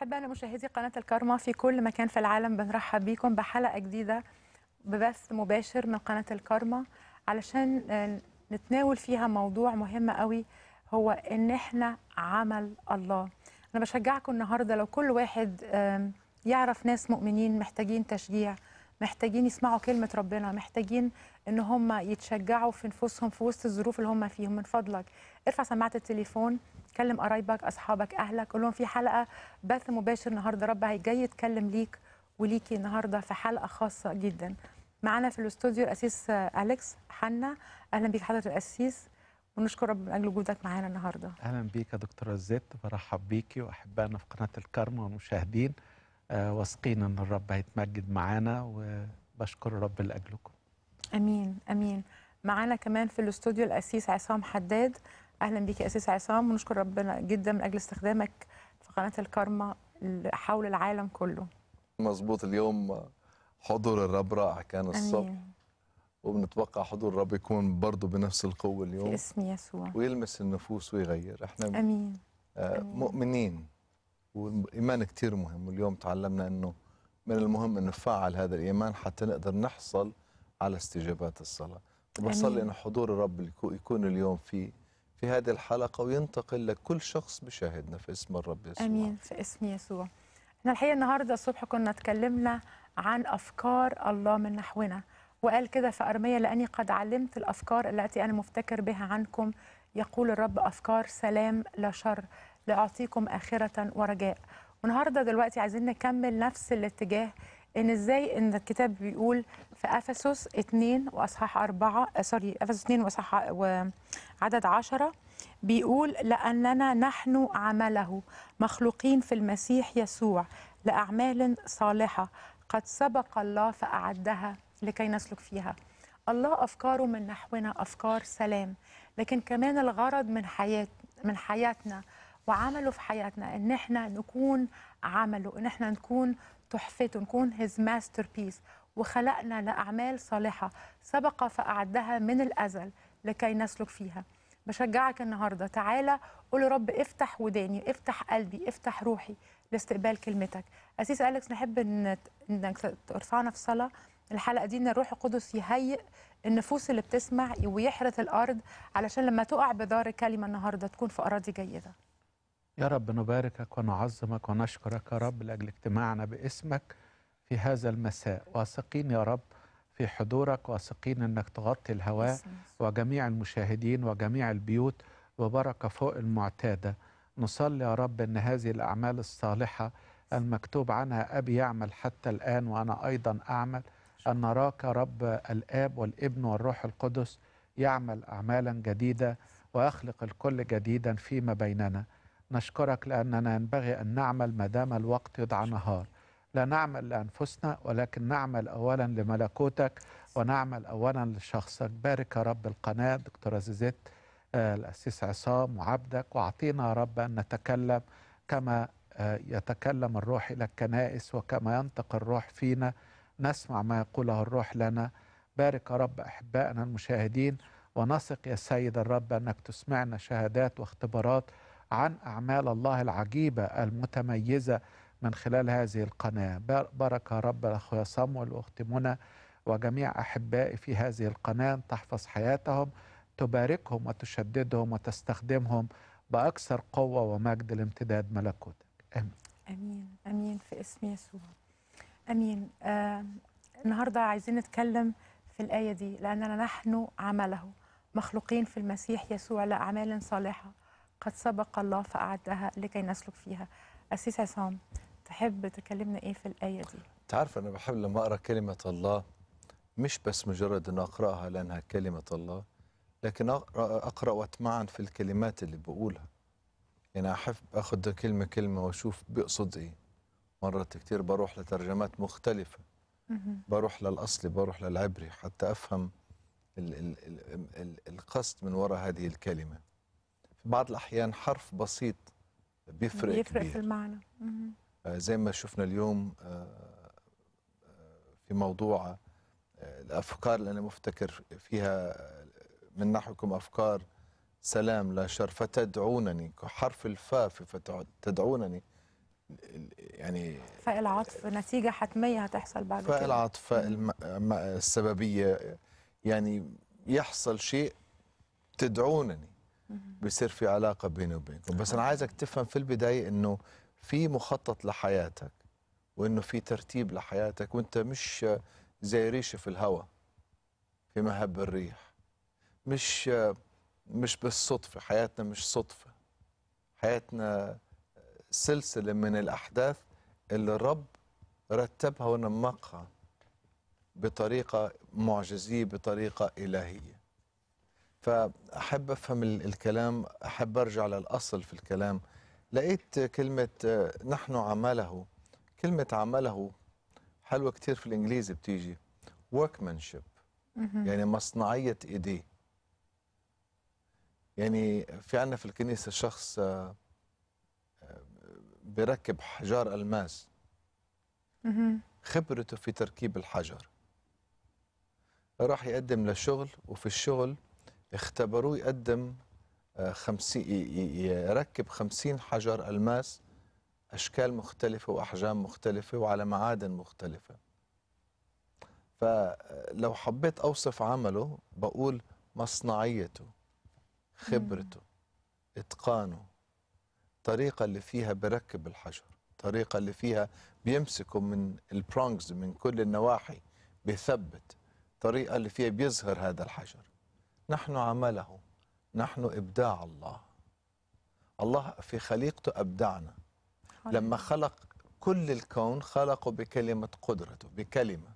أحبائنا مشاهدي قناة الكارما في كل مكان في العالم، بنرحب بيكم بحلقة جديدة ببث مباشر من قناة الكارما علشان نتناول فيها موضوع مهم قوي، هو إن إحنا عمل الله. أنا بشجعكم النهاردة لو كل واحد يعرف ناس مؤمنين محتاجين تشجيع، محتاجين يسمعوا كلمة ربنا، محتاجين إن هم يتشجعوا في نفوسهم في وسط الظروف اللي هم فيهم، من فضلك ارفع سماعة التليفون، كلم قرايبك، أصحابك، أهلك، قول لهم في حلقة بث مباشر النهاردة، رب هيجي يتكلم ليك وليكي النهاردة في حلقة خاصة جدا. معانا في الاستوديو الأسيس أليكس حنا. أهلا بيك حضرة الأسيس، ونشكر رب من أجل وجودك معانا النهاردة. اهلا بيك يا دكتوره زيت، برحب بيكي واحبائنا في قناه الكارما والمشاهدين. واثقين ان الرب هيتمجد معانا وبشكر الرب لاجلكم. امين امين. معانا كمان في الاستوديو الاسيس عصام حداد. اهلا بيك يا اسيس عصام، ونشكر ربنا جدا من اجل استخدامك في قناه الكارما حول العالم كله. مظبوط. اليوم حضور الرب رائع كان الصبح، امين. وبنتوقع حضور الرب يكون برضه بنفس القوة في اليوم اسم يسوع. ويلمس النفوس ويغير. احنا امين امين. مؤمنين، والإيمان كتير مهم، واليوم تعلمنا أنه من المهم أن نفعل هذا الإيمان حتى نقدر نحصل على استجابات الصلاة. وبصلي أن حضور الرب يكون اليوم في هذه الحلقة وينتقل لكل شخص بشاهدنا في اسم الرب يسوع. امين في اسم يسوع. احنا الحقيقه النهارده الصبح كنا اتكلمنا عن افكار الله من نحونا، وقال كده في ارميا: لاني قد علمت الافكار التي انا مفتكر بها عنكم، يقول الرب، افكار سلام لا شر، لاعطيكم اخره ورجاء. والنهارده دلوقتي عايزين نكمل نفس الاتجاه، ان ازاي ان الكتاب بيقول في افسس 2 واصحاح 4 افسس 2 واصحاح وعدد 10، بيقول: لأننا نحن عمله مخلوقين في المسيح يسوع لأعمال صالحة قد سبق الله فأعدها لكي نسلك فيها. الله أفكاره من نحونا أفكار سلام، لكن كمان الغرض من حياتنا وعمله في حياتنا إن احنا نكون عمله، إن احنا نكون تحفته، نكون his masterpiece، وخلقنا لأعمال صالحة سبق فأعدها من الأزل لكي نسلك فيها. بشجعك النهارده، تعالى قول يا رب افتح وداني، افتح قلبي، افتح روحي لاستقبال كلمتك. أسيس أليكس، نحب انك ترفعنا في صلاه الحلقه دي، ان الروح القدس يهيئ النفوس اللي بتسمع ويحرث الارض، علشان لما تقع بدار كلمه النهارده تكون في اراضي جيده. يا رب نباركك ونعظمك ونشكرك يا رب لاجل اجتماعنا باسمك في هذا المساء، واثقين يا رب في حضورك، واثقين انك تغطي الهواء وجميع المشاهدين وجميع البيوت وبركه فوق المعتاده. نصلي يا رب ان هذه الاعمال الصالحه المكتوب عنها ابي يعمل حتى الان وانا ايضا اعمل، ان نراك يا رب الاب والابن والروح القدس يعمل اعمالا جديده ويخلق الكل جديدا فيما بيننا. نشكرك لاننا ينبغي ان نعمل ما دام الوقت يدعى نهار، لا نعمل لأنفسنا ولكن نعمل أولا لملكوتك ونعمل أولا لشخصك. بارك يا رب القناة دكتورة زيزت، الأسيس عصام وعبدك، واعطينا يا رب أن نتكلم كما يتكلم الروح إلى الكنائس وكما ينطق الروح فينا، نسمع ما يقوله الروح لنا. بارك يا رب أحبائنا المشاهدين، ونثق يا سيد الرب أنك تسمعنا شهادات واختبارات عن أعمال الله العجيبة المتميزة من خلال هذه القناة. بارك يا رب أخويا صامويل وأختي منى وجميع أحبائي في هذه القناة، تحفظ حياتهم، تباركهم وتشددهم وتستخدمهم بأكثر قوة ومجد لامتداد ملكوتك. آمين امين امين في اسم يسوع. امين. النهارده عايزين نتكلم في الايه دي: لاننا نحن عمله مخلوقين في المسيح يسوع لاعمال صالحه قد سبق الله فاعدها لكي نسلك فيها. أسيس عصام، تحب تكلمنا ايه في الايه دي؟ تعرف أنا بحب لما أقرأ كلمة الله، مش بس مجرد أن أقرأها لأنها كلمة الله، لكن أقرأ وأتمعن في الكلمات اللي بقولها. يعني أحب أخذ كلمة كلمة وأشوف بيقصد إيه. مرات كتير بروح لترجمات مختلفة، بروح للأصلي، بروح للعبري حتى أفهم القصد من وراء هذه الكلمة. في بعض الأحيان حرف بسيط بيفرق كبير في المعنى. زي ما شفنا اليوم في موضوع الأفكار اللي أنا مفتكر فيها من نحوكم أفكار سلام لا شر فتدعونني، حرف الفاء فتدعونني يعني فالعطف نتيجة حتمية هتحصل بعد كده. فالعاطفة السببية، يعني يحصل شيء تدعونني بيصير في علاقة بيني وبينكم. بس أنا عايزك تفهم في البداية إنه في مخطط لحياتك، وإنه في ترتيب لحياتك، وإنت مش زي ريشة في الهواء في مهب الريح. مش بالصدفة، حياتنا مش صدفة، حياتنا سلسلة من الأحداث اللي الرب رتبها ونمقها بطريقة معجزية، بطريقة إلهية. فأحب أفهم الكلام، أحب أرجع للأصل في الكلام. لقيت كلمة نحن عمله. كلمة عمله حلوة كتير في الإنجليزي، بتيجي workmanship، يعني مصنعية إيديه. يعني في عنا في الكنيسة شخص بيركب حجار ألماس، خبرته في تركيب الحجر. راح يقدم لشغل، وفي الشغل اختبروه يقدم 50 يركب 50 حجر ألماس، أشكال مختلفة وأحجام مختلفة وعلى معادن مختلفة. فلو حبيت أوصف عمله بقول مصنعيته، خبرته، إتقانه، الطريقة اللي فيها بركب الحجر، الطريقة اللي فيها بيمسكه من البرونجز من كل النواحي، بيثبت، الطريقة اللي فيها بيظهر هذا الحجر. نحن عمله، نحن إبداع الله. الله في خليقته أبدعنا. لما خلق كل الكون خلقه بكلمة قدرته، بكلمة.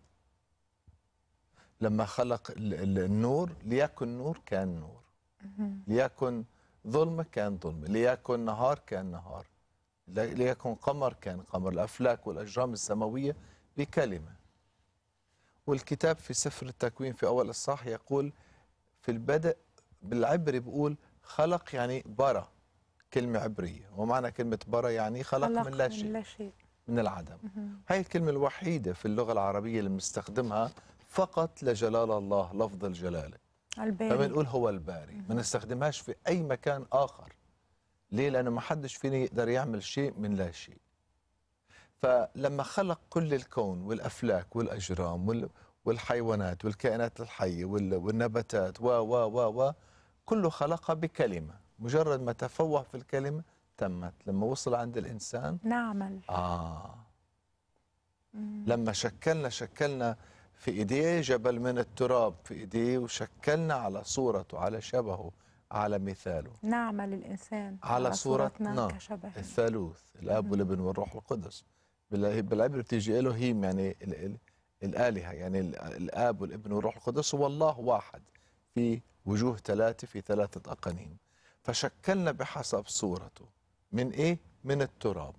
لما خلق النور، ليكن نور كان نور، ليكن ظلمة كان ظلمة، ليكن نهار كان نهار، ليكن قمر كان قمر، الأفلاك والأجرام السماوية بكلمة. والكتاب في سفر التكوين في أول الصح يقول في البدء، بالعبري بيقول خلق، يعني برا، كلمة عبرية، ومعنى كلمة برا يعني خلق من لا شيء، من العدم. هاي الكلمة الوحيدة في اللغة العربية اللي بنستخدمها فقط لجلال الله، لفظ الجلالة، الباري. فبنقول هو الباري، ما نستخدمهاش في أي مكان آخر. ليه؟ لأنه ما حدش فينا يقدر يعمل شيء من لا شيء. فلما خلق كل الكون والأفلاك والأجرام والحيوانات والكائنات الحية والنباتات و كله خلقها بكلمة. مجرد ما تفوه في الكلمة تمت. لما وصل عند الإنسان نعمل. لما شكلنا في إيديه جبل من التراب في إيديه، وشكلنا على صورته، على شبهه، على مثاله. نعمل الإنسان على صورتنا كشبهنا. الثالوث، الآب والابن والروح القدس. بالعبري بتيجي إلهيم، يعني الآلهة، يعني الآب والابن والروح القدس هو الله واحد في وجوه ثلاثة، في ثلاثة أقانيم. فشكلنا بحسب صورته. من إيه؟ من التراب.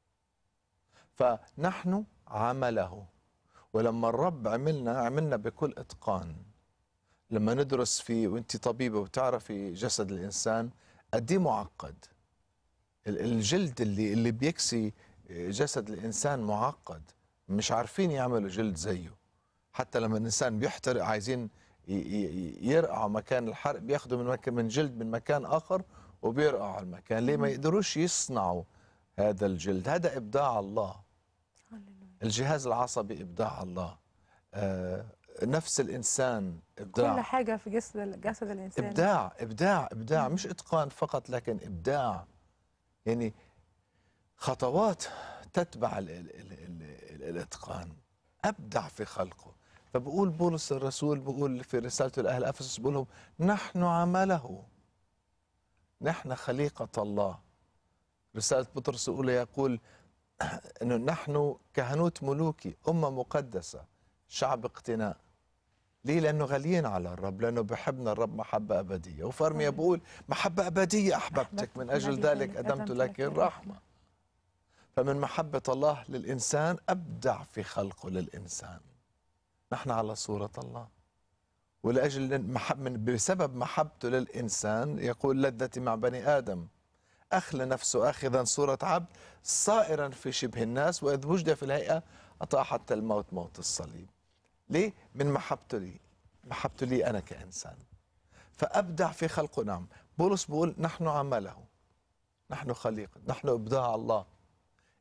فنحن عمله. ولما الرب عملنا بكل إتقان. لما ندرس فيه، وانت طبيبة وتعرفي جسد الإنسان قد ايه معقد، الجلد اللي بيكسي جسد الإنسان معقد، مش عارفين يعملوا جلد زيه. حتى لما الإنسان بيحترق عايزين يرقعوا مكان الحرق، بياخدوا من جلد من مكان آخر وبيرقعوا المكان. ليه؟ ما يقدروش يصنعوا هذا الجلد. هذا إبداع الله. الجهاز العصبي إبداع الله. نفس الإنسان إبداع. كل حاجة في جسد الإنسان إبداع مش إتقان فقط، لكن إبداع. يعني خطوات تتبع الإتقان. أبدع في خلقه. فبقول بولس الرسول، بقول في رسالته لأهل أفسس، بقول لهم نحن عمله، نحن خليقة الله. رسالة بطرس الأولى يقول أنه نحن كهنوت ملوكي، أمة مقدسة، شعب اقتناء. ليه؟ لأنه غاليين على الرب، لأنه بحبنا الرب محبة أبدية. وفرميا بقول محبة أبدية أحببتك، من أجل ذلك أدمت لك الرحمة. فمن محبة الله للإنسان أبدع في خلقه للإنسان. نحن على صورة الله، ولأجل بسبب محبته للإنسان يقول لذتي مع بني آدم، أخلى نفسه آخذا صورة عبد، صائرا في شبه الناس، وإذ وجد في الهيئة أطاع حتى الموت، موت الصليب. ليه؟ من محبته لي أنا كإنسان. فأبدع في خلقه. نعم، بولس بيقول نحن عمله، نحن خليقة، نحن إبداع الله.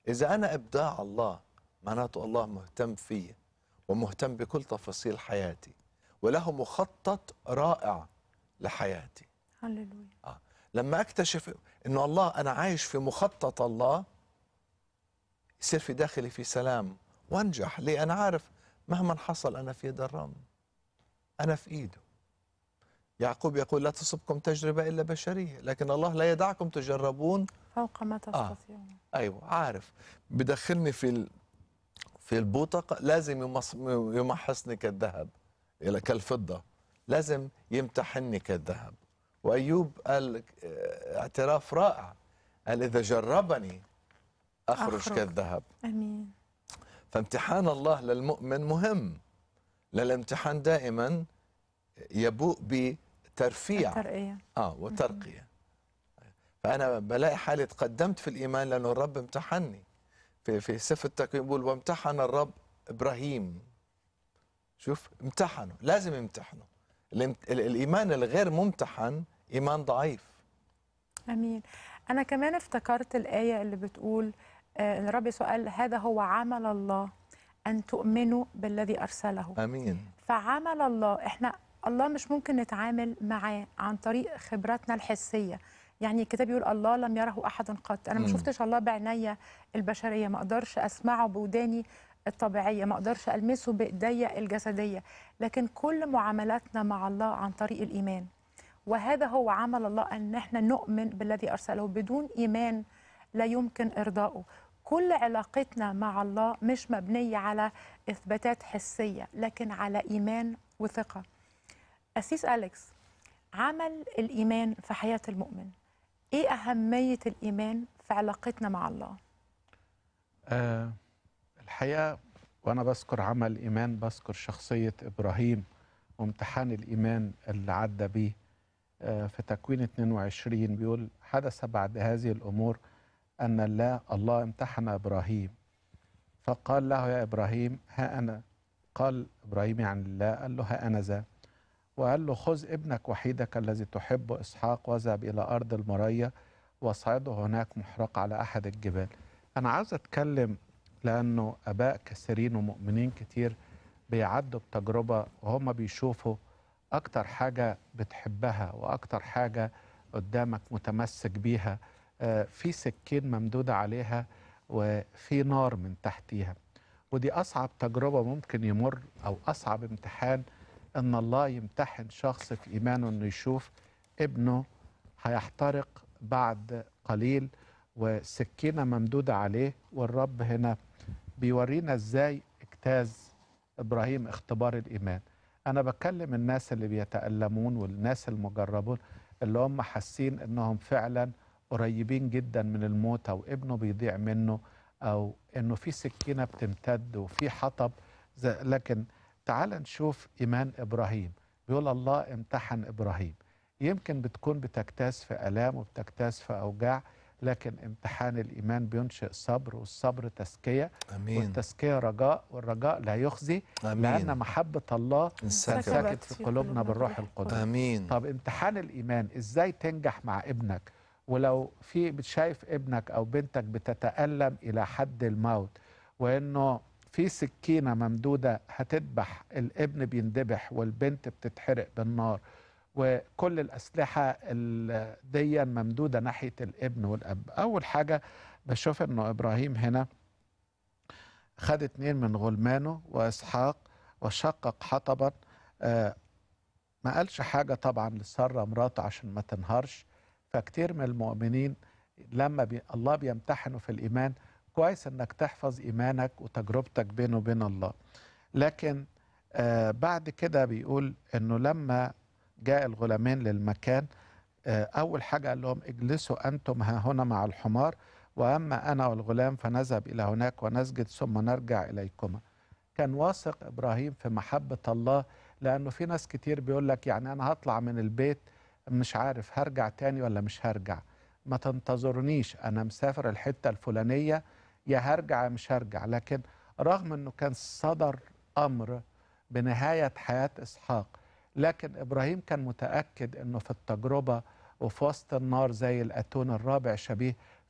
إذا أنا إبداع الله معناته الله مهتم فيه ومهتم بكل تفاصيل حياتي وله مخطط رائع لحياتي. هللويا. لما أكتشف إنه الله أنا عايش في مخطط الله يصير في داخلي في سلام وانجح. ليه؟ أنا عارف مهما حصل أنا في يد الرب، أنا في إيده. يعقوب يقول لا تصبكم تجربة إلا بشرية، لكن الله لا يدعكم تجربون فوق ما تستطيعون. أيوة، عارف بدخلني في البوتقة، لازم يمحصني كالذهب إلى كالفضة، لازم يمتحني كالذهب. وأيوب قال اعتراف رائع، قال إذا جربني أخرج كالذهب. أمين. فامتحان الله للمؤمن مهم، للامتحان دائما يبوء بترفيع الترقية. وترقية. فأنا بلاقي حالي تقدمت في الإيمان لأنه الرب امتحني. في سفر التكوين بيقول وامتحن الرب إبراهيم. شوف، امتحنه، لازم يمتحنه. الإيمان الغير ممتحن إيمان ضعيف. أمين. أنا كمان افتكرت الآية اللي بتقول إن الرب يسوع قال هذا هو عمل الله أن تؤمنوا بالذي أرسله. أمين. فعمل الله، الله مش ممكن نتعامل معاه عن طريق خبراتنا الحسية. يعني الكتاب يقول الله لم يره أحد قط. أنا ما شفتش الله بعناية البشرية، ما أقدرش أسمعه بوداني الطبيعية، ما أقدرش ألمسه بإيديا الجسدية، لكن كل معاملاتنا مع الله عن طريق الإيمان. وهذا هو عمل الله، أن احنا نؤمن بالذي أرسله. بدون إيمان لا يمكن إرضائه. كل علاقتنا مع الله مش مبنية على إثباتات حسية، لكن على إيمان وثقة. أسيس أليكس، عمل الإيمان في حياة المؤمن، إيه أهمية الإيمان في علاقتنا مع الله؟ الحقيقة وأنا بذكر عمل الإيمان بذكر شخصية إبراهيم وامتحان الإيمان اللي عدى بيه. في تكوين 22 بيقول حدث بعد هذه الأمور أن الله امتحن إبراهيم فقال له يا إبراهيم ها أنا. قال إبراهيم يعني الله، قال له ها أنا ذا، وقال له خذ ابنك وحيدك الذي تحب إسحاق واذهب إلى أرض المريا واصعده هناك محرق على أحد الجبال. أنا عاوز أتكلم لأنه آباء كثيرين ومؤمنين كتير بيعدوا بتجربة وهم بيشوفوا أكتر حاجة بتحبها وأكتر حاجة قدامك متمسك بيها في سكين ممدودة عليها وفي نار من تحتيها. ودي أصعب تجربة ممكن يمر، أو أصعب امتحان، أن الله يمتحن شخص في إيمانه أنه يشوف ابنه هيحترق بعد قليل وسكينة ممدودة عليه. والرب هنا بيورينا إزاي اجتاز إبراهيم اختبار الإيمان. أنا بكلم الناس اللي بيتألمون والناس المجربون اللي هم حاسين أنهم فعلا قريبين جدا من الموت، أو ابنه بيضيع منه، أو أنه في سكينة بتمتد وفي حطب. لكن تعال نشوف إيمان إبراهيم. بيقول الله امتحن إبراهيم. يمكن بتكون بتجتاز في آلام وبتجتاز في أوجاع، لكن امتحان الإيمان بينشئ صبر، والصبر تزكية، أمين. والتزكية رجاء، والرجاء لا يخزي، لأن محبة الله سكت في قلوبنا بالروح القدس. أمين. طب امتحان الإيمان إزاي تنجح مع ابنك؟ ولو شايف ابنك أو بنتك بتتألم إلى حد الموت، وإنه في سكينة ممدودة هتذبح، الابن بيندبح والبنت بتتحرق بالنار، وكل الأسلحة دي ممدودة ناحية الابن والأب. أول حاجة بشوف أنه إبراهيم هنا خد 2 من غلمانه وإسحاق وشقق حطبا. ما قالش حاجة طبعا لسارة مراته عشان ما تنهارش. فكتير من المؤمنين لما الله بيمتحنوا في الإيمان، كويس أنك تحفظ إيمانك وتجربتك بينه وبين الله. لكن بعد كده بيقول أنه لما جاء الغلامين للمكان، أول حاجة قال لهم اجلسوا أنتم ها هنا مع الحمار، وأما أنا والغلام فنذهب إلى هناك ونسجد ثم نرجع إليكما. كان واثق إبراهيم في محبة الله، لأنه في ناس كتير بيقول لك يعني أنا هطلع من البيت مش عارف هرجع تاني ولا مش هرجع، ما تنتظرنيش، أنا مسافر الحتة الفلانية، يا هرجع يا مش هرجع. لكن رغم أنه كان صدر أمر بنهاية حياة إسحاق، لكن إبراهيم كان متأكد أنه في التجربة وفي وسط النار زي الأتون الرابع شبيه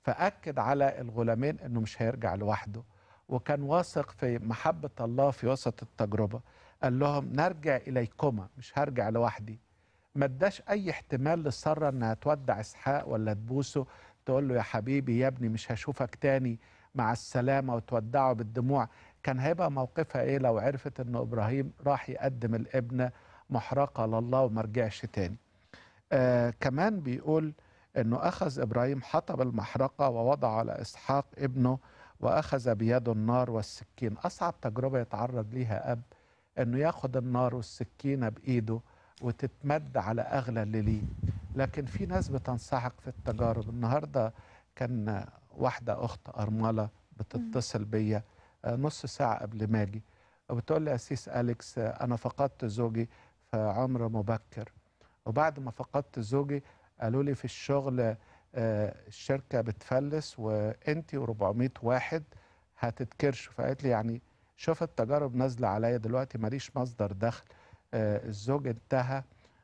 فأكد على الغلامين أنه مش هيرجع لوحده، وكان واثق في محبة الله في وسط التجربة. قال لهم نرجع إليكما، مش هرجع لوحدي. ما اداش أي احتمال لسارة أنها تودع إسحاق ولا تبوسه، تقول له يا حبيبي يا ابني مش هشوفك تاني، مع السلامة، وتودعه بالدموع. كان هيبقى موقفها إيه لو عرفت أن إبراهيم راح يقدم الابن محرقة لله وما رجعش تاني. كمان بيقول أنه أخذ إبراهيم حطب المحرقة ووضع على إسحاق ابنه، وأخذ بيده النار والسكين. أصعب تجربة يتعرض ليها أب أنه ياخد النار والسكينة بإيده وتتمد على أغلى اللي ليه. لكن في ناس بتنسحق في التجارب. النهاردة كان واحدة أخت أرملة بتتصل بيا نص ساعة قبل ما أجي، وبتقول لي يا سيس أليكس أنا فقدت زوجي في عمر مبكر، وبعد ما فقدت زوجي قالوا لي في الشغل الشركة بتفلس وانتي و400 واحد هتتكرشوا. فقالت لي يعني شوف التجارب نازلة عليا دلوقتي، ماليش مصدر دخل، الزوج انتهى.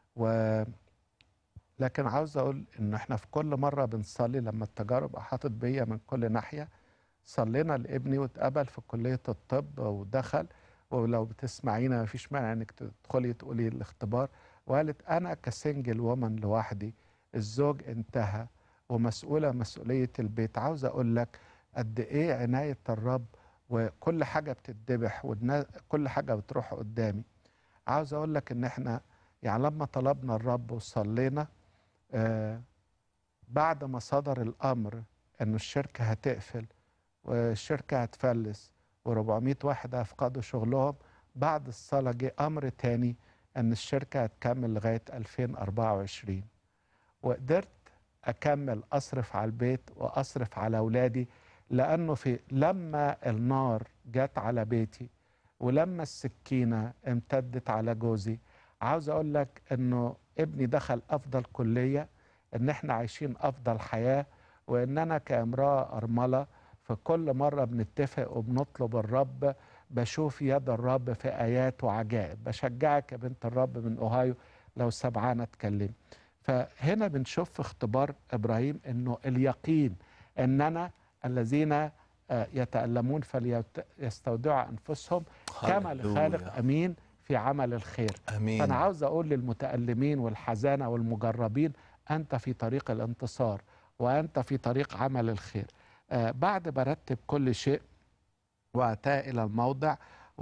لكن عاوز اقول ان احنا في كل مرة بنصلي لما التجارب احاطت بيا من كل ناحية. صلينا لابني واتقبل في كلية الطب ودخل، ولو بتسمعينا مفيش مانع انك تدخلي تقولي الاختبار. وقالت انا كسنجل وومن لوحدي، الزوج انتهى ومسؤولة مسؤولية البيت. عاوز اقول لك قد ايه عناية الرب، وكل حاجة بتتذبح وكل حاجة بتروح قدامي. عاوز اقول لك ان احنا يعني لما طلبنا الرب وصلينا بعد ما صدر الامر انه الشركة هتقفل والشركة هتفلس و400 واحد هيفقدوا شغلهم، بعد الصلاة جه أمر تاني أن الشركة هتكمل لغاية 2024. وقدرت أكمل أصرف على البيت وأصرف على أولادي، لأنه لما النار جت على بيتي ولما السكينة امتدت على جوزي، عاوز أقول لك أنه ابني دخل أفضل كلية، أن احنا عايشين أفضل حياة، وأن أنا كامرأة أرملة في كل مرة بنتفق وبنطلب الرب بشوف يد الرب في آيات وعجائب. بشجعك يا بنت الرب من أوهايو لو سبعانة اتكلم. فهنا بنشوف في اختبار إبراهيم أنه اليقين أننا الذين يتألمون فليستودعوا أنفسهم كما لخالق أمين في عمل الخير. أمين. فأنا عاوز أقول للمتألمين والحزانة والمجربين أنت في طريق الانتصار وأنت في طريق عمل الخير. بعد برتب كل شيء وأتى إلى الموضع،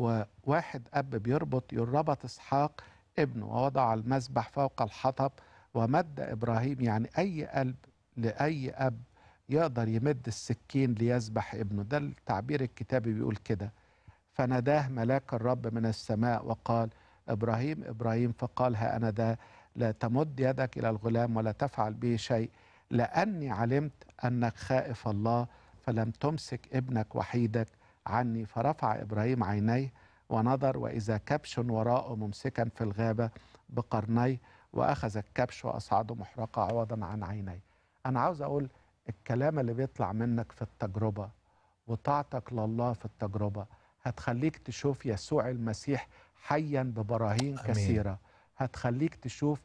وواحد أب يربط إسحاق ابنه ووضع المذبح فوق الحطب ومد إبراهيم. يعني أي قلب لأي أب يقدر يمد السكين ليذبح ابنه، ده التعبير الكتابي بيقول كده. فناداه ملاك الرب من السماء وقال إبراهيم إبراهيم، فقال ها أنا ذا، لا تمد يدك إلى الغلام ولا تفعل به شيء، لأني علمت أنك خائف الله فلم تمسك ابنك وحيدك عني. فرفع إبراهيم عينيه ونظر، وإذا كبش وراءه ممسكا في الغابة بقرنيه، وأخذ الكبش وأصعده محرقة عوضا عن عينيه. أنا عاوز أقول الكلام اللي بيطلع منك في التجربة وطاعتك لله في التجربة هتخليك تشوف يسوع المسيح حيا ببراهين كثيرة. هتخليك تشوف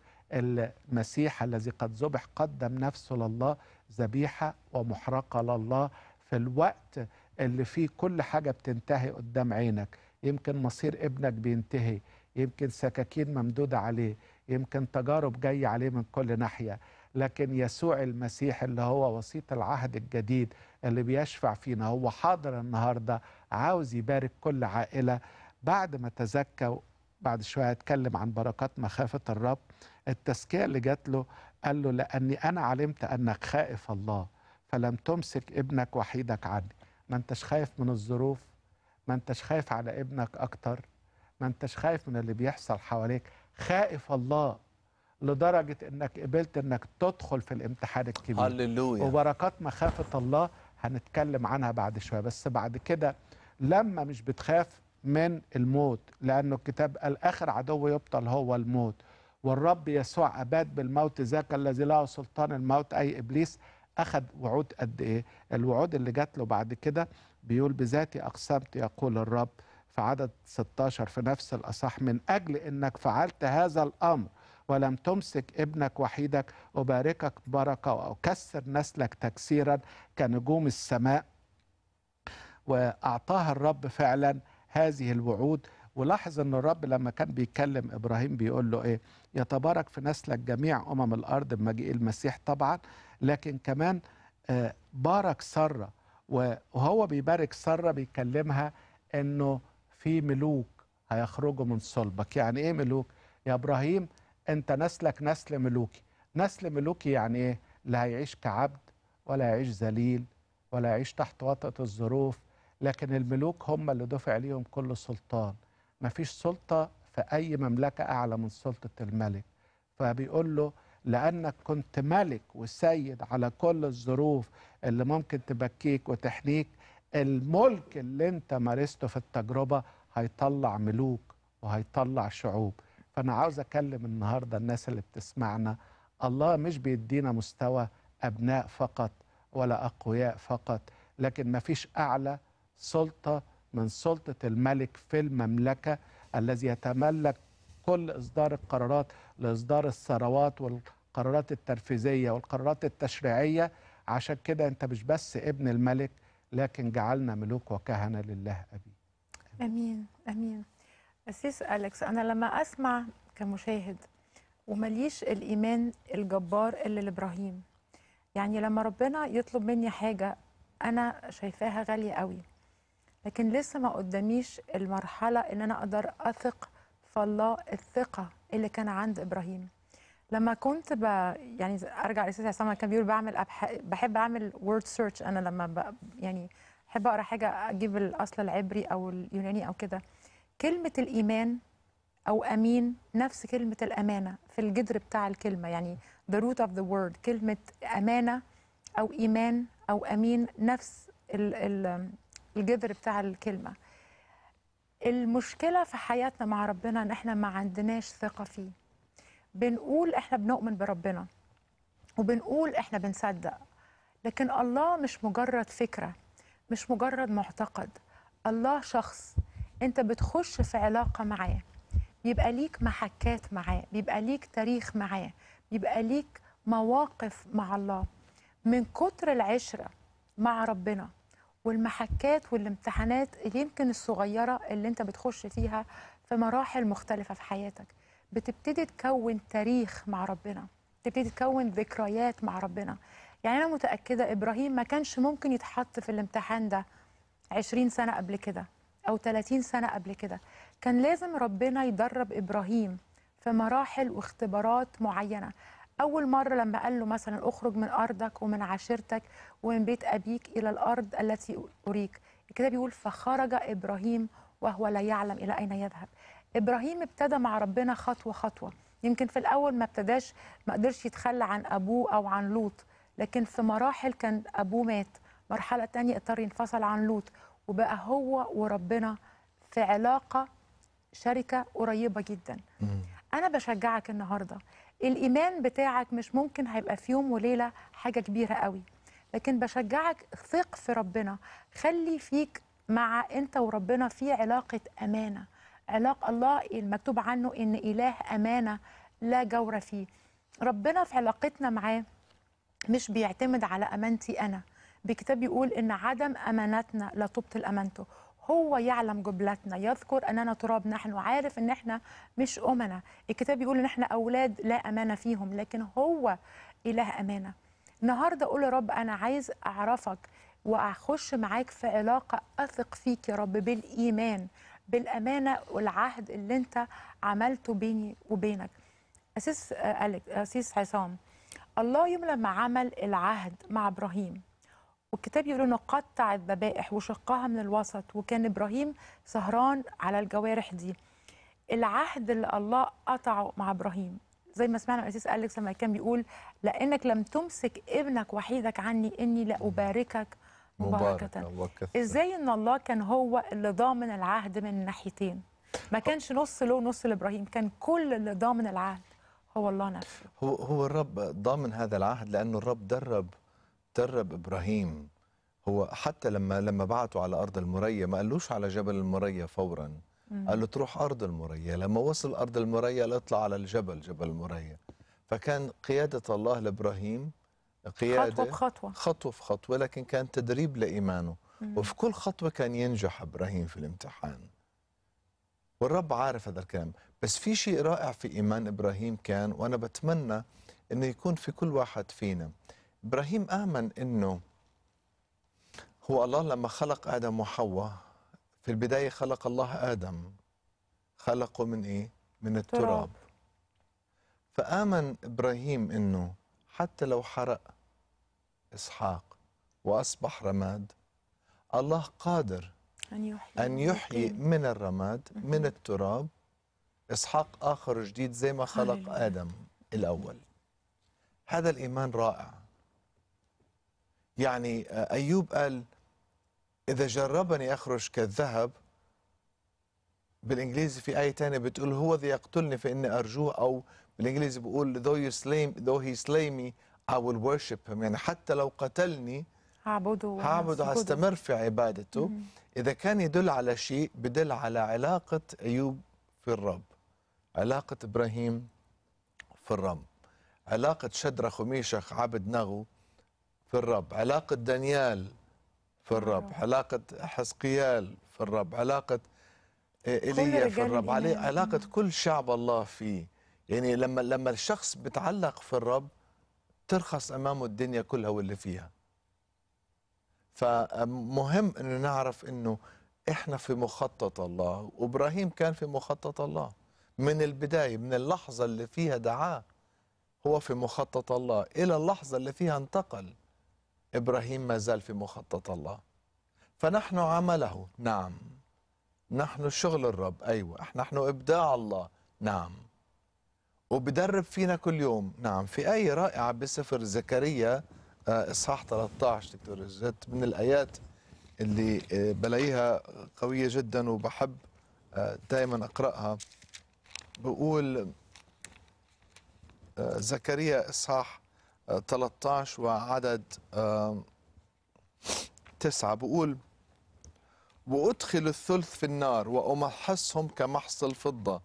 المسيح الذي قد ذبح قدم نفسه لله ذبيحة ومحرقة لله في الوقت اللي فيه كل حاجة بتنتهي قدام عينك. يمكن مصير ابنك بينتهي، يمكن سكاكين ممدودة عليه، يمكن تجارب جاية عليه من كل ناحية، لكن يسوع المسيح اللي هو وسيط العهد الجديد اللي بيشفع فينا هو حاضر النهاردة، عاوز يبارك كل عائلة. بعد ما تزكى بعد شوية هتكلم عن بركات مخافة الرب. التزكية اللي جات له قال له لأني أنا علمت أنك خائف الله فلم تمسك ابنك وحيدك عني. ما انتش خايف من الظروف، ما انتش خايف على ابنك أكتر، ما انتش خايف من اللي بيحصل حواليك، خائف الله لدرجة انك قبلت انك تدخل في الامتحان الكبير. هللويا. وبركات مخافة الله هنتكلم عنها بعد شوية. بس بعد كده لما مش بتخاف من الموت، لأنه الكتاب قال آخر عدو يبطل هو الموت، والرب يسوع أباد بالموت ذاك الذي له سلطان الموت أي إبليس. أخذ وعود قد إيه؟ الوعود اللي جات له بعد كده بيقول بذاتي أقسمت يقول الرب في عدد 16 في نفس الأصح، من أجل أنك فعلت هذا الأمر ولم تمسك ابنك وحيدك أباركك بركة وأكسر نسلك تكسيرا كنجوم السماء. وأعطاها الرب فعلا هذه الوعود. ولاحظ أن الرب لما كان بيكلم إبراهيم بيقول له إيه؟ يتبارك في نسلك جميع الأرض بمجيء المسيح طبعا، لكن كمان بارك سارة. وهو بيبارك سارة بيكلمها أنه في ملوك هيخرجوا من صلبك. يعني إيه ملوك؟ يا إبراهيم أنت نسلك نسل ملوكي. نسل ملوكي يعني إيه؟ لا هيعيش كعبد ولا يعيش ذليل ولا يعيش تحت وطأة الظروف، لكن الملوك هم اللي دفع ليهم كل سلطان. مفيش سلطة في أي مملكة أعلى من سلطة الملك. فبيقول له لأنك كنت ملك وسيد على كل الظروف اللي ممكن تبكيك وتحنيك، الملك اللي انت مارسته في التجربة هيطلع ملوك وهيطلع شعوب. فأنا عاوز أكلم النهاردة الناس اللي بتسمعنا، الله مش بيدينا مستوى أبناء فقط ولا أقوياء فقط، لكن مفيش أعلى سلطة من سلطة الملك في المملكة الذي يتملك كل إصدار القرارات لإصدار الثروات والقرارات التنفيذية والقرارات التشريعية. عشان كده أنت مش بس ابن الملك، لكن جعلنا ملوك وكهنة لله أبي. امين امين. أسيس أليكس، انا لما اسمع كمشاهد ومليش الايمان الجبار اللي لابراهيم، يعني لما ربنا يطلب مني حاجه انا شايفاها غاليه قوي، لكن لسه ما قداميش المرحله ان انا اقدر اثق في الله الثقه اللي كان عند ابراهيم. لما كنت يعني ارجع لسيس عصام كان بيقول بحب اعمل وورد سيرش. انا لما يعني بحب اقرا حاجه اجيب الاصل العبري او اليوناني او كده. كلمه الايمان او امين نفس كلمه الامانه في الجذر بتاع الكلمه، يعني the root of the word. كلمه امانه او ايمان او امين نفس الجذر بتاع الكلمه. المشكله في حياتنا مع ربنا ان احنا ما عندناش ثقه فيه. بنقول احنا بنؤمن بربنا وبنقول احنا بنصدق، لكن الله مش مجرد فكرة، مش مجرد معتقد. الله شخص، انت بتخش في علاقة معاه، بيبقى ليك محكات معاه، بيبقى ليك تاريخ معاه، بيبقى ليك مواقف مع الله. من كتر العشرة مع ربنا والمحكات والامتحانات اللي يمكن الصغيرة اللي انت بتخش فيها في مراحل مختلفة في حياتك، بتبتدي تكون تاريخ مع ربنا، تبتدي تكون ذكريات مع ربنا. يعني أنا متأكدة إبراهيم ما كانش ممكن يتحط في الامتحان ده 20 سنة قبل كده أو 30 سنة قبل كده. كان لازم ربنا يدرب إبراهيم في مراحل واختبارات معينة. أول مرة لما قال له مثلا اخرج من أرضك ومن عشيرتك ومن بيت أبيك إلى الأرض التي أريك، كده بيقول فخرج إبراهيم وهو لا يعلم إلى أين يذهب. إبراهيم ابتدى مع ربنا خطوة خطوة. يمكن في الأول ما قدرش يتخلى عن أبوه أو عن لوط، لكن في مراحل كان أبوه مات، مرحلة تانية اضطر ينفصل عن لوط، وبقى هو وربنا في علاقة شركة قريبة جدا. أنا بشجعك النهاردة، الإيمان بتاعك مش ممكن هيبقى في يوم وليلة حاجة كبيرة قوي، لكن بشجعك ثق في ربنا. خلي فيك مع أنت وربنا في علاقة أمانة. علاقة الله المكتوب عنه إن إله أمانة لا جور فيه. ربنا في علاقتنا معاه مش بيعتمد على أمانتي أنا. بكتاب يقول إن عدم أمانتنا لا تبطل أمانته. هو يعلم جبلتنا، يذكر أننا تراب نحن، عارف إن إحنا مش أمنا. الكتاب يقول إن إحنا أولاد لا أمانة فيهم، لكن هو إله أمانة. النهاردة أقول يا رب أنا عايز أعرفك وأخش معاك في علاقة أثق فيك يا رب بالإيمان بالأمانة والعهد اللي أنت عملته بيني وبينك. أسيس عصام، الله يوم لما عمل العهد مع إبراهيم، والكتاب يقول انه قطع الذبائح وشقها من الوسط، وكان ابراهيم سهران على الجوارح دي. العهد اللي الله قطعه مع ابراهيم زي ما سمعنا الاسيس أليكس لما كان بيقول لانك لم تمسك ابنك وحيدك عني اني لأباركك مباركة. ازاي ان الله كان هو اللي ضامن العهد من الناحيتين؟ ما كانش نص له نص لابراهيم، كان كل اللي ضامن العهد هو الله نفسه. هو الرب ضامن هذا العهد لأنه الرب درب إبراهيم. هو حتى لما بعته على أرض المريا ما قالوش على جبل المريا فورا، قال له تروح أرض المريا. لما وصل أرض المريا قال اطلع على الجبل، جبل المريا. فكان قيادة الله لإبراهيم قيادة خطوة بخطوة. خطوة في خطوة، لكن كان تدريب لإيمانه. وفي كل خطوة كان ينجح إبراهيم في الامتحان، والرب عارف هذا الكلام. بس في شيء رائع في إيمان إبراهيم كان، وأنا بتمنى أنه يكون في كل واحد فينا. إبراهيم آمن أنه هو الله لما خلق آدم وحواء في البداية خلق الله آدم، خلقه من إيه؟ من التراب. فآمن إبراهيم أنه حتى لو حرق إسحاق وأصبح رماد، الله قادر أن يحيي من الرماد، من التراب، إسحاق آخر جديد زي ما خلق آدم الأول. هذا الإيمان رائع. يعني أيوب قال إذا جربني أخرج كالذهب، بالإنجليزي في آية تانية بتقول هو ذي يقتلني فإني أرجوه، أو بالإنجليزي بقول though he slay me I will worship him. يعني حتى لو قتلني هعبده، هستمر في عبادته. إذا كان يدل على شيء بدل على علاقة أيوب في الرب، علاقة إبراهيم في الرب، علاقة شدرخ وميشخ عبد نغو في الرب، علاقة دانيال في الرب، علاقة حزقيال في الرب، علاقة إيليا في الرب، علاقة كل شعب الله فيه. يعني لما الشخص بتعلق في الرب ترخص أمامه الدنيا كلها واللي فيها. فمهم أنه نعرف أنه إحنا في مخطط الله، وإبراهيم كان في مخطط الله من البداية، من اللحظة اللي فيها دعاه هو في مخطط الله إلى اللحظة اللي فيها انتقل إبراهيم ما زال في مخطط الله. فنحن عمله، نعم. نحن شغل الرب، أيوة. نحن إبداع الله، نعم. وبدرب فينا كل يوم، نعم. في آية رائعة بسفر زكريا إصحاح 13 دكتور الزت، من الآيات اللي بلاقيها قوية جدا وبحب دائما أقرأها. بقول زكريا إصحاح 13 وعدد 9، بقول وأدخل الثلث في النار وأمحصهم كمحص الفضة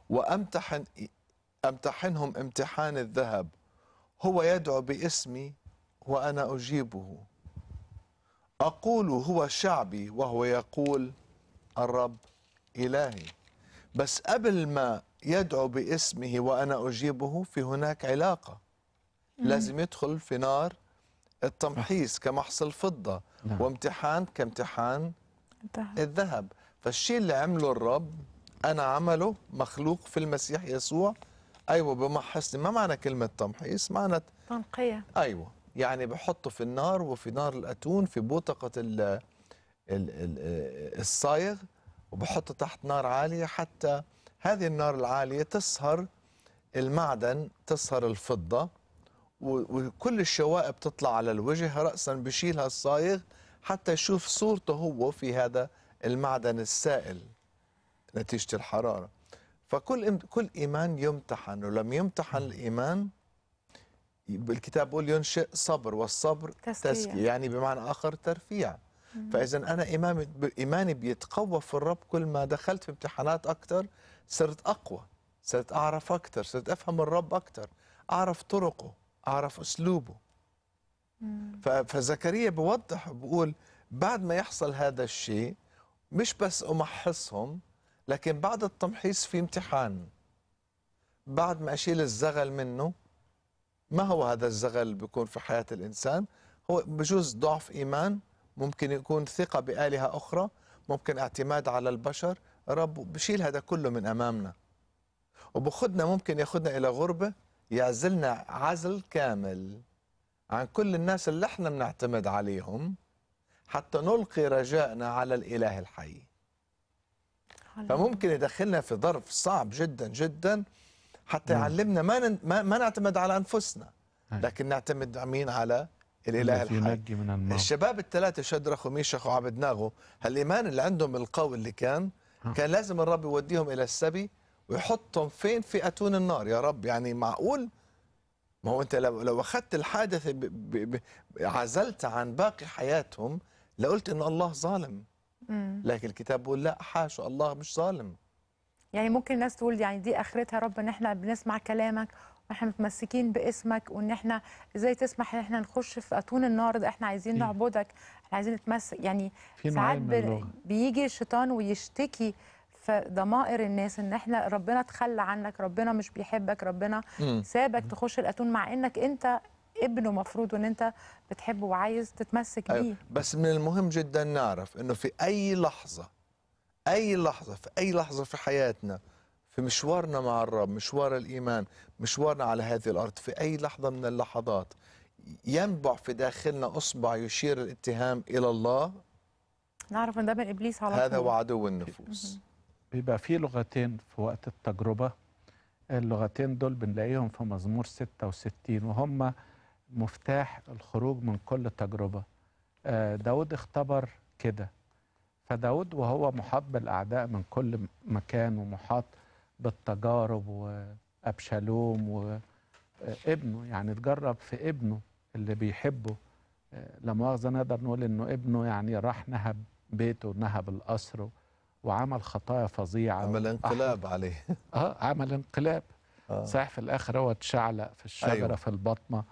وأمتحنهم امتحان الذهب. هو يدعو باسمي وأنا أجيبه، أقول هو شعبي وهو يقول الرب إلهي. بس قبل ما يدعو باسمه وأنا أجيبه في هناك علاقة، لازم يدخل في نار التمحيص كمحص الفضة، وامتحان كامتحان الذهب. فالشيء اللي عمله الرب أنا عمله مخلوق في المسيح يسوع، أيوة بمحصني. ما معنى كلمة تمحيص؟ معنى تنقية. أيوة، يعني بحطه في النار، وفي نار الأتون في بوتقة الصايغ، وبحطه تحت نار عالية حتى هذه النار العالية تصهر المعدن، تصهر الفضة، وكل الشوائب تطلع على الوجه. رأسا بشيلها الصايغ حتى يشوف صورته هو في هذا المعدن السائل نتيجة الحرارة. فكل إيمان يمتحن، ولم يمتحن الإيمان الكتاب بيقول ينشئ صبر، والصبر تزكية، يعني بمعنى آخر ترفيع. فإذا أنا إيماني بيتقوى في الرب. كل ما دخلت في امتحانات أكتر صرت أقوى، صرت أعرف أكتر، صرت أفهم الرب أكتر، أعرف طرقه، أعرف أسلوبه. فزكريا بوضح بقول بعد ما يحصل هذا الشيء مش بس أمحصهم، لكن بعد التمحيص في امتحان. بعد ما أشيل الزغل منه، ما هو هذا الزغل اللي بيكون في حياة الإنسان؟ هو بجوز ضعف إيمان، ممكن يكون ثقة بآلهة أخرى، ممكن اعتماد على البشر. رب بشيل هذا كله من أمامنا، وبخدنا، ممكن ياخدنا إلى غربة، يعزلنا عزل كامل عن كل الناس اللي احنا بنعتمد عليهم، حتى نلقي رجائنا على الإله الحي. فممكن يدخلنا في ظرف صعب جدا جدا حتى يعلمنا ما نعتمد على أنفسنا، لكن نعتمد مين؟ على الإله الحي. الشباب الثلاثة شدرخ وميشخ وعبد ناغو، هالإيمان اللي عندهم القوي اللي كان لازم الرب يوديهم إلى السبي ويحطهم فين؟ في أتون النار. يا رب، يعني معقول؟ ما هو أنت لو أخذت الحادث عزلت عن باقي حياتهم لقلت إن الله ظالم. لكن الكتاب بيقول لا، حاشا، الله مش ظالم. يعني ممكن الناس تقول يعني دي اخرتها يا رب ان احنا بنسمع كلامك واحنا متمسكين باسمك، وان احنا ازاي تسمح ان احنا نخش في اتون النار ده؟ احنا عايزين في نعبدك، احنا عايزين نتمسك. يعني في ساعات نوعين من اللغة. بيجي الشيطان ويشتكي في ضمائر الناس ان احنا ربنا تخلى عنك، ربنا مش بيحبك، ربنا مم. سابك تخش الاتون مع انك انت ابنه مفروض وان انت بتحبه وعايز تتمسك أيوة. بيه. بس من المهم جدا نعرف انه في اي لحظة، في اي لحظة في حياتنا، في مشوارنا مع الرب، مشوار الايمان، مشوارنا على هذه الارض، في اي لحظة من اللحظات ينبع في داخلنا اصبع يشير الاتهام الى الله، نعرف ان ده من ابليس على هذا هو طول. عدو النفوس. بيبقى في لغتين في وقت التجربة. اللغتين دول بنلاقيهم في مزمور 66 وهم مفتاح الخروج من كل تجربة. داود اختبر كده. فداود وهو محاط بالأعداء من كل مكان ومحاط بالتجارب، وأبشالوم وابنه يعني اتجرب في ابنه اللي بيحبه. لا مؤاخذة نقدر نقول إنه ابنه يعني راح نهب بيته ونهب القصر وعمل خطايا فظيعة عمل وأحرق. انقلاب عليه. عمل انقلاب. آه. صحيح في الآخر هو اتشعلق في الشجرة أيوة. في البطمة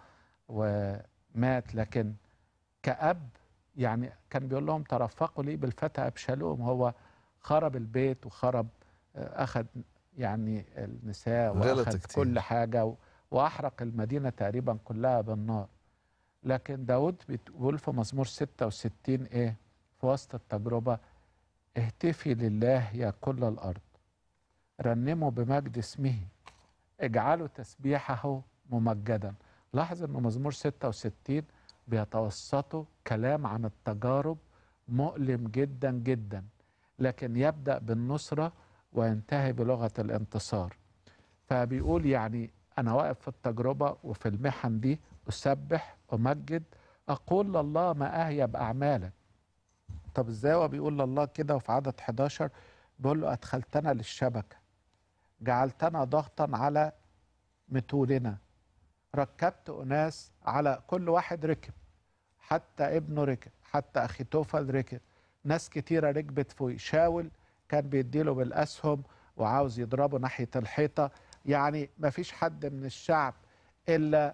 ومات، لكن كأب يعني كان بيقول لهم ترفقوا لي بالفتى أبشالوم. هو خرب البيت وخرب، أخذ يعني النساء غلط وأخذ كتير. كل حاجة وأحرق المدينة تقريبا كلها بالنار. لكن داود بيقول في مزمور 66 إيه في وسط التجربة؟ اهتفي لله يا كل الأرض، رنموا بمجد اسمه، اجعلوا تسبيحه ممجدا. لاحظ أنه مزمور 66 بيتوسطوا كلام عن التجارب مؤلم جدا جدا، لكن يبدأ بالنصرة وينتهي بلغة الانتصار. فبيقول يعني أنا واقف في التجربة وفي المحن دي أسبح أمجد، أقول لله ما أهيب أعمالك. طب إزاي هو بيقول لله كده؟ وفي عدد 11 بيقول له أدخلتنا للشبكة، جعلتنا ضغطا على متولنا، ركبت أناس على كل واحد ركب، حتى ابنه ركب، حتى أخيتوفل ركب، ناس كتيرة ركبت فوق. شاول كان بيديله بالأسهم وعاوز يضربه ناحية الحيطة. يعني ما فيش حد من الشعب إلا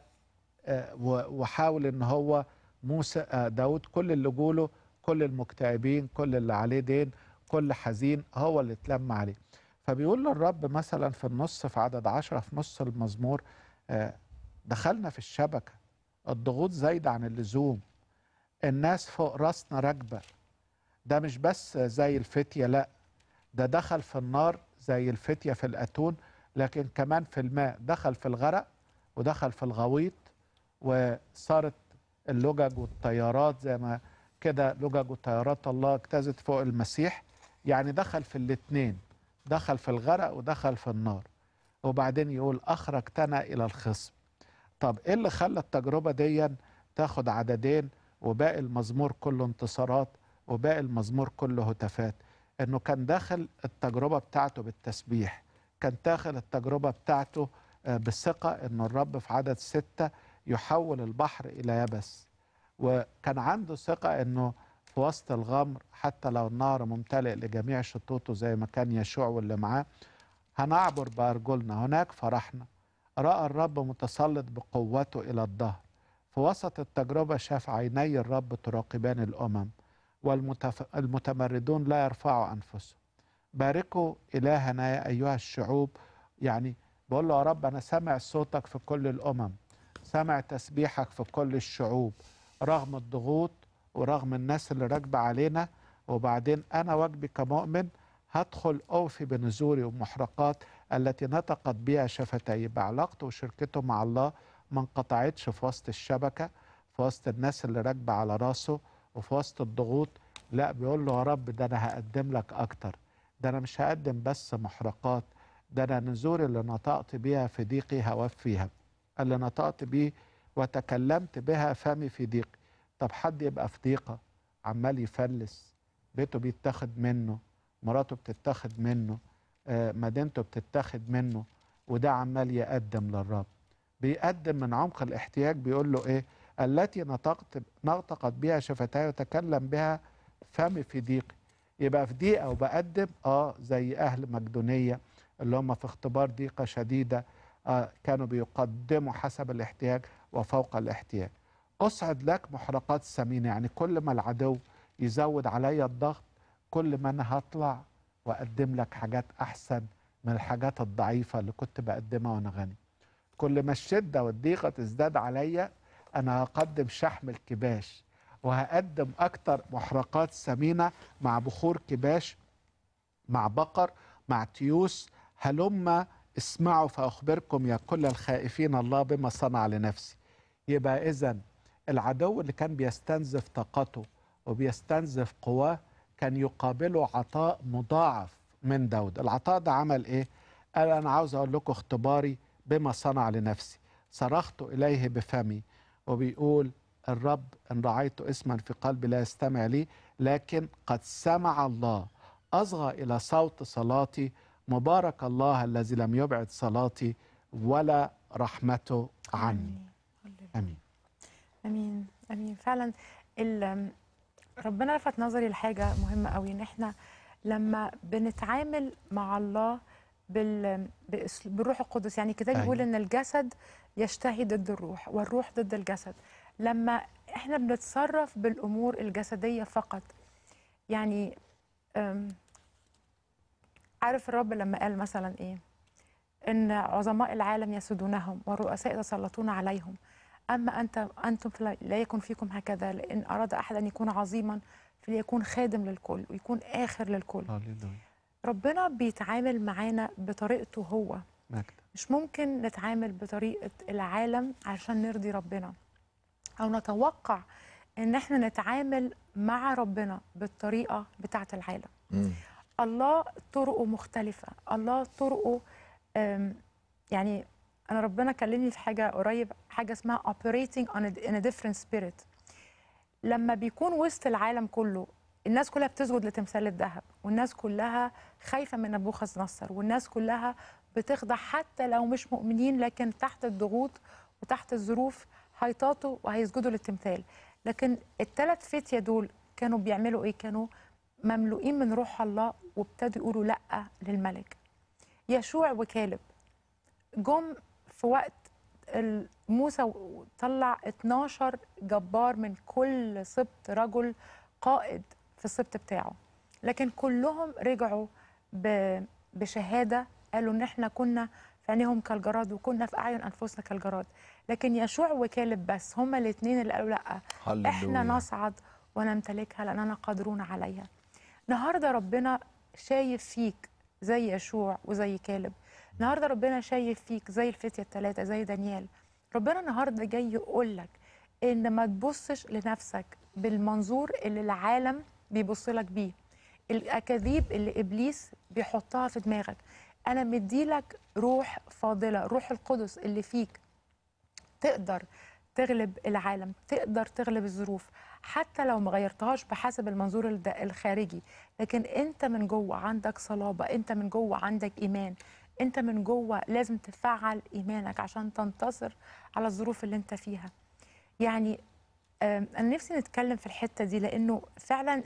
وحاول إن هو موسى داود كل اللي جوله، كل المكتئبين، كل اللي عليه دين، كل حزين هو اللي اتلم عليه. فبيقول للرب مثلا في النص في عدد 10 في نص المزمور دخلنا في الشبكة، الضغوط زايدة عن اللزوم، الناس فوق راسنا راكبة. ده مش بس زي الفتية، لا ده دخل في النار زي الفتية في الأتون، لكن كمان في الماء، دخل في الغرق ودخل في الغويط، وصارت اللجج والطيارات زي ما كده لجج وطيارات الله اجتازت فوق المسيح. يعني دخل في الاتنين، دخل في الغرق ودخل في النار. وبعدين يقول أخرجتنا إلى الخصم. طب إيه اللي خلى التجربة دي تاخد عددين وباقي المزمور كله انتصارات وباقي المزمور كله هتافات؟ إنه كان داخل التجربة بتاعته بالتسبيح، كان داخل التجربة بتاعته بالثقة إن الرب في عدد 6 يحول البحر إلى يبس، وكان عنده ثقة إنه في وسط الغمر حتى لو النهر ممتلئ لجميع شطوطه زي ما كان يشوع واللي معاه هنعبر بأرجلنا، هناك فرحنا. رأى الرب متسلط بقوته إلى الظهر، في وسط التجربة شاف عيني الرب تراقبان الأمم، والمتمردون لا يرفعوا أنفسهم. باركوا إلهنا يا أيها الشعوب. يعني بقول له يا رب أنا سامع صوتك في كل الأمم، سامع تسبيحك في كل الشعوب، رغم الضغوط ورغم الناس اللي راكبة علينا. وبعدين أنا واجبي كمؤمن هدخل أوفي بنذوري ومحرقات التي نطقت بها شفتي. بعلاقته وشركته مع الله ما انقطعتش في وسط الشبكة، في وسط الناس اللي راكبة على راسه وفي وسط الضغوط. لا بيقول له يا رب ده أنا هقدم لك أكتر، ده أنا مش هقدم بس محرقات، ده أنا نذوري اللي نطقت بها في ضيقي هوفيها، اللي نطقت بيه وتكلمت بها فمي في ضيقي. طب حد يبقى في ضيقة عمال يفلس، بيته بيتاخد منه، مراته بتتاخد منه، مدينته بتتاخد منه، وده عمال يقدم للرب، بيقدم من عمق الاحتياج. بيقول له ايه؟ التي نطقت بها شفتاي وتكلم بها فمي في ضيقي. يبقى في ضيقه وبقدم زي اهل مقدونيه اللي هم في اختبار ضيقه شديده كانوا بيقدموا حسب الاحتياج وفوق الاحتياج. أسعد لك محرقات ثمينة، يعني كل ما العدو يزود عليا الضغط كل ما أنا هطلع وأقدم لك حاجات أحسن من الحاجات الضعيفة اللي كنت بقدمها وأنا غني. كل ما الشدة والضيقة تزداد عليا أنا هقدم شحم الكباش، وهقدم أكتر محرقات ثمينة مع بخور كباش، مع بقر، مع تيوس. هلما اسمعوا فأخبركم يا كل الخائفين الله بما صنع لنفسي. يبقى إذن العدو اللي كان بيستنزف طاقته وبيستنزف قواه كان يقابله عطاء مضاعف من داود. العطاء ده عمل إيه؟ قال أنا عاوز أقول لكم اختباري بما صنع لنفسي، صرخت إليه بفمي. وبيقول الرب إن رعيت اسما في قلبي لا يستمع لي، لكن قد سمع الله، أصغى إلى صوت صلاتي. مبارك الله الذي لم يبعد صلاتي ولا رحمته عني. امين امين امين. فعلا ربنا لفت نظري لحاجه مهمه قوي، ان احنا لما بنتعامل مع الله بالروح القدس، يعني الكتاب بيقول ان الجسد يشتهي ضد الروح والروح ضد الجسد. لما احنا بنتصرف بالامور الجسديه فقط، يعني عارف الرب لما قال مثلا ايه؟ ان عظماء العالم يسودونهم والرؤساء يتسلطون عليهم، اما انتم لا يكن فيكم هكذا، لان اراد احد ان يكون عظيما فليكون خادم للكل ويكون اخر للكل. ربنا بيتعامل معانا بطريقته هو، مش ممكن نتعامل بطريقه العالم عشان نرضي ربنا، او نتوقع ان احنا نتعامل مع ربنا بالطريقه بتاعه العالم. الله طرقه مختلفه، الله طرقه يعني أنا ربنا كلمني في حاجة قريب، حاجة اسمها operating in a different spirit. لما بيكون وسط العالم كله الناس كلها بتسجد لتمثال الذهب، والناس كلها خايفة من نبوخذ نصر، والناس كلها بتخضع حتى لو مش مؤمنين، لكن تحت الضغوط وتحت الظروف هيطاطوا وهيسجدوا للتمثال. لكن الثلاث فتية دول كانوا بيعملوا إيه؟ كانوا مملوئين من روح الله وابتدوا يقولوا لأ للملك. يشوع وكالب جم في وقت موسى طلع 12 جبار من كل سبط، رجل قائد في السبط بتاعه، لكن كلهم رجعوا بشهادة، قالوا ان احنا كنا في عينيهم كالجراد وكنا في اعين انفسنا كالجراد. لكن يشوع وكالب بس هما الاثنين اللي قالوا لا، احنا نصعد ونمتلكها لاننا قادرون عليها. النهارده ربنا شايف فيك زي يشوع وزي كالب، النهارده ربنا شايف فيك زي الفتية الثلاثة زي دانيال. ربنا النهارده جاي يقول لك ان ما تبصش لنفسك بالمنظور اللي العالم بيبص لك بيه، الاكاذيب اللي ابليس بيحطها في دماغك. انا مديلك روح فاضله، روح القدس اللي فيك تقدر تغلب العالم، تقدر تغلب الظروف، حتى لو ما غيرتهاش بحسب المنظور الخارجي، لكن انت من جوه عندك صلابه، انت من جوه عندك ايمان، انت من جوه لازم تفعل ايمانك عشان تنتصر على الظروف اللي انت فيها. يعني انا نفسي نتكلم في الحته دي، لانه فعلا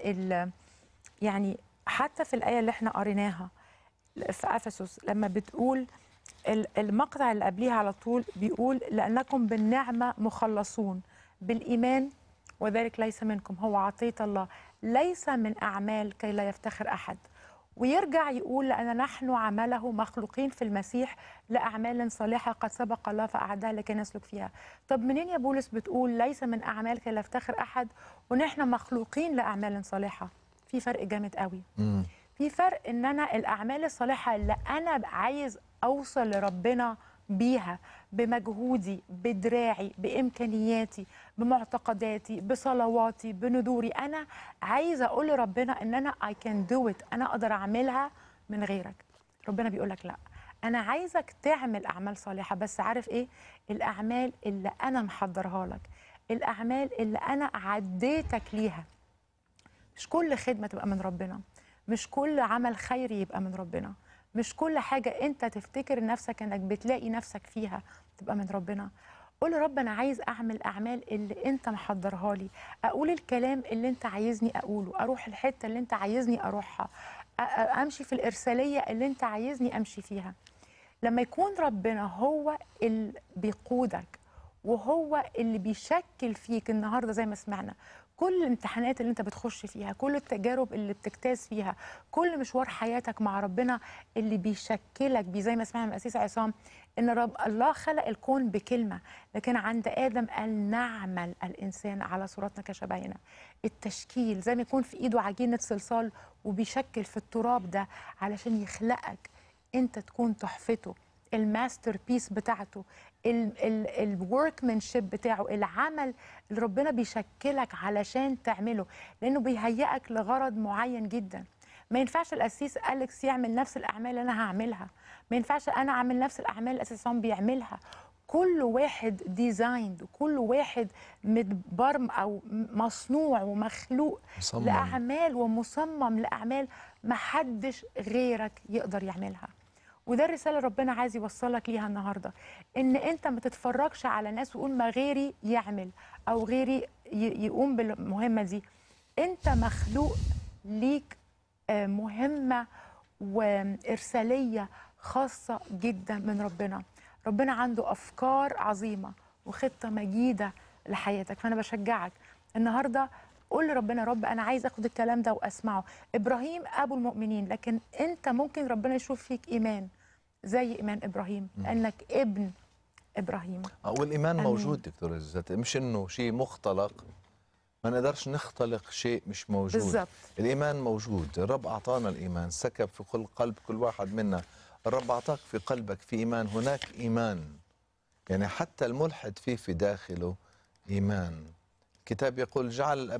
يعني حتى في الايه اللي احنا قريناها في افسس لما بتقول المقطع اللي قبليها على طول بيقول لانكم بالنعمه مخلصون بالايمان وذلك ليس منكم، هو عطيه الله ليس من اعمال كي لا يفتخر احد. ويرجع يقول لأن نحن عمله مخلوقين في المسيح لأعمال صالحة قد سبق الله فأعدها لكي نسلك فيها. طب منين يا بولس بتقول ليس من أعمال كي لا يفتخر أحد ونحن مخلوقين لأعمال صالحة؟ في فرق جامد قوي. في فرق إن أنا الأعمال الصالحة اللي أنا عايز أوصل لربنا بيها بمجهودي، بدراعي، بإمكانياتي، بمعتقداتي، بصلواتي، بندوري، أنا عايزة أقول لربنا إن أنا I can do it، أنا أقدر أعملها من غيرك. ربنا بيقولك لأ، أنا عايزك تعمل أعمال صالحة، بس عارف إيه؟ الأعمال اللي أنا محضرها لك، الأعمال اللي أنا عديتك ليها. مش كل خدمة تبقى من ربنا، مش كل عمل خيري يبقى من ربنا، مش كل حاجة أنت تفتكر نفسك أنك بتلاقي نفسك فيها تبقى من ربنا. قول لرب أنا عايز أعمل أعمال اللي أنت محضرها لي، أقول الكلام اللي أنت عايزني أقوله، أروح الحتة اللي أنت عايزني أروحها، أمشي في الإرسالية اللي أنت عايزني أمشي فيها. لما يكون ربنا هو اللي بيقودك وهو اللي بيشكل فيك النهارده زي ما سمعنا، كل الامتحانات اللي انت بتخش فيها، كل التجارب اللي بتجتاز فيها، كل مشوار حياتك مع ربنا اللي بيشكلك بيه، زي ما سمعنا من الأسيس عصام ان الله خلق الكون بكلمه، لكن عند ادم قال نعمل الانسان على صورتنا كشبهنا. التشكيل زي ما يكون في ايده عجينه صلصال وبيشكل في التراب ده علشان يخلقك انت تكون تحفته، الماستر بيس بتاعته، الوركمانشيب بتاعه، العمل اللي ربنا بيشكلك علشان تعمله، لانه بيهيئك لغرض معين جدا. ما ينفعش القسيس أليكس يعمل نفس الاعمال اللي انا هعملها، ما ينفعش انا اعمل نفس الاعمال اللي القسيس عصام بيعملها. كل واحد ديزايند وكل واحد متبرم او مصنوع ومخلوق مصمم. لاعمال ومصمم لاعمال محدش غيرك يقدر يعملها. وده الرسالة اللي ربنا عايز يوصلك ليها النهاردة، ان انت ما تتفرجش على ناس وقول ما غيري يعمل او غيري يقوم بالمهمة دي. انت مخلوق ليك مهمة وإرسالية خاصة جدا من ربنا. ربنا عنده أفكار عظيمة وخطة مجيدة لحياتك، فأنا بشجعك النهاردة قول لربنا رب أنا عايز أخد الكلام ده وأسمعه. إبراهيم أبو المؤمنين، لكن أنت ممكن ربنا يشوف فيك إيمان زي إيمان إبراهيم لأنك ابن إبراهيم. والإيمان أمين. موجود دكتور عزت، مش إنه شيء مختلق، ما نقدرش نختلق شيء مش موجود. بالزبط. الإيمان موجود، الرب أعطانا الإيمان، سكب في كل قلب كل واحد منا. الرب أعطاك في قلبك في إيمان، هناك إيمان، يعني حتى الملحد فيه في داخله إيمان. الكتاب يقول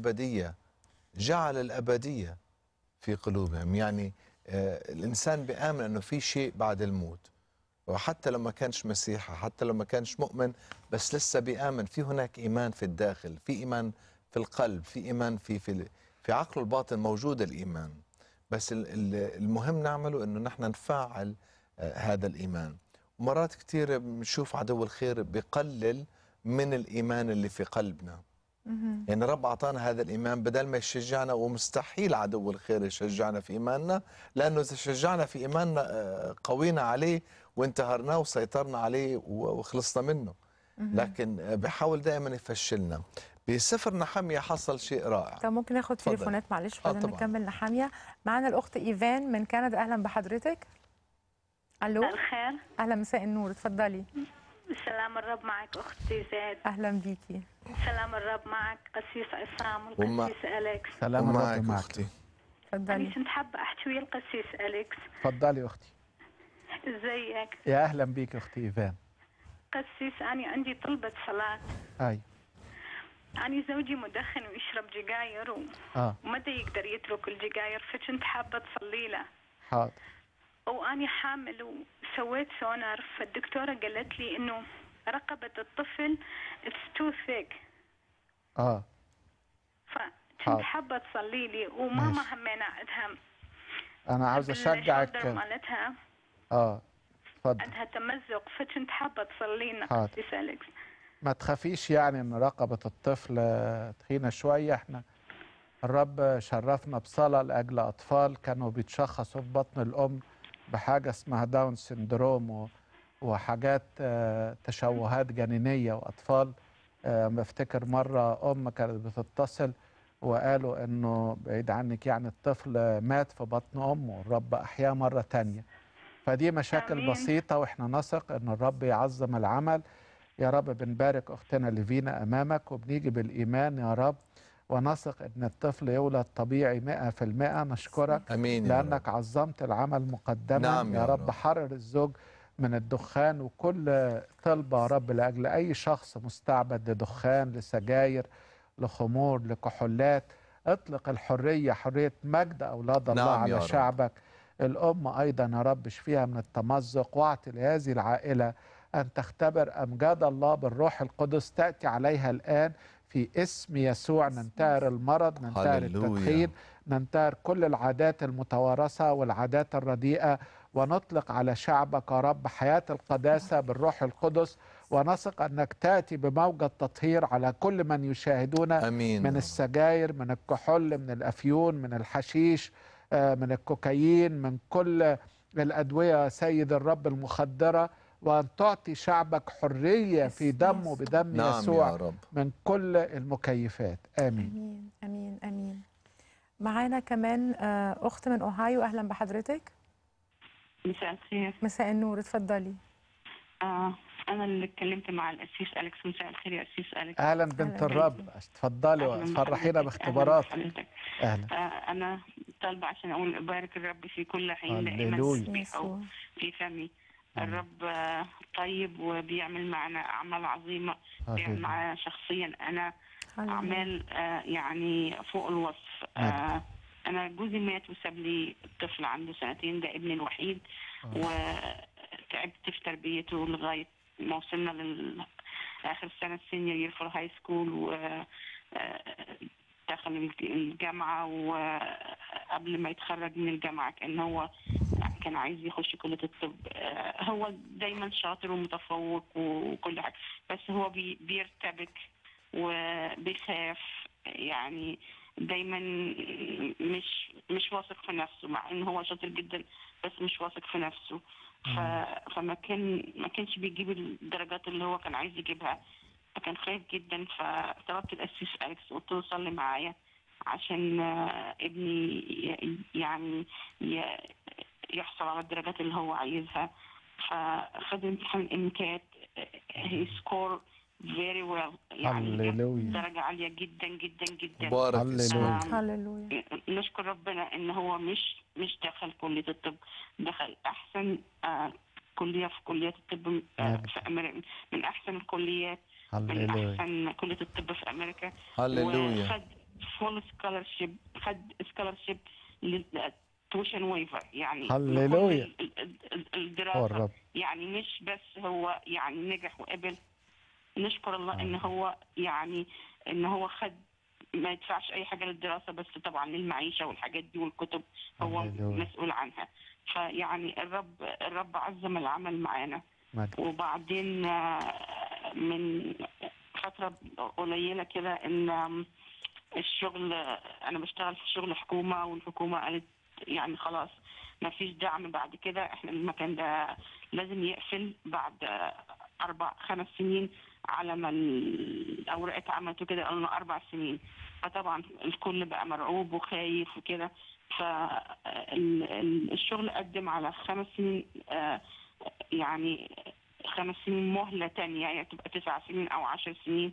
جعل الأبدية في قلوبهم، يعني الإنسان بيآمن أنه في شيء بعد الموت، وحتى لو ما كانش مسيحي، حتى لو ما كانش مؤمن، بس لسه بيآمن في هناك إيمان في الداخل، في إيمان في القلب، في إيمان في عقله الباطن موجود الإيمان. بس المهم نعمله أنه نحن نفعل هذا الإيمان. ومرات كثيرة بنشوف عدو الخير بيقلل من الإيمان اللي في قلبنا. يعني رب أعطانا هذا الإيمان بدل ما يشجعنا، ومستحيل عدو الخير يشجعنا في إيماننا، لأنه إذا شجعنا في إيماننا قوينا عليه وانتهرناه وسيطرنا عليه وخلصنا منه. لكن بحاول دائما يفشلنا. بسفر نحمية حصل شيء رائع. طب ممكن ناخد تليفونات معلش بعدين نكمل نحمية. معانا الأخت إيفان من كندا، أهلا بحضرتك. ألو. الخير. أهلا، مساء النور، اتفضلي. سلام الرب معك أختي زاد. أهلا بيكي. سلام الرب معك قسيس عصام والقسيس أليكس. سلام الرب معك أختي. اتفضلي. أنا كنت حابة أحكي ويا القسيس أليكس. اتفضلي أختي. ازيك؟ يا أهلا بيك أختي إيفان. قسيس أنا عندي طلبة صلاة. أي. أنا زوجي مدخن ويشرب سجاير ومتى يقدر يترك السجاير، فكنت حابة تصلي له. حاضر. وأنا حامل وسويت سونار، فالدكتورة قالت لي إنه رقبة الطفل it's too thick. فكنت حابة تصلي لي. وماما همينا عندها، أنا عاوز أشجعك. مالتها اتفضل. عندها تمزق، فكنت حابة تصلي لنا قسيس أليكس. ما تخافيش، يعني إن رقبة الطفل تخينة شوية. إحنا الرب شرفنا بصلاة لأجل أطفال كانوا بيتشخصوا في بطن الأم بحاجة اسمها داون سيندروم وحاجات تشوهات جنينية. وأطفال بفتكر مرة أم كانت بتتصل وقالوا إنه بعيد عنك يعني الطفل مات في بطن أمه، الرب أحياه مرة تانية. فدي مشاكل آمين. بسيطة، وإحنا نثق إن الرب يعظم العمل. يا رب بنبارك أختنا ليفينا أمامك، وبنيجي بالإيمان يا رب، ونثق إن الطفل يولد طبيعي 100%. نشكرك أمين لأنك عظمت العمل مقدما. نعم يا رب حرر الزوج من الدخان، وكل طلبة يا رب لأجل أي شخص مستعبد لدخان، لسجاير، لخمور، لكحولات، اطلق الحرية، حرية مجد أولاد الله نعم على شعبك. الأم أيضا يا رب اشفيها من التمزق، واعطي لهذه العائلة أن تختبر أمجاد الله بالروح القدس تأتي عليها الآن في اسم يسوع. ننتهر المرض، ننتهر التدخين، ننتهر كل العادات المتوارثة والعادات الرديئة، ونطلق على شعبك يا رب حياة القداسة بالروح القدس، ونثق أنك تأتي بموجة تطهير على كل من يشاهدون امين من السجاير، من الكحول، من الأفيون، من الحشيش، من الكوكايين، من كل الأدوية سيد الرب المخدرة، وأن تعطي شعبك حرية في دمه بدم نعم يسوع يا رب. من كل المكيفات. آمين. امين امين امين. معانا كمان اخت من اوهايو، اهلا بحضرتك. مساء الخير. مساء النور، اتفضلي. أنا اللي اتكلمت مع القسيس أليكس. مساء الخير يا قسيس أليكس. أهلا بنت أهلاً الرب، بيكي. اتفضلي أهلاً وفرحينا بحضرتك. باختباراتك. أهلاً بحضرتك. أهلا. أنا طالبة عشان أقول أبارك الرب في كل حين دائما هللويا. تسبيحه في فمي. الرب طيب وبيعمل معنا أعمال عظيمة، بيعمل معنا شخصيا أنا أعمال يعني فوق الوصف. أنا جوزي مات وساب لي طفل عنده 2 سنين، ده ابني الوحيد، وتعبت في تربيته لغاية ما وصلنا لآخر سنة السينيور يير في الهاي سكول، و دخل الجامعة، وقبل ما يتخرج من الجامعة كان عايز يخش كلية الطب. هو دايما شاطر ومتفوق وكل حاجة، بس هو بيرتبك وبيخاف، يعني دايما مش واثق في نفسه، مع ان هو شاطر جدا بس مش واثق في نفسه. فما كانش بيجيب الدرجات اللي هو كان عايز يجيبها، فكان خايف جدا. فطلبت القسيس أليكس، قلت له صلي معايا عشان ابني يعني يحصل على الدرجات اللي هو عايزها. فخد امتحان الإنكات، he scored very well، يعني درجة عالية جدا جدا جدا. بارك هللويا. نشكر ربنا ان هو مش دخل كلية الطب، دخل احسن كلية في كليات الطب في امريكا، من احسن الكليات، من احسن كلية الطب في امريكا. هللويا. وخد فول سكولرشيب، خد سكولرشيب تويشن ويفر، يعني هللويا. الدراسة، يعني مش بس هو يعني نجح وقبل. نشكر الله ان هو يعني ان هو خد ما يدفعش اي حاجه للدراسه، بس طبعا للمعيشه والحاجات دي والكتب هو مسؤول عنها. فيعني الرب عظم العمل معانا. وبعدين من فتره قليله كده ان الشغل، انا بشتغل في شغل حكومه، والحكومه قالت يعني خلاص ما فيش دعم بعد كده، احنا المكان ده لازم يقفل بعد 4-5 سنين على ما الأوراق اتعملت وكده، قالوا 4 سنين. فطبعا الكل بقى مرعوب وخايف وكده. فالشغل قدم على 5 سنين، يعني 5 سنين مهلة تانية، يعني تبقى 9 سنين أو 10 سنين.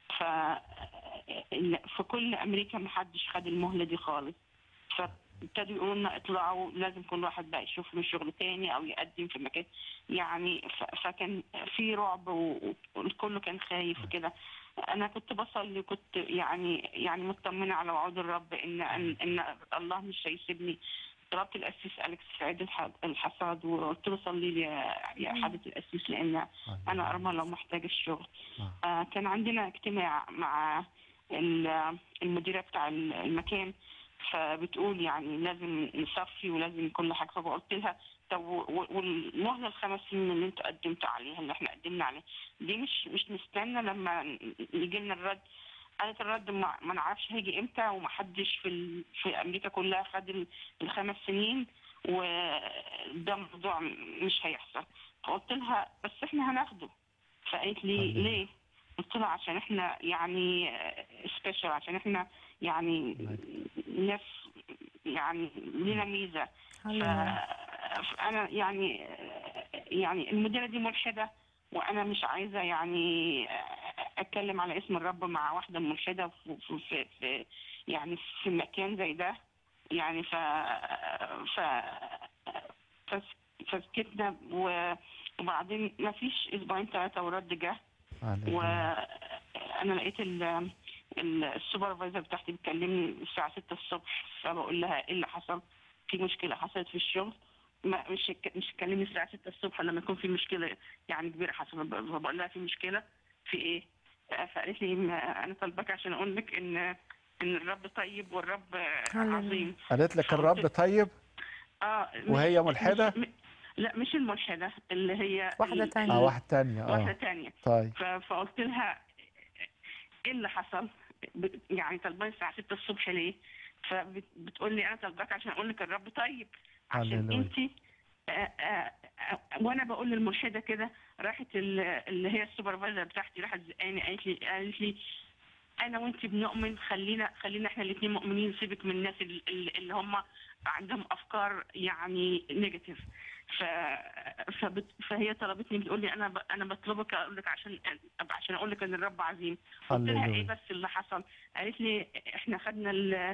في كل أمريكا محدش خد المهلة دي خالص. ابتدوا يقولوا لنا اطلعوا، لازم كل واحد بقى يشوف له شغل تاني او يقدم في مكان، يعني فكان في رعب والكل كان خايف وكده. انا كنت بصلي، كنت يعني مطمنه على وعود الرب ان الله مش هيسيبني. طلبت القسيس أليكس في عيد الحصاد، وقلت له صلي لي يا حضرة القسيس، لان انا ارمله ومحتاج الشغل. كان عندنا اجتماع مع المديره بتاع المكان، فبتقول يعني لازم نصفي ولازم كل حاجه. فقلت لها طب والمهله ال5 سنين اللي انتوا قدمتوا عليها، اللي احنا قدمنا عليها دي، مش نستنى لما يجي لنا الرد؟ قالت الرد ما نعرفش هيجي امتى، ومحدش في امريكا كلها خد ال5 سنين، وده موضوع مش هيحصل. فقلت لها بس احنا هناخده. فقالت لي ليه؟ قلت لها عشان احنا يعني سبيشال، عشان احنا يعني ناس يعني لينا ميزه. فانا يعني المديره دي ملحده، وانا مش عايزه يعني اتكلم على اسم الرب مع واحده ملحده في يعني في مكان زي ده، يعني فسكتنا. وبعدين ما فيش 2-3 ورد جه، وانا لقيت السوبرفايزر بتاعتي بتكلمني الساعه 6 الصبح، فبقول لها ايه اللي حصل؟ في مشكله حصلت في الشغل؟ مش تكلمني الساعه 6 الصبح لما يكون في مشكله يعني كبيره حصلت. فبقول لها في مشكله في ايه؟ فقالت لي انا طالباك عشان اقول لك ان الرب طيب والرب عظيم. قالت لك الرب طيب؟ وهي ملحده؟ لا مش الملحده، اللي هي واحدة تانية. واحدة تانية. واحده تانية. طيب. فقلت لها ايه اللي حصل؟ يعني طلباني الساعه 6 الصبح ليه؟ فبتقول لي انا طلبك عشان اقول لك الرب طيب، عشان هللويا. انت وانا بقول للملحده كده، راحت اللي هي السوبرفايزر بتاعتي راحت زقاني، قالت لي انا وانت بنؤمن، خلينا احنا الاثنين مؤمنين، سيبك من الناس اللي هم عندهم افكار يعني نيجاتيف. فهي طلبتني، بتقول لي انا بطلبك اقول لك عشان اقول لك ان الرب عظيم. قلت لها ايه بس اللي حصل؟ قالت لي احنا خدنا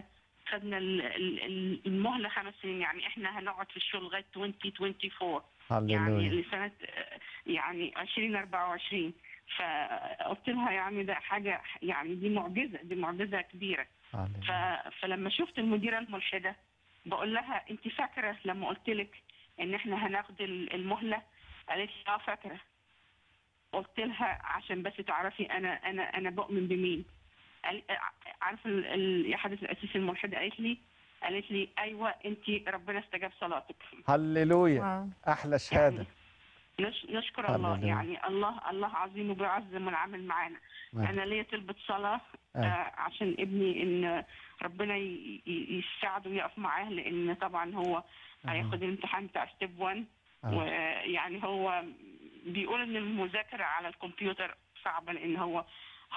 المهله 5 سنين، يعني احنا هنقعد في الشغل لغايه 2024 يعني لسنه يعني 2024. فقلت لها يعني ده حاجه، يعني دي معجزه كبيره. فلما شفت المديره الملحده بقول لها انت فاكره لما قلت لك ان احنا هناخد المهله؟ قالت لي فاكره. قلت لها عشان بس تعرفي انا بؤمن بمين. عارفه يا حضره القسيس الملحده قالت لي ايوه انت ربنا استجاب صلاتك. هللويا. احلى شهاده. يعني نشكر الله. يعني الله عظيم وبيعظم العمل معانا. انا ليا طلبة صلاه عشان ابني، ان ربنا يساعده ويقف معاه، لان طبعا هو هياخد الامتحان بتاع ستيب 1. ويعني هو بيقول ان المذاكره على الكمبيوتر صعبه، لان هو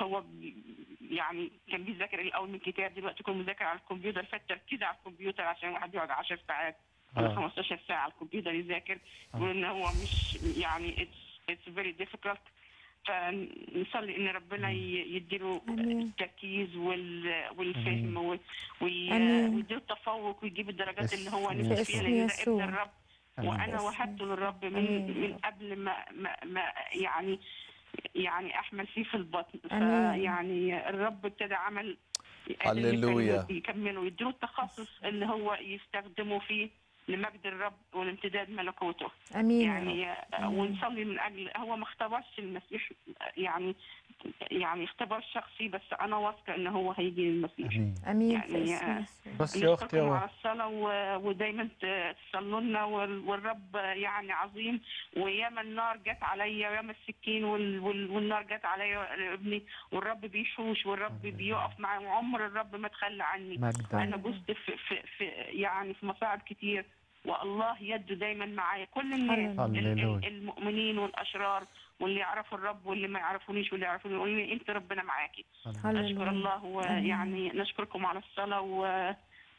يعني كان بيذاكر الاول من كتاب، دلوقتي يكون مذاكر على الكمبيوتر. فالتركيز على الكمبيوتر عشان واحد يقعد 10 ساعات ولا 15 ساعه على الكمبيوتر يذاكر، يقول ان هو مش يعني it's very difficult. فنصلي ان ربنا يديله التركيز والفهم ويديله التفوق ويجيب الدرجات اللي هو نفسه فيها، لان ده ابن الرب. وانا وهبته للرب من قبل ما يعني احمل فيه في البطن. فيعني الرب ابتدى عمل هللويا يكمله، يديله التخصص اللي هو يستخدمه فيه لمجد الرب والامتداد ملكوته. امين. يعني ونصلي من اجل، هو ما اختبرش المسيح يعني اختبار شخصي، بس انا واثقه ان هو هيجي للمسيح. امين. يعني بس يا اختي على الصلاه ودايما تصلوا لنا، والرب يعني عظيم. وياما النار جت عليا، وياما السكين والنار جت عليا ابني، والرب بيحوش والرب بيقف معي، وعمر الرب ما تخلى عني. انا جزت في يعني في مصاعب كتير، والله يده دايما معايا. كل الناس المؤمنين والاشرار واللي يعرفوا الرب واللي ما يعرفونيش واللي يعرفوني يقولوا لي انت ربنا معاكي. اشكر الله. ويعني نشكركم على الصلاه. ويعني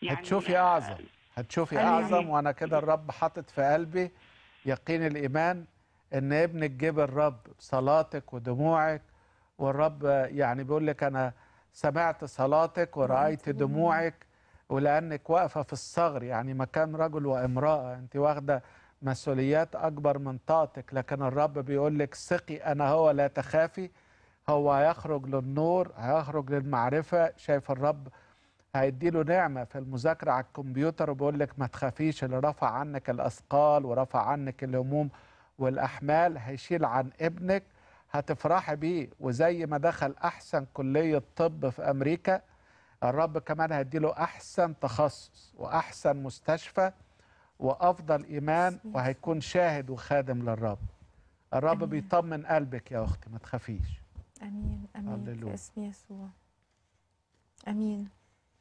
هتشوفي اعظم. وانا كده الرب حاطط في قلبي يقين الايمان ان ابنك جيب الرب بصلاتك ودموعك. والرب يعني بيقول لك انا سمعت صلاتك ورأيت دموعك، ولأنك واقفة في الصغر، يعني مكان رجل وامرأة، انت واخدة مسؤوليات أكبر من طاقتك، لكن الرب بيقول لك ثقي أنا هو لا تخافي. هو هيخرج للنور، هيخرج للمعرفة. شايف الرب هيديله نعمة في المذاكرة على الكمبيوتر، وبيقول لك ما تخافيش، اللي رفع عنك الأثقال ورفع عنك الهموم والأحمال هيشيل عن ابنك. هتفرحي بيه، وزي ما دخل أحسن كلية طب في أمريكا، الرب كمان هيديله أحسن تخصص وأحسن مستشفى وأفضل إيمان، وهيكون شاهد وخادم للرب. الرب بيطمن قلبك يا أختي، ما تخافيش. أمين. أمين في اسم يسوع. أمين.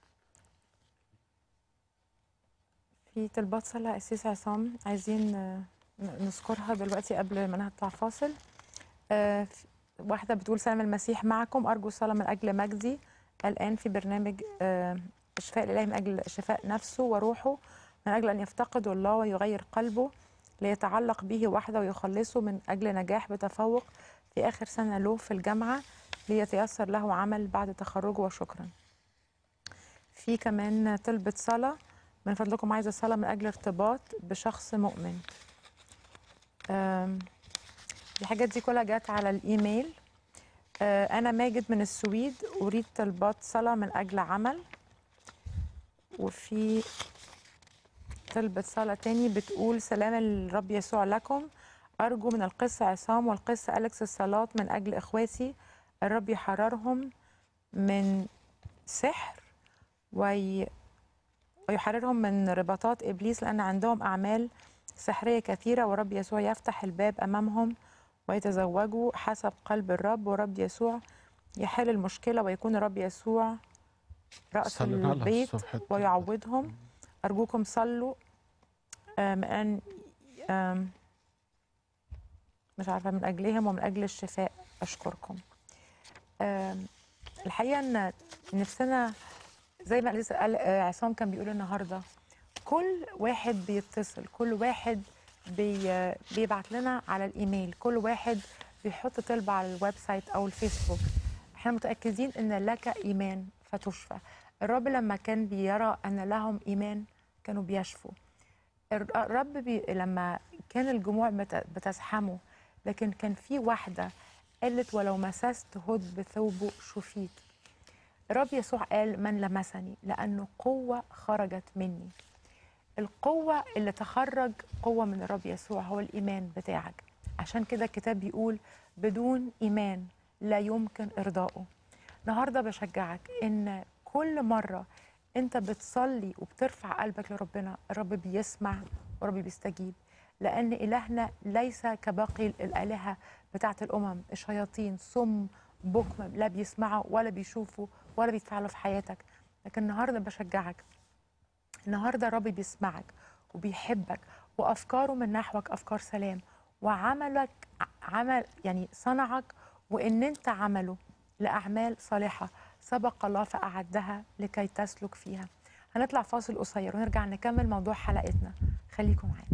في طلبات صلاة أسيس عصام عايزين نذكرها دلوقتي قبل ما نطلع فاصل. واحدة بتقول سلام المسيح معكم، أرجو صلاة من أجل مجدي الآن في برنامج الشفاء الإلهي، من أجل شفاء نفسه وروحه، من أجل أن يفتقد الله ويغير قلبه ليتعلق به وحده ويخلصه، من أجل نجاح بتفوق في آخر سنة له في الجامعة ليتيسر له عمل بعد تخرجه، وشكرا. في كمان طلبة صلاة من فضلكم، عايزة صلاة من أجل ارتباط بشخص مؤمن. الحاجات دي كلها جات على الإيميل. أنا ماجد من السويد، أريد طلبات صلاة من أجل عمل. وفي طلبة صلاة تاني بتقول سلام الرب يسوع لكم، أرجو من القس عصام والقس أليكس الصلاة من أجل إخواتي، الرب يحررهم من سحر ويحررهم من رباطات إبليس، لأن عندهم أعمال سحرية كثيرة، ورب يسوع يفتح الباب أمامهم ويتزوجوا حسب قلب الرب، ورب يسوع يحل المشكلة ويكون الرب يسوع رأس صلينا لها البيت الصبح. ويعوضهم. أرجوكم صلوا من مش عارفة من أجلهم ومن أجل الشفاء. أشكركم. الحقيقة أن نفسنا زي ما لسه قال عصام كان بيقول النهاردة، كل واحد بيتصل، كل واحد بيبعت لنا على الإيميل، كل واحد بيحط طلب على الويب سايت أو الفيسبوك. احنا متأكدين أن لك إيمان فتشفى. الرب لما كان بيرى أن لهم إيمان كانوا بيشفوا. الرب لما كان الجموع بتزحمه، لكن كان في واحدة قالت ولو مسست هد بثوبه شفيت. الرب يسوع قال من لمسني لأنه قوة خرجت مني. القوة اللي تخرج قوة من الرب يسوع هو الإيمان بتاعك. عشان كده الكتاب بيقول بدون إيمان لا يمكن إرضائه. النهاردة بشجعك إن كل مرة أنت بتصلي وبترفع قلبك لربنا، الرب بيسمع والرب بيستجيب، لأن إلهنا ليس كباقي الآلهة بتاعت الأمم. الشياطين صم بكم، لا بيسمعوا ولا بيشوفوا ولا بيتفعلوا في حياتك. لكن النهاردة بشجعك، النهاردة الرب بيسمعك وبيحبك، وأفكاره من نحوك أفكار سلام، وعملك يعني صنعك وإن أنت عمله لأعمال صالحة سبق الله فأعدها لكي تسلك فيها. هنطلع فاصل قصير ونرجع نكمل موضوع حلقتنا. خليكم معانا.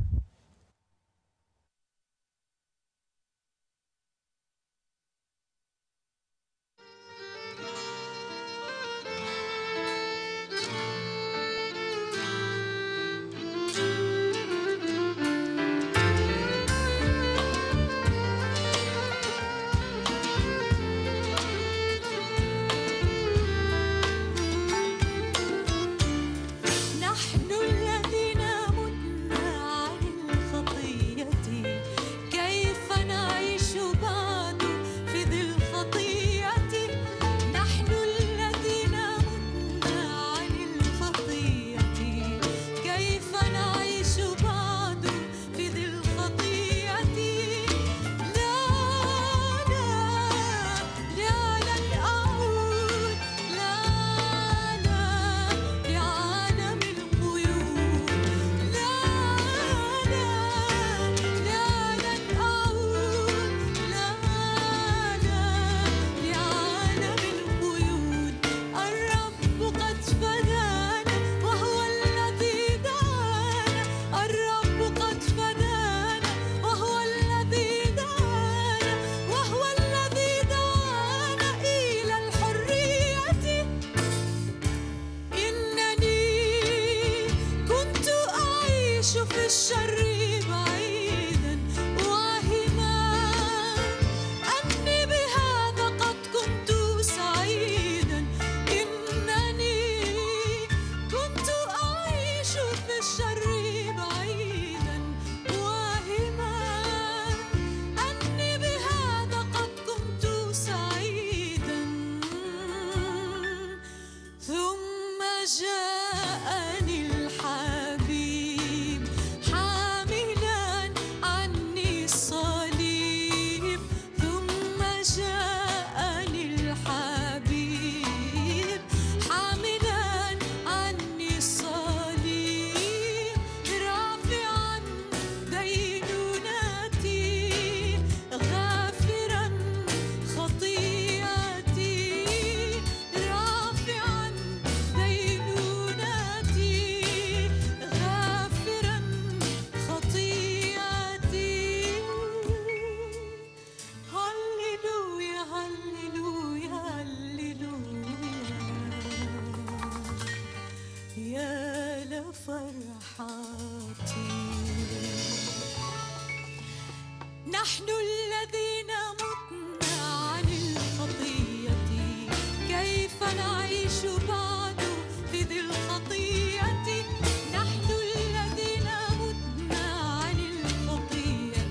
نحن الذين متنا عن الخطية، كيف نعيش بعد في ذي الخطية؟ نحن الذين متنا عن الخطية،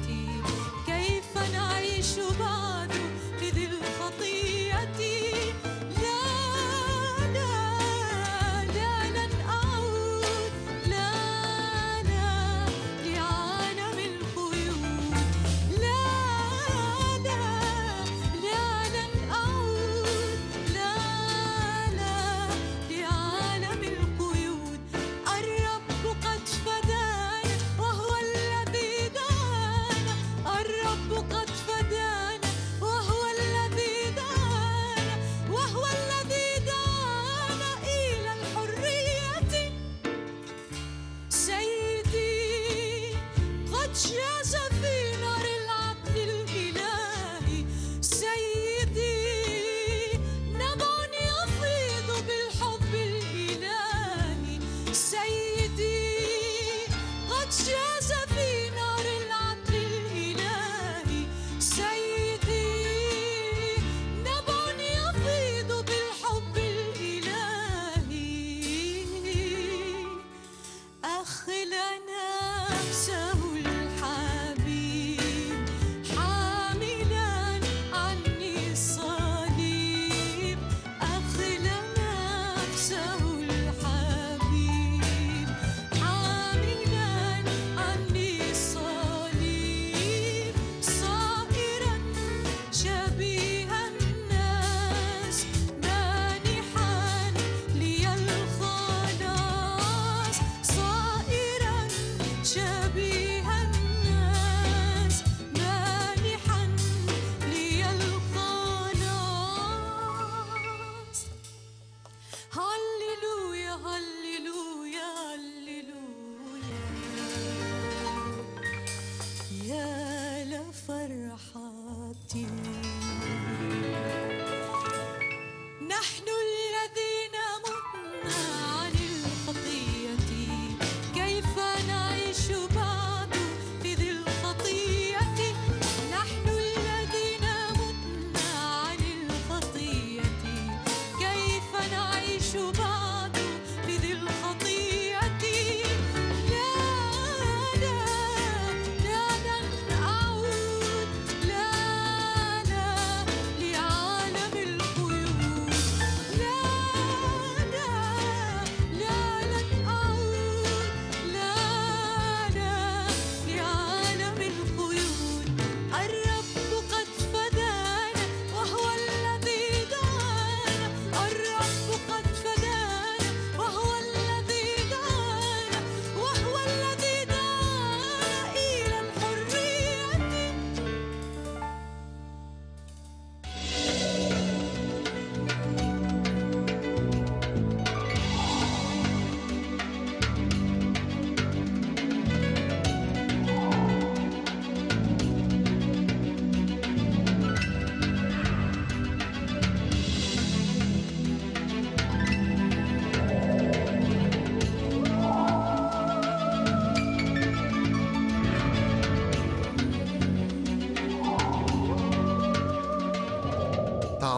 كيف نعيش بعد في ذي الخطية؟ لا لا لا لن أعود، لا لا لعالم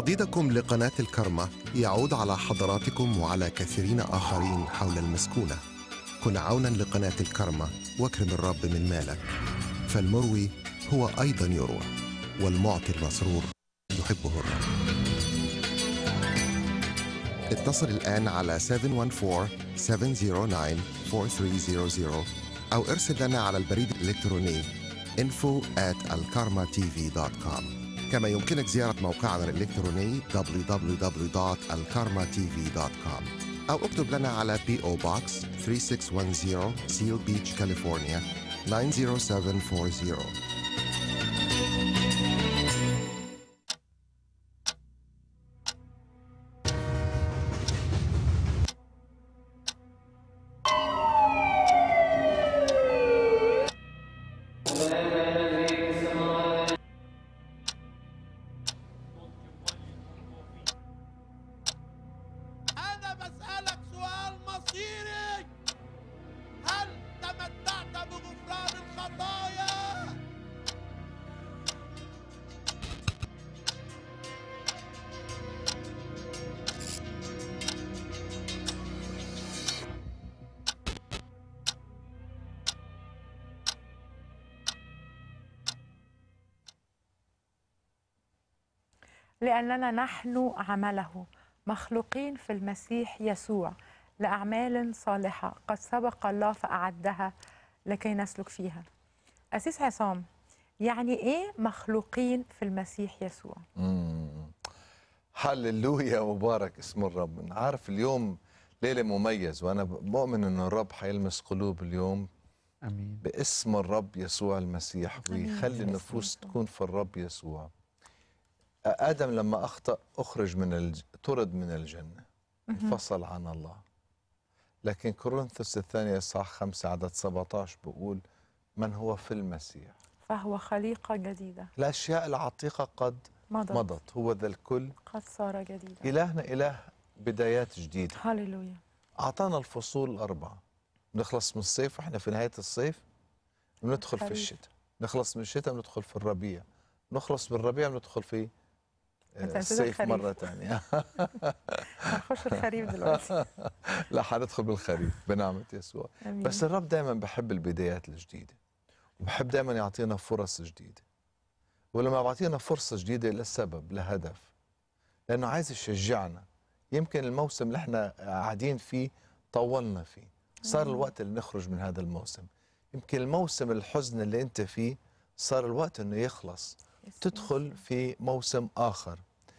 تعضيدكم لقناة الكرمة يعود على حضراتكم وعلى كثيرين آخرين حول المسكونة. كن عونا لقناة الكرمة واكرم الرب من مالك، فالمروي هو أيضا يروى، والمعطي المسرور يحبه الرب. اتصل الآن على 714-709-4300 أو ارسل لنا على البريد الإلكتروني info@alkarmatv.com. كما يمكنك زيارة موقعنا الإلكتروني www.alkarmatv.com أو اكتب لنا على P.O. Box 3610 Seal Beach, California 90740. لأننا نحن عمله مخلوقين في المسيح يسوع لأعمال صالحة قد سبق الله فأعدها لكي نسلك فيها. أسيس عصام، يعني إيه مخلوقين في المسيح يسوع؟ هللويا، مبارك اسم الرب. عارف اليوم ليلة مميز، وأنا مؤمن أن الرب حيلمس قلوب اليوم امين باسم الرب يسوع المسيح، ويخلي النفوس تكون في الرب يسوع. آدم لما أخطأ طرد من الجنة، انفصل عن الله. لكن كورنثوس الثانية إصحاح 5 عدد 17 بيقول من هو في المسيح فهو خليقة جديدة، الأشياء العتيقة قد مضت، هو ذا الكل قد صار جديدا. إلهنا إله بدايات جديدة. هللويا. أعطانا الفصول الأربعة، نخلص من الصيف وإحنا في نهاية الصيف وندخل في الشتاء، نخلص من الشتاء وندخل في الربيع، نخلص من الربيع وندخل في الصيف مرة ثانية. هنخش الخريف دلوقتي. لا، حندخل بالخريف بنعمة يسوع. أمين. بس الرب دائما بحب البدايات الجديدة، وبحب دائما يعطينا فرص جديدة. ولما بعطينا فرصة جديدة لسبب، لهدف، لأنه عايز يشجعنا. يمكن الموسم اللي احنا قاعدين فيه طولنا فيه، صار الوقت اللي نخرج من هذا الموسم. يمكن الموسم الحزن اللي انت فيه صار الوقت انه يخلص، تدخل في موسم آخر.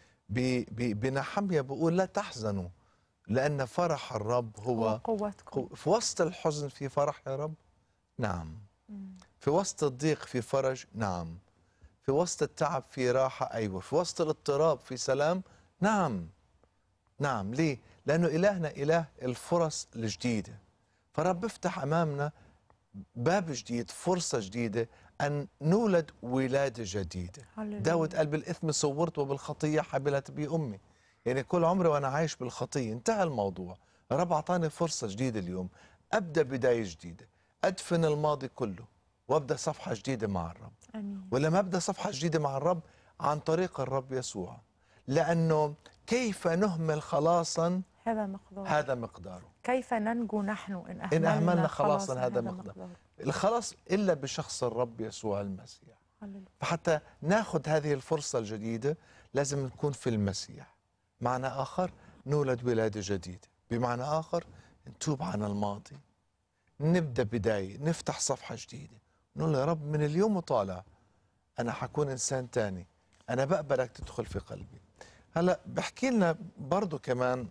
بنحمية بقول لا تحزنوا لأن فرح الرب هو قوتكم. في وسط الحزن في فرح يا رب؟ نعم. في وسط الضيق في فرج؟ نعم. في وسط التعب في راحة؟ أيوة. في وسط الاضطراب في سلام؟ نعم. نعم. ليه؟ لأنه إلهنا إله الفرص الجديدة. فرب افتح أمامنا باب جديد، فرصة جديدة أن نولد ولادة جديدة. داود قال بالإثم صورت وبالخطية حبلت بي أمي. يعني كل عمري وأنا عايش بالخطية، انتهى الموضوع. رب أعطاني فرصة جديدة اليوم، أبدأ بداية جديدة، أدفن الماضي كله وأبدأ صفحة جديدة مع الرب. أمين. ولما أبدأ صفحة جديدة مع الرب عن طريق الرب يسوع، لأنه كيف نهمل خلاصا هذا مقداره. كيف ننجو نحن إن أهملنا خلاصا هذا مقدار. الخلاص إلا بشخص الرب يسوع المسيح. فحتى ناخذ هذه الفرصة الجديدة لازم نكون في المسيح. معنى آخر نولد ولادة جديدة، بمعنى آخر نتوب عن الماضي، نبدأ بداية، نفتح صفحة جديدة، نقول يا رب من اليوم وطالع أنا حكون إنسان تاني، أنا بقبلك تدخل في قلبي. هلأ بحكي لنا برضو كمان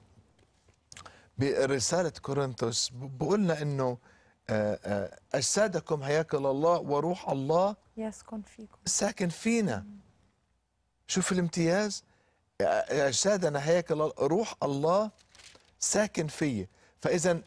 برسالة كورنثوس بقولنا إنه أجسادكم هياكل الله وروح الله يسكن فيكم، ساكن فينا. شوف الامتياز، أجسادنا هياكل الله، روح الله ساكن فيه. فإذا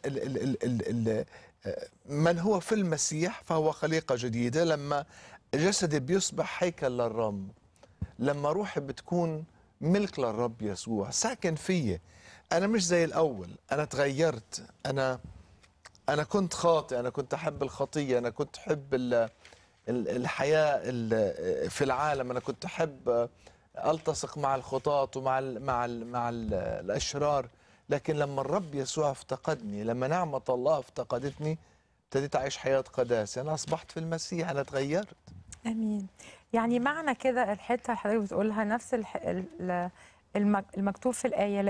من هو في المسيح فهو خليقة جديدة. لما جسدي بيصبح هيكل للرب، لما روحي بتكون ملك للرب يسوع ساكن فيه. أنا مش زي الأول، أنا تغيرت. أنا كنت خاطئ، أنا كنت أحب الخطية، أنا كنت أحب الحياة في العالم، أنا كنت أحب التصق مع الخطاة ومع الاشرار. لكن لما الرب يسوع افتقدني، لما نعمة الله افتقدتني، ابتديت اعيش حياة قداسة. انا اصبحت في المسيح، انا اتغيرت. امين. يعني معنى كده الحته اللي حضرتك بتقولها نفس المكتوب في الايه،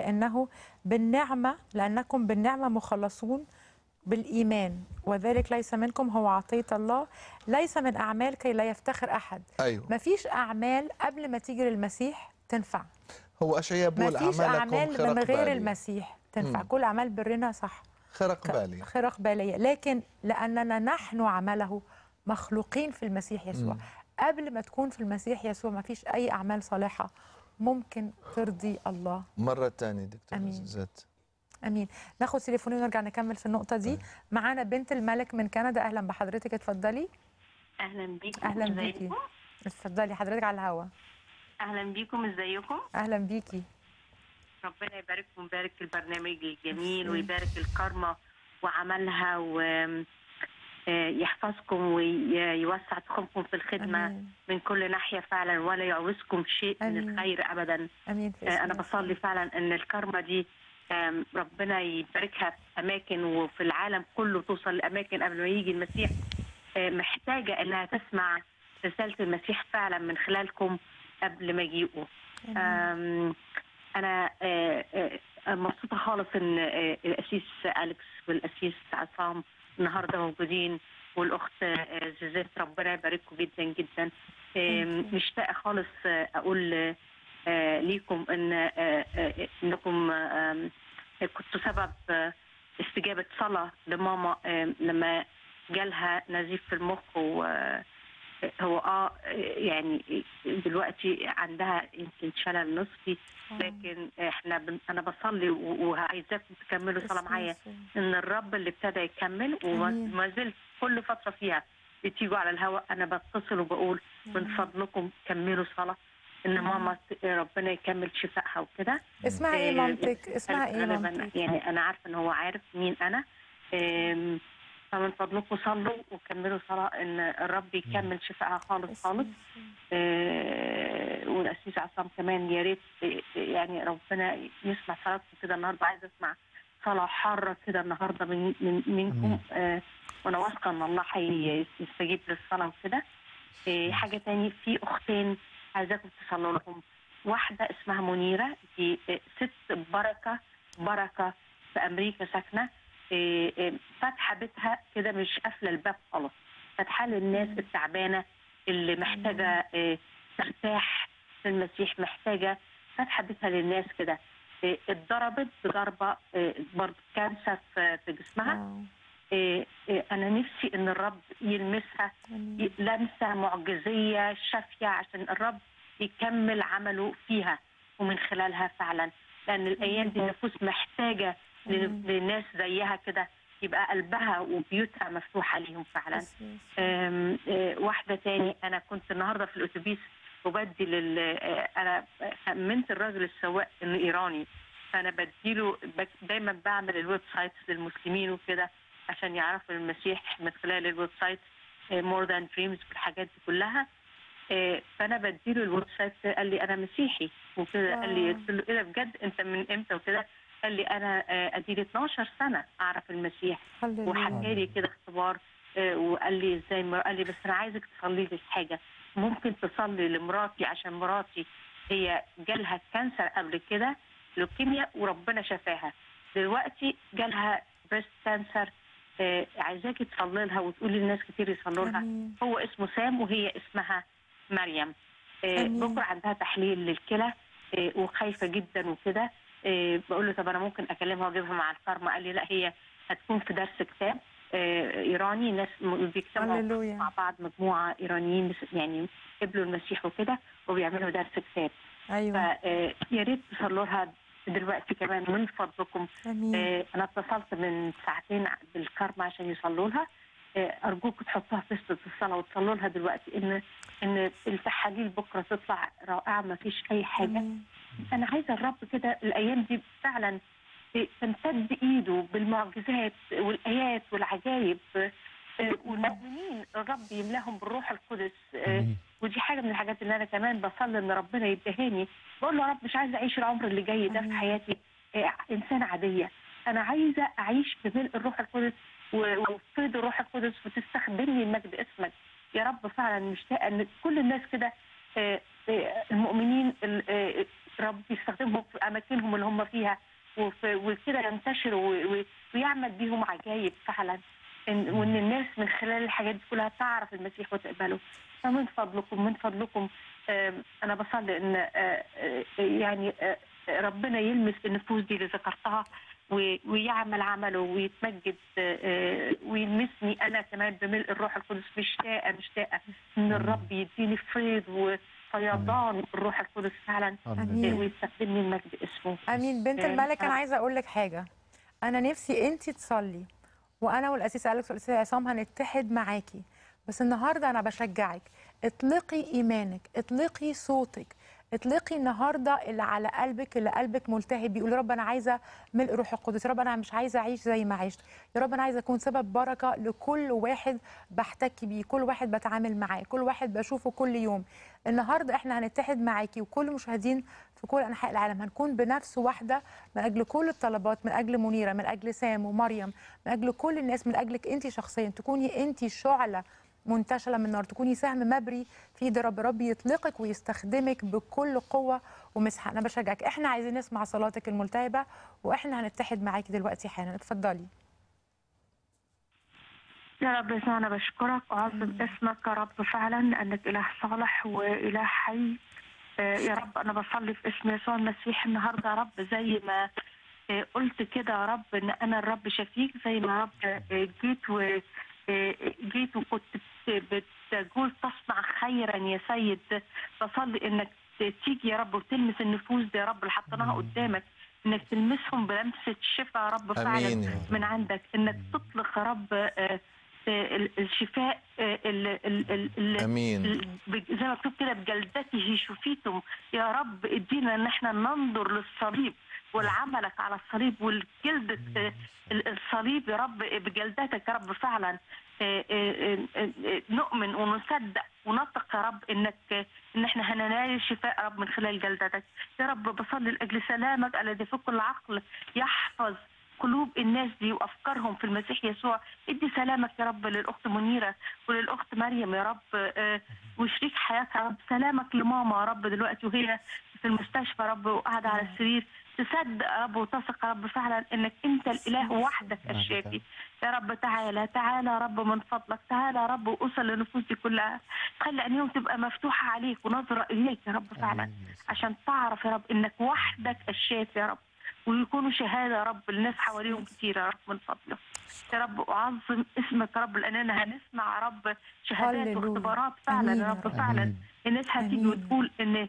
لانكم بالنعمه مخلصون بالايمان، وذلك ليس منكم، هو عطيه الله، ليس من اعمال كي لا يفتخر احد. ايوه، ما فيش اعمال قبل ما تيجي للمسيح تنفع. هو اشعياء بيقول ما فيش اعمالكم اعمال خرق من غير بالي. المسيح تنفع. كل اعمال برنا صح خرق بالي، خرق باليه، لكن لاننا نحن عمله مخلوقين في المسيح يسوع. قبل ما تكون في المسيح يسوع ما فيش اي اعمال صالحه ممكن ترضي الله. مرة تانية دكتور أمين. عزت. امين. ناخد تليفون ونرجع نكمل في النقطه دي. معانا بنت الملك من كندا. اهلا بحضرتك، اتفضلي. اهلا بيكم. اهلا بيكي، اتفضلي حضرتك على الهوا. اهلا بيكم، ازيكم؟ اهلا بيكي. ربنا يبارككم، ويبارك البرنامج الجميل، ويبارك الكارما وعملها، ويحفظكم ويوسع تخمكم في الخدمة. أمين. من كل ناحية فعلا، ولا يعوزكم شيء. أمين. من الخير أبدا. أمين. أنا بصلي فعلا أن الكارما دي ربنا يباركها في أماكن وفي العالم كله، توصل لأماكن قبل ما يجي المسيح. محتاجة أنها تسمع رسالة المسيح فعلا من خلالكم قبل ما يجيئوا. أنا مبسوطة خالص إن الأسيس أليكس والأسيس عصام النهاردة موجودين، والأخت زيزات. ربنا يبارككم جدا جدا. مشتاقة خالص أقول ليكم إنكم كنتوا سبب استجابة صلاة لماما لما جالها نزيف في المخ. هو يعني دلوقتي عندها يمكن شلل نصفي، لكن انا بصلي وعايزاكم تكملوا صلاة معايا ان الرب اللي ابتدى يكمل، وما زلت كل فترة فيها بتيجوا على الهواء انا بتصل وبقول من فضلكم كملوا صلاة ان ماما ربنا يكمل شفائها وكده. اسمها ايه مامتك؟ اسمها ايه مامتك؟ يعني انا عارفة ان هو عارف مين انا. فمن فضلكم صلوا وكملوا صلاة ان الرب يكمل شفائها خالص خالص. والأسيس عصام كمان يا ريت يعني ربنا يسمع صلاتكم كده النهارده. عايزه اسمع صلاة حارة كده النهارده منكم. وانا واثقه ان الله هيستجيب للصلاة وكده. حاجة تاني، في اختين عايزاكم تصلوا لهم. واحدة اسمها منيرة، دي ست بركة في امريكا ساكنة. فاتحه بيتها كده، مش قافله الباب خالص، فاتحه للناس التعبانه اللي محتاجه ترتاح في المسيح، محتاجه فاتحه بيتها للناس كده. اتضربت بضربه برضه كانسر في جسمها. انا نفسي ان الرب يلمسها لمسه معجزيه شافيه، عشان الرب يكمل عمله فيها ومن خلالها فعلا، لان الايام دي النفوس محتاجه للناس زيها كده، يبقى قلبها وبيوتها مفتوحة ليهم فعلا. واحدة تاني، أنا كنت النهاردة في الأتوبيس وبدي أنا خمنت الراجل السواق إنه إيراني، فأنا بديله دايما بعمل الويب سايت للمسلمين وكده عشان يعرفوا المسيح من خلال الويب سايت more than dreams والحاجات دي كلها. فأنا بديله الويب سايت، قال لي أنا مسيحي وكده. قال لي، قلت له إيه ده بجد؟ أنت من إمتى وكده؟ قال لي أنا أديلي 12 سنة أعرف المسيح، وحكى لي كده اختبار. وقال لي إزاي؟ قال لي بس أنا عايزك تصلي لي حاجة، ممكن تصلي لمراتي عشان مراتي هي جالها كانسر قبل كده، لوكيميا، وربنا شفاها. دلوقتي جالها بريست كانسر، عايزاكي تصلي لها وتقولي للناس كتير يصلوا لها. هو اسمه سام وهي اسمها مريم. بكرة عندها تحليل للكلى وخايفة جدا وكده. بقول له طب انا ممكن اكلمها واجيبها مع الكارما؟ قال لي لا، هي هتكون في درس كتاب ايراني، ناس بيكتبوا مع بعض، مجموعه ايرانيين يعني قبلوا المسيح وكده وبيعملوا درس كتاب. ايوه، فيا ريت تصلوا لها دلوقتي كمان من فضلكم. انا اتصلت من ساعتين بالكارما عشان يصلوا لها. ارجوكم تحطوها في لسته الصلاه وتصلوا لها دلوقتي، ان التحاليل بكره تطلع رائعه، ما فيش اي حاجه. أنا عايزة الرب كده الأيام دي فعلا تمتد إيده بالمعجزات والآيات والعجائب، والمؤمنين الرب يملاهم بالروح القدس. آمين. ودي حاجه من الحاجات اللي انا كمان بصلي ان ربنا يدهاني. بقول له يا رب مش عايزه اعيش العمر اللي جاي ده في آمين. حياتي انسانه عاديه. انا عايزه اعيش بملء الروح القدس وفيض الروح القدس وتستخدمني لمجد اسمك يا رب. فعلا مشتاقه ان كل الناس كده المؤمنين رب يستخدمهم في اماكنهم اللي هم فيها وكده ينتشروا ويعمل بيهم عجائب فعلا. وان الناس من خلال الحاجات دي كلها تعرف المسيح وتقبله. فمن فضلكم من فضلكم انا بصلي ان يعني ربنا يلمس النفوس دي اللي ذكرتها ويعمل عمله ويتمجد ويلمسني انا كمان بملء الروح القدس. مشتاقه ان الرب يديني فيض وفيضان الروح القدس فعلا آمين. ويستخدمني المجد اسمه. امين. بنت الملك، انا عايزه اقول لك حاجه. انا نفسي انت تصلي وانا والاسيس اليكس والاسيس عصام هنتحد معاكي. بس النهارده انا بشجعك، اطلقي ايمانك، اطلقي صوتك، اطلقي النهارده اللي على قلبك، اللي قلبك ملتهب بيقول يا رب انا عايزه ملء روح القدس، يا رب انا مش عايزه اعيش زي ما عشت، يا رب انا عايزه اكون سبب بركه لكل واحد بحتك بيه، كل واحد بتعامل معاه، كل واحد بشوفه كل يوم. النهارده احنا هنتحد معاكي وكل مشاهدين في كل انحاء العالم، هنكون بنفس واحده من اجل كل الطلبات، من اجل منيره، من اجل سام ومريم، من اجل كل الناس، من اجلك انت شخصيا، تكوني انت شعله منتشله من النار، تكوني سهم مبري في ايد رب يطلقك ويستخدمك بكل قوه ومسحه. انا بشجعك، احنا عايزين نسمع صلاتك الملتهبه واحنا هنتحد معاكي دلوقتي حالا. اتفضلي. يا رب يسوع انا بشكرك واعظم اسمك يا رب فعلا انك اله صالح واله حي. يا رب انا بصلي في اسم يسوع المسيح النهارده يا رب زي ما قلت كده يا رب ان انا الرب شفيك، زي ما يا رب جيت وكنت بتقول تصنع خيرا يا سيد. بصلي انك تيجي يا رب وتلمس النفوس دي يا رب اللي حطيناها قدامك، انك تلمسهم بلمسه شفاء يا رب فعلا آمين يا رب. من عندك، انك تطلق يا رب الشفاء امين. زي ما مكتوب كده بجلدته شفيتم. يا رب ادينا ان احنا ننظر للصليب والعملك على الصليب والجلدة الصليب يا رب بجلدتك يا رب فعلا. نؤمن ونصدق ونثق يا رب ان احنا هننال الشفاء يا رب من خلال جلدتك. يا رب بصلي لاجل سلامك الذي فوق كل عقل يحفظ قلوب الناس دي وافكارهم في المسيح يسوع. ادي سلامك يا رب للاخت منيره وللاخت مريم يا رب وشريك حياتها يا رب. سلامك لماما يا رب دلوقتي وهي في المستشفى يا رب وقاعده على السرير، تصدق يا رب وتثق يا رب فعلا انك انت الاله وحدك الشافي. يا رب تعالى تعالى يا رب من فضلك، تعالى يا رب واوصل للنفوس دي كلها، خلي عينيهم تبقى مفتوحه عليك ونظره اليك يا رب فعلا عشان تعرف يا رب انك وحدك الشافي يا رب، ويكونوا شهاده يا رب الناس حواليهم كتير يا رب من فضلك. يا رب اعظم اسمك يا رب لاننا هنسمع يا رب شهادات واختبارات فعلا يا رب فعلا. الناس هتيجي وتقول ان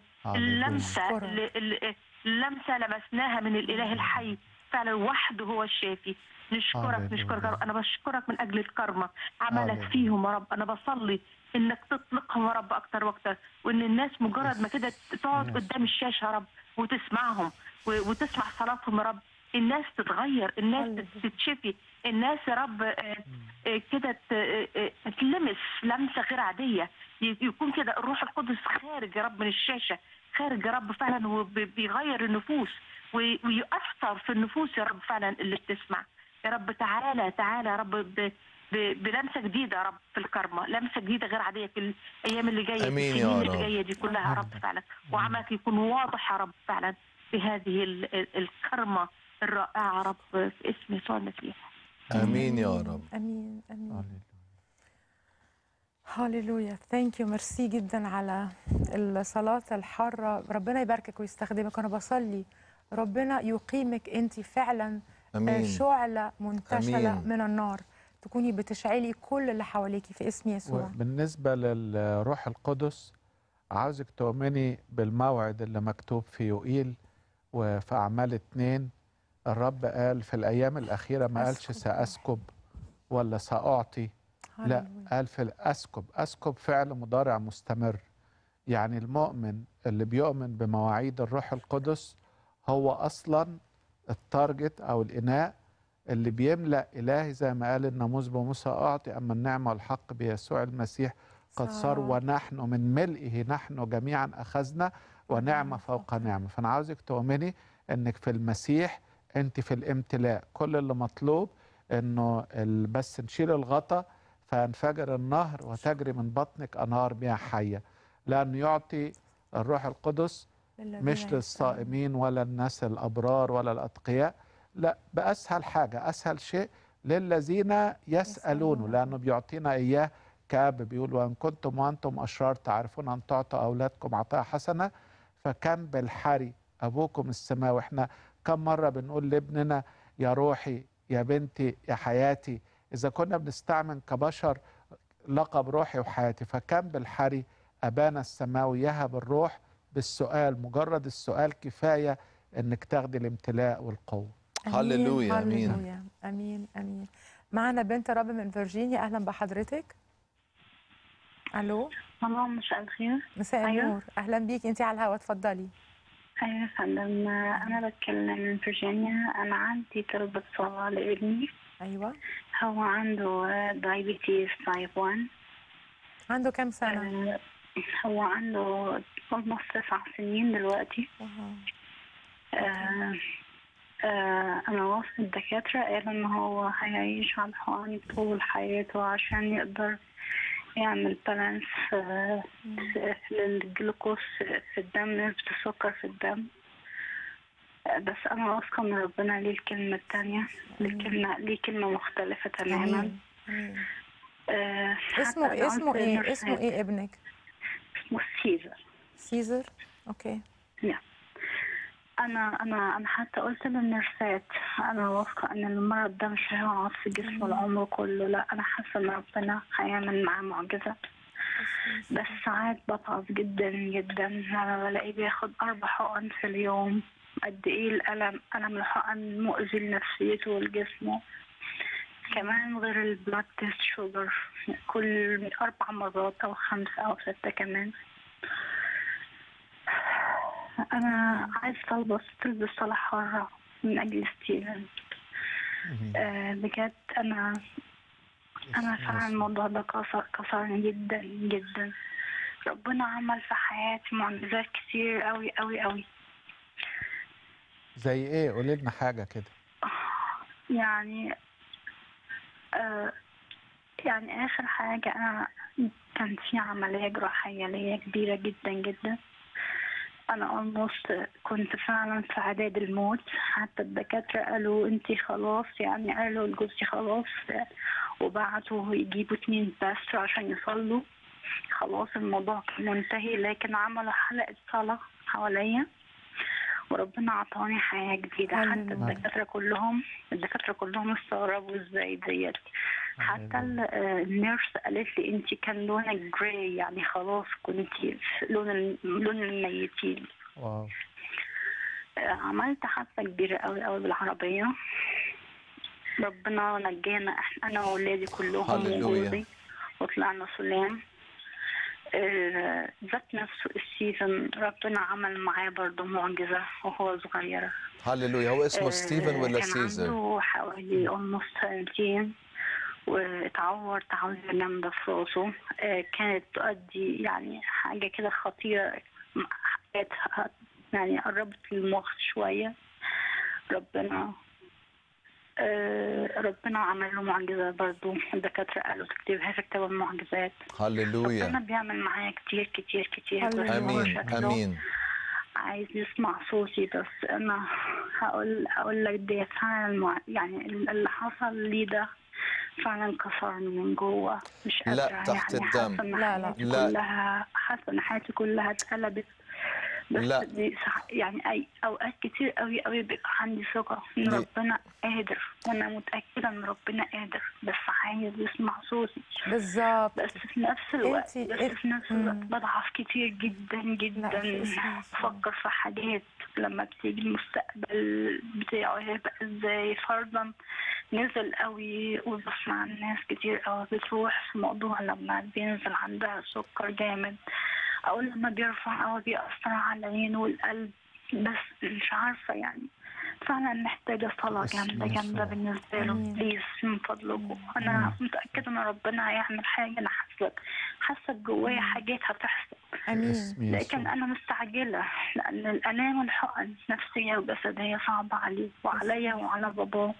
اللمسه لمسناها من الاله الحي فعلا وحده هو الشافي. نشكرك يا رب. انا بشكرك من اجل الكرمه عملك فيهم يا رب. انا بصلي انك تطلقهم يا رب اكتر واكتر، وان الناس مجرد ما كده تقعد قدام الشاشه يا رب وتسمعهم وتسمع صلاتهم يا رب، الناس تتغير، الناس تتشفي، الناس يا رب كده تلمس لمسه غير عاديه، يكون كده الروح القدس خارج يا رب من الشاشه، خارج يا رب فعلا وبيغير النفوس ويؤثر في النفوس يا رب فعلا اللي بتسمع. يا رب تعالى تعالى يا رب بلمسه جديده يا رب في الكرمه، لمسه جديده غير عاديه في الايام اللي جايه، في السنين اللي جايه دي كلها يا رب فعلا، وعملك يكون واضح يا رب فعلا بهذه الكرمه الرائعه يا رب في اسم يسوع المسيح. امين يا رب. امين امين. هاليلويا. ثانك يو. ميرسي جدا على الصلاه الحاره. ربنا يباركك ويستخدمك. انا بصلي ربنا يقيمك انت فعلا أمين. شعله منتشله أمين. من النار، تكوني بتشعلي كل اللي حواليكي في اسم يسوع. بالنسبه للروح القدس عاوزك تؤمني بالموعد اللي مكتوب في يوئيل وفي أعمال 2. الرب قال في الأيام الأخيرة ما قالش سأسكب ولا سأعطي، لا قال في الأسكب. أسكب فعل مضارع مستمر، يعني المؤمن اللي بيؤمن بمواعيد الروح القدس هو أصلا التارجت أو الإناء اللي بيملأ إلهي زي ما قال الناموس بموسى أعطي، أما النعمة والحق بيسوع المسيح قد صار، ونحن من ملئه نحن جميعا أخذنا ونعمة فوق نعمة. فأنا عاوزك تؤمني أنك في المسيح أنت في الامتلاء. كل اللي مطلوب أنه بس نشيل الغطا فينفجر النهر وتجري من بطنك أنهار مياه حية، لأنه يعطي الروح القدس مش للصائمين ولا الناس الأبرار ولا الأتقياء، لا، بأسهل حاجة، أسهل شيء للذين يسألونه، لأنه بيعطينا إياه كأب بيقول وإن كنتم وأنتم أشرار تعرفون أن تعطوا أولادكم عطاء حسنة فكم بالحري أبوكم السماوي. إحنا كم مرة بنقول لابننا يا روحي يا بنتي يا حياتي؟ إذا كنا بنستعمل كبشر لقب روحي وحياتي، فكم بالحري أبانا السماوي يهب الروح بالسؤال. مجرد السؤال كفاية إنك تاخدي الامتلاء والقوة. هللويا. امين. هللويا. امين امين. معنا بنت رب من فيرجينيا، اهلا بحضرتك. الو. الله، مساء الخير. مساء النور. اهلا بيك، انت على الهواء، اتفضلي. ايوه يا فندم، انا بتكلم من فيرجينيا. انا عندي طلبة صلاة لابني. ايوه. هو عنده diabetes type 1. عنده كم سنة؟ هو عنده almost 9 سنين دلوقتي. أنا واثق الدكاترة قالوا إن هو هيعيش على الحقن طول حياته عشان يقدر يعمل بالانس للجلوكوز في الدم، نسبة السكر في الدم. بس أنا واثقة إن ربنا ليه الكلمة التانية، ليه كلمة مختلفة تماما. اسمه ايه؟ اسمه ايه ابنك؟ اسمه سيزر. سيزر، اوكي. أنا حتى قلت للنرسات أنا واثقة إن المرض ده مش هيقعد في جسمه العمر كله، لا، أنا حاسة إن ربنا هيعمل معاه معجزة. بس ساعات بتعب جدا جدا لما بلاقيه بياخد 4 حقن في اليوم. قد إيه ألم الحقن مؤذي لنفسيته ولجسمه. كمان غير البلاد تيست شوجر كل 4 مرات أو 5 أو 6 كمان. أنا عايز طلب صلاة حارة من أجل ستيفن. بجد أنا فعلا الموضوع ده كسرني جدا جدا. ربنا عمل في حياتي معجزات كتير قوي قوي قوي. زي ايه؟ قولي لنا حاجة كده. يعني آخر حاجة أنا كان في عملية جراحية ليا كبيرة جدا جدا. أنا كنت فعلا في عداد الموت. حتى الدكاترة قالوا أنتي خلاص، يعني قالوا لجوزي خلاص، وبعتوا يجيبوا 2 باستر عشان يصلوا. خلاص الموضوع كان منتهي، لكن عملوا حلقة صلاة حواليا وربنا عطاني حياة جديدة. حتى الدكاترة كلهم استغربوا ازاي ديت. حتى النيرس قالت لي انت كان لونك جراي، يعني خلاص كنتي لون الميتين. واو. عملت حادثة كبيرة قوي قوي بالعربية. ربنا نجينا انا واولادي كلهم وجوزي وطلعنا سلام. ذات نفسه ستيفن ربنا عمل معاه برضه معجزة وهو صغيرة. هللويا. هو اسمه ستيفن ولا سيزر؟ كان عنده حوالي almost سنتين وتعور تعويرة جامدة في راسه. كانت تؤدي يعني حاجة كده خطيرة، يعني قربت للمخ شوية. ربنا عمل له معجزة برضو. الدكاترة قالوا تكتبها في كتاب المعجزات. هللويا. ربنا بيعمل معايا كتير كتير كتير. بس امين امين. عايز يسمع صوتي. بس انا هقول لك دي فعلا يعني اللي حصل لي ده فعلا كسرني من جوه. مش قادرة. لا تحت يعني الدم. حاسة ان حياتي كلها اتقلبت. بس لا. دي يعني اي اوقات كتير قوي قوي بيبقى عندي ثقة ان ربنا قادر، وانا متأكدة ان ربنا قادر، بس عايز يسمع صوتي. بالظبط. بس في نفس الوقت بضعف كتير جدا جدا. بفكر في حاجات لما بتيجي المستقبل بتاعه هيبقى ازاي. فرضا نزل قوي وبسمع الناس كتير قوي بتروح في موضوع لما بينزل عندها سكر جامد، أو لما بيرفع أو بيأثر على العين والقلب. بس مش عارفة يعني فعلا محتاجة صلاة باسم جامدة يسوع. جامدة بالنسبة له. آمين. بليز من فضلكم، أنا متأكدة إن ربنا هيعمل حاجة. أنا حاسة جوايا حاجات هتحصل، امين. باسم لكن يسوع. أنا مستعجلة لأن الآلام والحقن نفسية وجسدية صعبة عليه وعليا وعلى باباه.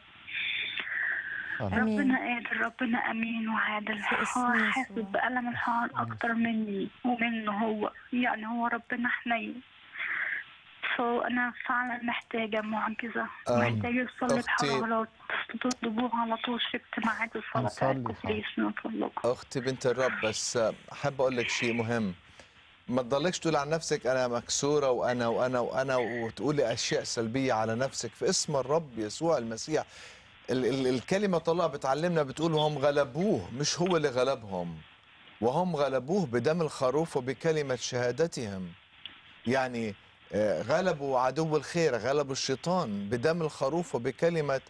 آمين. ربنا قادر، ربنا أمين وعادل. في اسم هو يسوع. حاسس بألم الحقن أكتر مني ومنه هو، يعني هو ربنا حنين. فأنا فعلا محتاجة معجزة، محتاجة أصلي أختي بحرارة تطلبوها على طول في اجتماعات الصلاة هنصلي بتاعتكم حاضر. بليز من فضلكم. أختي بنت الرب، بس أحب أقول لك شيء مهم. ما تضلكش تقول عن نفسك أنا مكسورة وأنا وأنا وأنا وتقولي أشياء سلبية على نفسك في اسم الرب يسوع المسيح. الكلمة الله بتعلمنا بتقول وهم غلبوه، مش هو اللي غلبهم، وهم غلبوه بدم الخروف وبكلمة شهادتهم. يعني غلبوا عدو الخير، غلبوا الشيطان بدم الخروف وبكلمة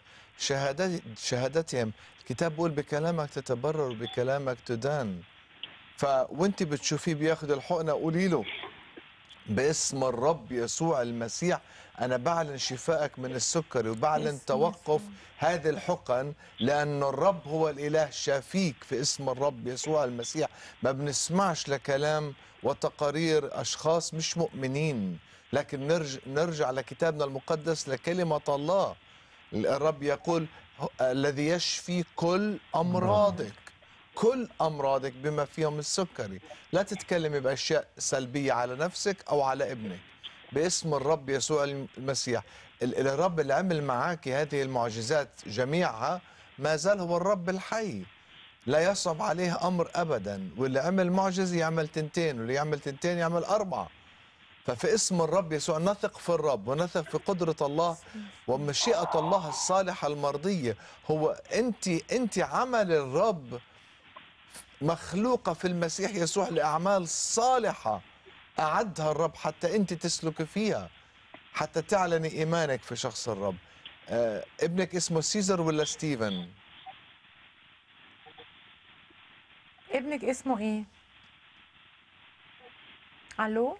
شهادتهم. الكتاب بيقول بكلامك تتبرر وبكلامك تدان. وانت بتشوفيه بياخد الحقنة قولي له باسم الرب يسوع المسيح أنا بعلن شفائك من السكري وبعلن باسم توقف يسوع. هذه الحقن، لأن الرب هو الإله شافيك في اسم الرب يسوع المسيح. ما بنسمعش لكلام وتقارير أشخاص مش مؤمنين، لكن نرجع لكتابنا المقدس لكلمة الله. الرب يقول الذي يشفي كل أمراضك، كل أمراضك بما فيهم السكري. لا تتكلمي بأشياء سلبية على نفسك أو على ابنك باسم الرب يسوع المسيح. الرب اللي عمل معاك هذه المعجزات جميعها ما زال هو الرب الحي، لا يصعب عليه أمر أبدا. واللي عمل معجزة يعمل تنتين، واللي يعمل تنتين يعمل أربعة. ففي اسم الرب يسوع نثق في الرب ونثق في قدرة الله ومشيئة الله الصالحة المرضية. هو أنت عمل الرب مخلوقة في المسيح يسوع لأعمال صالحة أعدها الرب حتى أنت تسلك فيها، حتى تعلني إيمانك في شخص الرب. ابنك اسمه سيزر ولا ستيفن؟ ابنك اسمه ايه؟ الو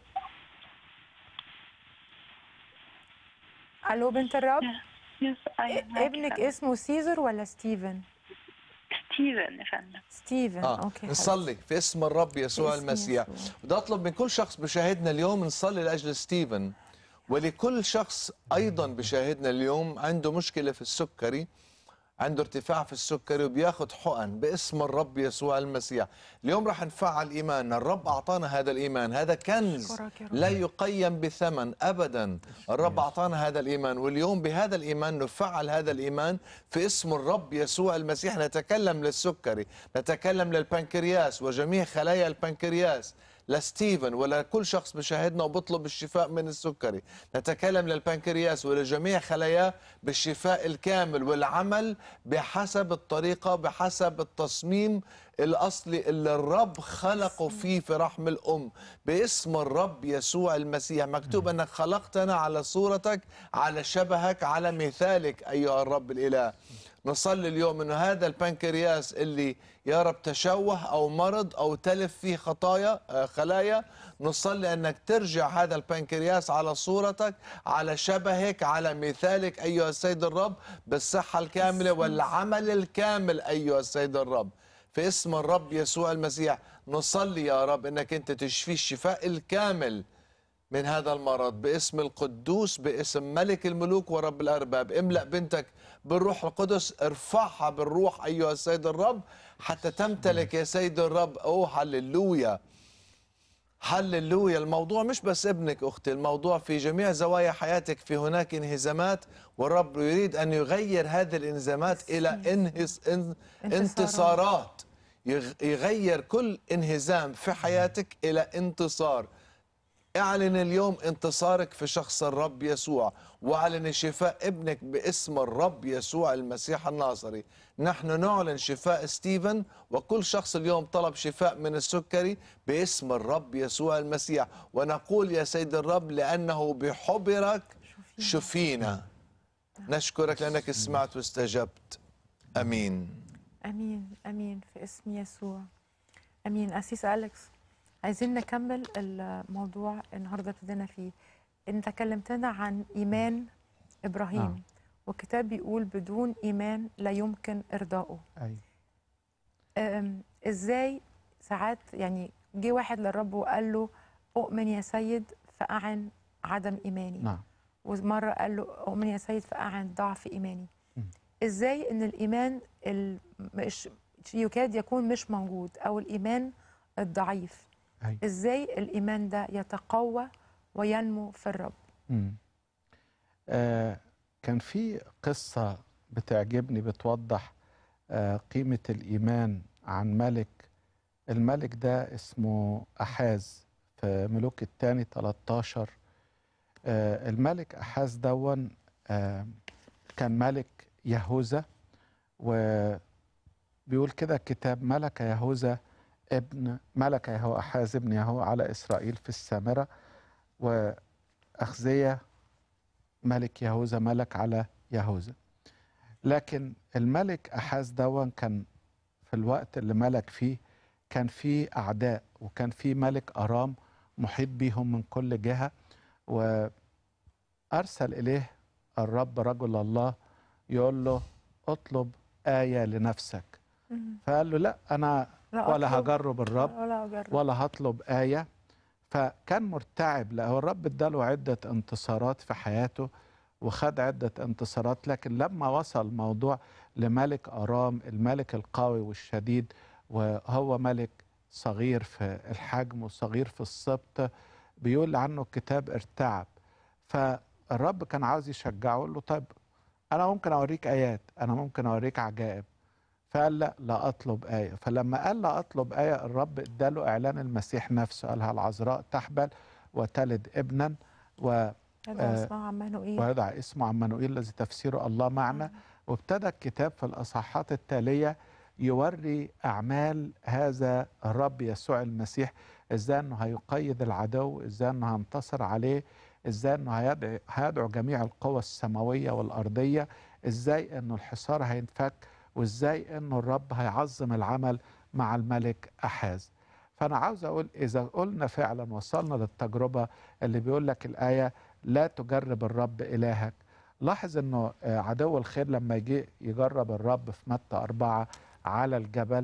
الو بنت الرب، يس أيوة معاكي ابنك فندم. اسمه سيزر ولا ستيفن؟ ستيفن يا فندم. ستيفن. اوكي نصلي في اسم الرب يسوع باسم المسيح. يسوع. بدي أطلب من كل شخص بشاهدنا اليوم نصلي لأجل ستيفن، ولكل شخص أيضا بشاهدنا اليوم عنده مشكلة في السكري، عنده ارتفاع في السكري وبياخد حقن باسم الرب يسوع المسيح. اليوم راح نفعل إيماننا. الرب أعطانا هذا الإيمان، هذا كنز أشكرك يا رب. لا يقيم بثمن أبدا. الرب أعطانا هذا الإيمان، واليوم بهذا الإيمان نفعل هذا الإيمان في اسم الرب يسوع المسيح. نتكلم للسكري، نتكلم للبنكرياس وجميع خلايا البنكرياس، لستيفن ولا كل شخص بشاهدنا وبطلب الشفاء من السكري. نتكلم للبنكرياس ولجميع خلاياه بالشفاء الكامل والعمل بحسب الطريقة، بحسب التصميم الأصلي اللي الرب خلقه فيه في رحم الأم باسم الرب يسوع المسيح. مكتوب أنك خلقتنا على صورتك، على شبهك، على مثالك أيها الرب الإله. نصلي اليوم أنه هذا البنكرياس اللي يا رب تشوه أو مرض أو تلف فيه خلايا، نصلي أنك ترجع هذا البنكرياس على صورتك، على شبهك، على مثالك أيها السيد الرب، بالصحة الكاملة والعمل الكامل أيها السيد الرب. في اسم الرب يسوع المسيح نصلي يا رب أنك أنت تشفي الشفاء الكامل من هذا المرض باسم القدوس، باسم ملك الملوك ورب الأرباب. املأ بنتك بالروح القدس، ارفعها بالروح أيها السيد الرب حتى تمتلك يا سيد الرب. أوه هللويا هللويا. الموضوع مش بس ابنك أختي، الموضوع في جميع زوايا حياتك. في هناك انهزامات والرب يريد أن يغير هذه الانهزامات إلى انتصارات. يغير كل انهزام في حياتك إلى انتصار. اعلن اليوم انتصارك في شخص الرب يسوع، واعلن شفاء ابنك باسم الرب يسوع المسيح الناصري. نحن نعلن شفاء ستيفن وكل شخص اليوم طلب شفاء من السكري باسم الرب يسوع المسيح، ونقول يا سيد الرب لأنه بحبرك شفينا. نشكرك لأنك سمعت واستجبت. أمين امين امين في اسم يسوع. امين. أسيس أليكس، عايزين نكمل الموضوع النهارده ابتدينا فيه. انت كلمتنا عن ايمان ابراهيم. نعم. والكتاب بيقول بدون ايمان لا يمكن ارضائه. أي. ازاي ساعات يعني جه واحد للرب وقال له اؤمن يا سيد فاعن عدم ايماني. نعم. ومره قال له اؤمن يا سيد فاعن ضعف ايماني. م. ازاي ان الايمان مش يكاد يكون مش موجود، او الايمان الضعيف، أي. ازاي الايمان ده يتقوى وينمو في الرب؟ كان في قصة بتعجبني بتوضح قيمة الإيمان عن ملك. الملك ده اسمه أحاز في ملوك الثاني 13. الملك أحاز دون كان ملك يهوذا، وبيقول كده الكتاب ملك يهو أحاز ابن يهو على إسرائيل في السامرة، وأخزية ملك يهوذا ملك على يهوذا. لكن الملك أحاز دون كان في الوقت اللي ملك فيه كان فيه أعداء، وكان فيه ملك أرام محيط بيهم من كل جهة، وأرسل إليه الرب رجل الله يقول له اطلب آية لنفسك. فقال له لا، أنا ولا هجرب الرب ولا هطلب آية. فكان مرتعب، لأ هو الرب اداله عدة انتصارات في حياته وخد عدة انتصارات، لكن لما وصل الموضوع لملك أرام الملك القوي والشديد، وهو ملك صغير في الحجم وصغير في السبط، بيقول عنه الكتاب ارتعب. فالرب كان عاوز يشجعه، يقول له طيب أنا ممكن أوريك آيات، أنا ممكن أوريك عجائب. فقال لا أطلب آية. فلما قال لا أطلب آية، الرب اداله إعلان المسيح نفسه، قالها العذراء تحبل وتلد ابنا ويدعى اسمه عمانوئيل الذي تفسيره الله معنا. وابتدى الكتاب في الأصحاحات التالية يوري أعمال هذا الرب يسوع المسيح، إزاي أنه هيقيد العدو، إزاي أنه هينتصر عليه، إزاي أنه هيدعو جميع القوى السماوية والأرضية، إزاي أنه الحصار هينفك، وإزاي أنه الرب هيعظم العمل مع الملك أحاز. فأنا عاوز أقول إذا قلنا فعلا وصلنا للتجربة اللي بيقول لك الآية لا تجرب الرب إلهك، لاحظ أنه عدو الخير لما يجي يجرب الرب في متى 4 على الجبل،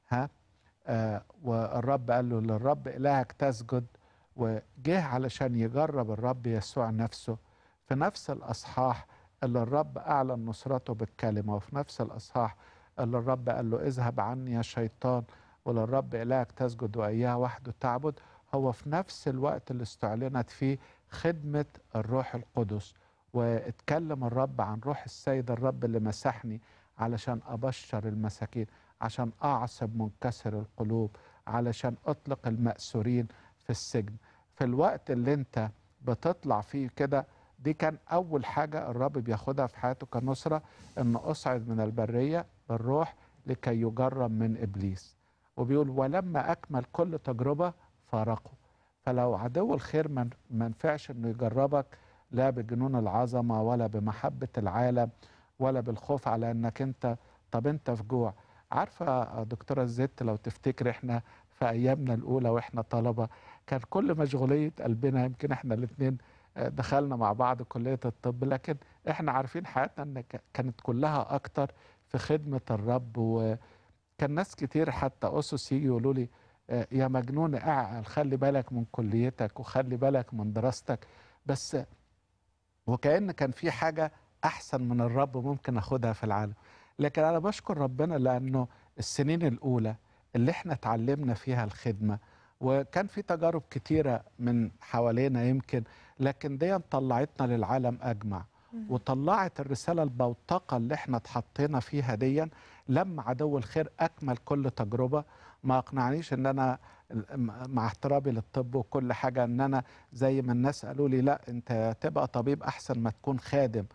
والرب قال له للرب إلهك تسجد، وجه علشان يجرب الرب يسوع نفسه في نفس الأصحاح اللي الرب أعلن نصرته بالكلمة، وفي نفس الأصحاح اللي الرب قال له اذهب عني يا شيطان وللرب إلهك تسجد وإياه وحده تعبد. هو في نفس الوقت اللي استعلنت فيه خدمة الروح القدس، واتكلم الرب عن روح السيد الرب اللي مسحني علشان أبشر المساكين، عشان أعصب منكسر القلوب، علشان أطلق المأسورين في السجن. في الوقت اللي انت بتطلع فيه كده، دي كان أول حاجة الرب بياخدها في حياته كنصرة، إنه أصعد من البرية بالروح لكي يجرب من إبليس. وبيقول ولما أكمل كل تجربة فارقه. فلو عدو الخير ما نفعش إنه يجربك لا بجنون العظمة ولا بمحبة العالم ولا بالخوف على إنك أنت في جوع. عارفة دكتورة الزيت، لو تفتكر إحنا في أيامنا الأولى وإحنا طلبة كان كل مشغولية قلبنا، يمكن إحنا الاثنين دخلنا مع بعض كلية الطب، لكن احنا عارفين حياتنا ان كانت كلها اكتر في خدمة الرب. وكان ناس كتير حتى أسس يجي يقولوا لي يا مجنون اعقل، خلي بالك من كليتك وخلي بالك من دراستك، بس وكأن كان في حاجة احسن من الرب ممكن اخدها في العالم. لكن انا بشكر ربنا لانه السنين الاولى اللي احنا اتعلمنا فيها الخدمة، وكان في تجارب كتيرة من حوالينا يمكن، لكن دي طلعتنا للعالم أجمع، وطلعت الرسالة البوتقة اللي احنا اتحطينا فيها دي. لما عدو الخير أكمل كل تجربة ما أقنعنيش ان أنا مع احترامي للطب وكل حاجة ان أنا زي ما الناس قالوا لي لا انت تبقى طبيب أحسن ما تكون خادم.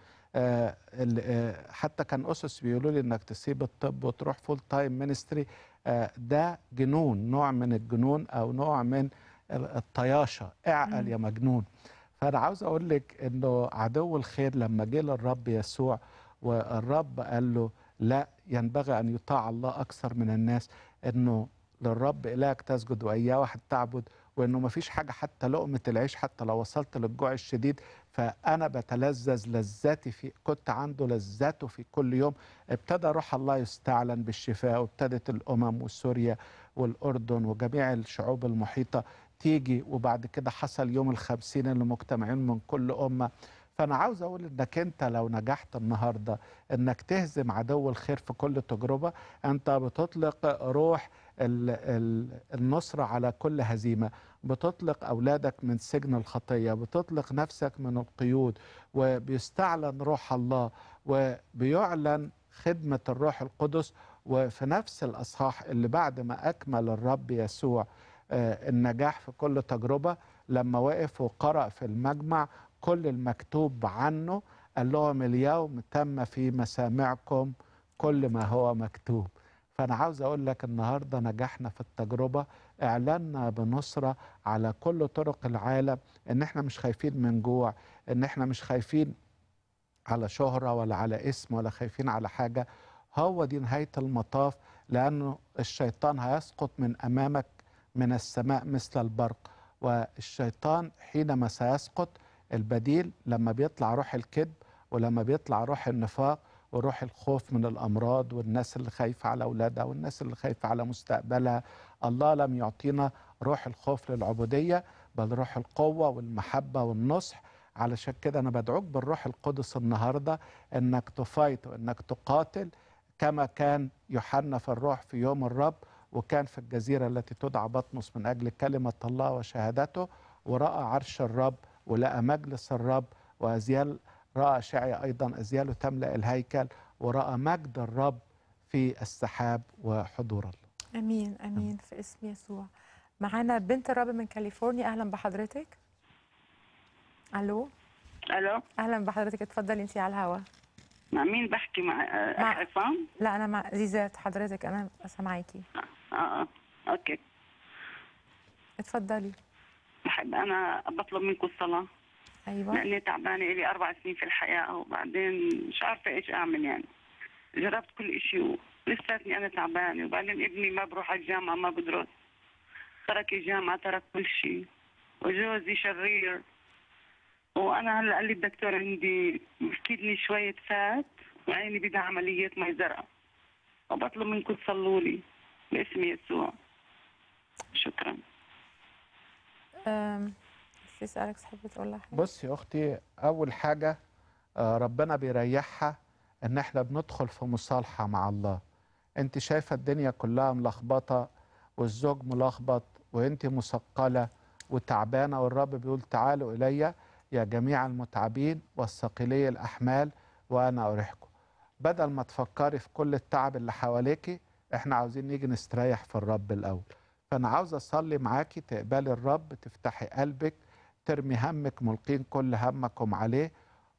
حتى كان أسس بيقولوا لي انك تسيب الطب وتروح فول تايم مينستري، ده جنون، نوع من الجنون او نوع من الطياشة، اعقل يا مجنون. فأنا عاوز أقول لك إنه عدو الخير لما جه للرب يسوع والرب قال له لا ينبغي أن يطاع الله أكثر من الناس، إنه للرب إلهك تسجد وإياه واحد تعبد، وإنه مفيش حاجة حتى لقمة العيش حتى لو وصلت للجوع الشديد فأنا بتلذذ لذاتي في كنت عنده لذاته في كل يوم. ابتدى روح الله يستعلن بالشفاء، وابتدت الأمم وسوريا والأردن وجميع الشعوب المحيطة تيجي، وبعد كده حصل يوم ال50 اللي مجتمعين من كل أمة. فأنا عاوز أقول إنك أنت لو نجحت النهاردة إنك تهزم عدو الخير في كل تجربة، أنت بتطلق روح النصرة على كل هزيمة، بتطلق أولادك من سجن الخطية، بتطلق نفسك من القيود، وبيستعلن روح الله وبيعلن خدمة الروح القدس. وفي نفس الأصحاح اللي بعد ما أكمل الرب يسوع النجاح في كل تجربة، لما وقف وقرأ في المجمع كل المكتوب عنه قال لهم اليوم تم في مسامعكم كل ما هو مكتوب. فأنا عاوز أقول لك النهاردة نجحنا في التجربة، إعلاننا بنصرة على كل طرق العالم، إن إحنا مش خايفين من جوع، إن إحنا مش خايفين على شهرة ولا على اسم ولا خايفين على حاجة. هو دي نهاية المطاف، لأنه الشيطان هيسقط من أمامك من السماء مثل البرق. والشيطان حينما سيسقط البديل لما بيطلع روح الكذب، ولما بيطلع روح النفاق، وروح الخوف من الأمراض، والناس اللي خايفة على أولادها، والناس اللي خايفة على مستقبلها. الله لم يعطينا روح الخوف للعبودية، بل روح القوة والمحبة والنصح. علشان كده أنا بدعوك بالروح القدس النهاردة إنك تفايت وإنك تقاتل كما كان يوحنا في الروح في يوم الرب، وكان في الجزيرة التي تدعى بطمس من أجل كلمة الله وشهادته، ورأى عرش الرب ولقى مجلس الرب، وأزيال رأى شعي أيضا أزياله تملأ الهيكل، ورأى مجد الرب في السحاب وحضور الله. امين امين في اسم يسوع. معانا بنت الرب من كاليفورنيا، اهلا بحضرتك. الو. الو، اهلا بحضرتك، اتفضلي انت على الهوا. مع مين بحكي؟ مع اخ عصام؟ لا انا مع زيزات حضرتك، انا سامعاكي. اوكي، اتفضلي. بحب انا بطلب منكم الصلاه. ايوه. لاني تعبانه لي 4 سنين في الحياه، وبعدين مش عارفه ايش اعمل يعني. جربت كل شيء ولساتني انا تعبانه، وبعدين ابني ما بروح على الجامعه، ما بدرس، ترك الجامعه، ترك كل شيء، وجوزي شرير. وانا هلا قال لي الدكتور عندي مفكدني شويه فات، وعيني بدها عمليه مي زرقاء، وبطلب منكم تصلوا لي باسم يسوع. شكرا. في سؤالك تحب تقول لها حاجه؟ بصي يا أختي، أول حاجة ربنا بيريحها إن إحنا بندخل في مصالحة مع الله. أنت شايفة الدنيا كلها ملخبطة، والزوج ملخبط، وأنت مثقلة وتعبانة، والرب بيقول تعالوا إلي يا جميع المتعبين والثقيلي الأحمال وأنا أريحكم. بدل ما تفكري في كل التعب اللي حواليكي، إحنا عاوزين نيجي نستريح في الرب الأول. فأنا عاوز أصلي معاكي تقبلي الرب، تفتحي قلبك، ترمي همك، ملقين كل همكم عليه.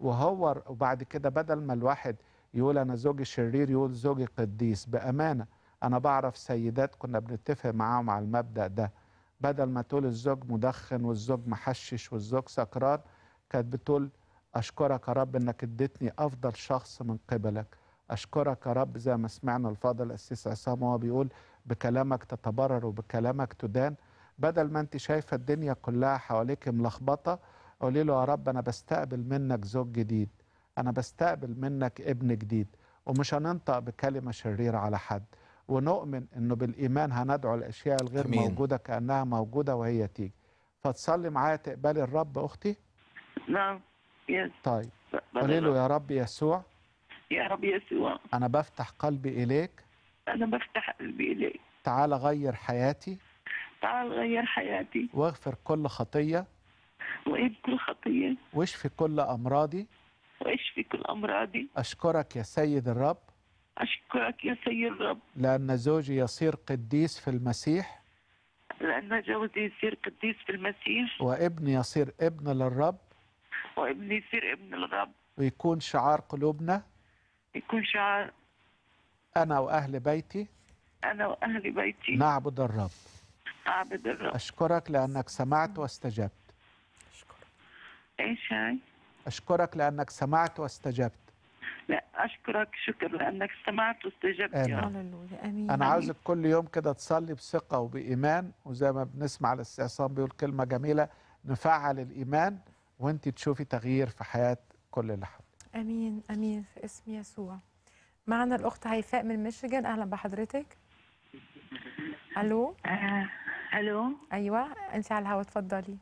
وبعد كده بدل ما الواحد يقول أنا زوجي شرير، يقول زوجي قديس. بأمانة أنا بعرف سيدات كنا بنتفق معاهم على المبدأ ده، بدل ما تقول الزوج مدخن والزوج محشش والزوج سكران، كانت بتقول أشكرك يا رب إنك اديتني أفضل شخص من قبلك. أشكرك يا رب، زي ما سمعنا الفاضل الأسيس عصام وهو بيقول بكلامك تتبرر وبكلامك تدان. بدل ما أنت شايفة الدنيا كلها حواليك ملخبطة، قولي له يا رب أنا بستقبل منك زوج جديد، أنا بستقبل منك ابن جديد. ومش هننطق بكلمة شريرة على حد، ونؤمن أنه بالإيمان هندعو الأشياء الغير أمين. موجودة كأنها موجودة وهي تيجي. فتصلي معايا تقبلي الرب أختي؟ نعم. يس. طيب قولي له يا رب يسوع، يا رب يسوع، أنا بفتح قلبي إليك، أنا بفتح قلبي إليك، تعال غير حياتي، تعال غير حياتي، واغفر كل خطية، وإب كل خطية، واشفي كل أمراضي. واشفي كل أمراضي. أشكرك يا سيد الرب، أشكرك يا سيد الرب، لأن زوجي يصير قديس في المسيح، لأن جوزي يصير قديس في المسيح، وابني يصير ابن للرب، وابني يصير ابن الرب، ويكون شعار قلوبنا يكون شعار أنا وأهل بيتي أنا وأهل بيتي نعبد الرب. أعبد الرب. أشكرك لأنك سمعت واستجبت. إيش هاي؟ أشكرك لأنك سمعت واستجبت. لا أشكرك شكر لأنك استمعت واستجبت يا رب. هللويا. امين. أنا عاوزك كل يوم كده تصلي بثقة وبإيمان، وزي ما بنسمع الاستاذ عصام بيقول كلمة جميلة، نفعل الإيمان وأنت تشوفي تغيير في حياة كل اللي حواليك. امين امين في اسم يسوع. معنا الاخت هيفاء من ميشيغان، اهلا بحضرتك. الو. الو. ايوه انت على الهواء، اتفضلي.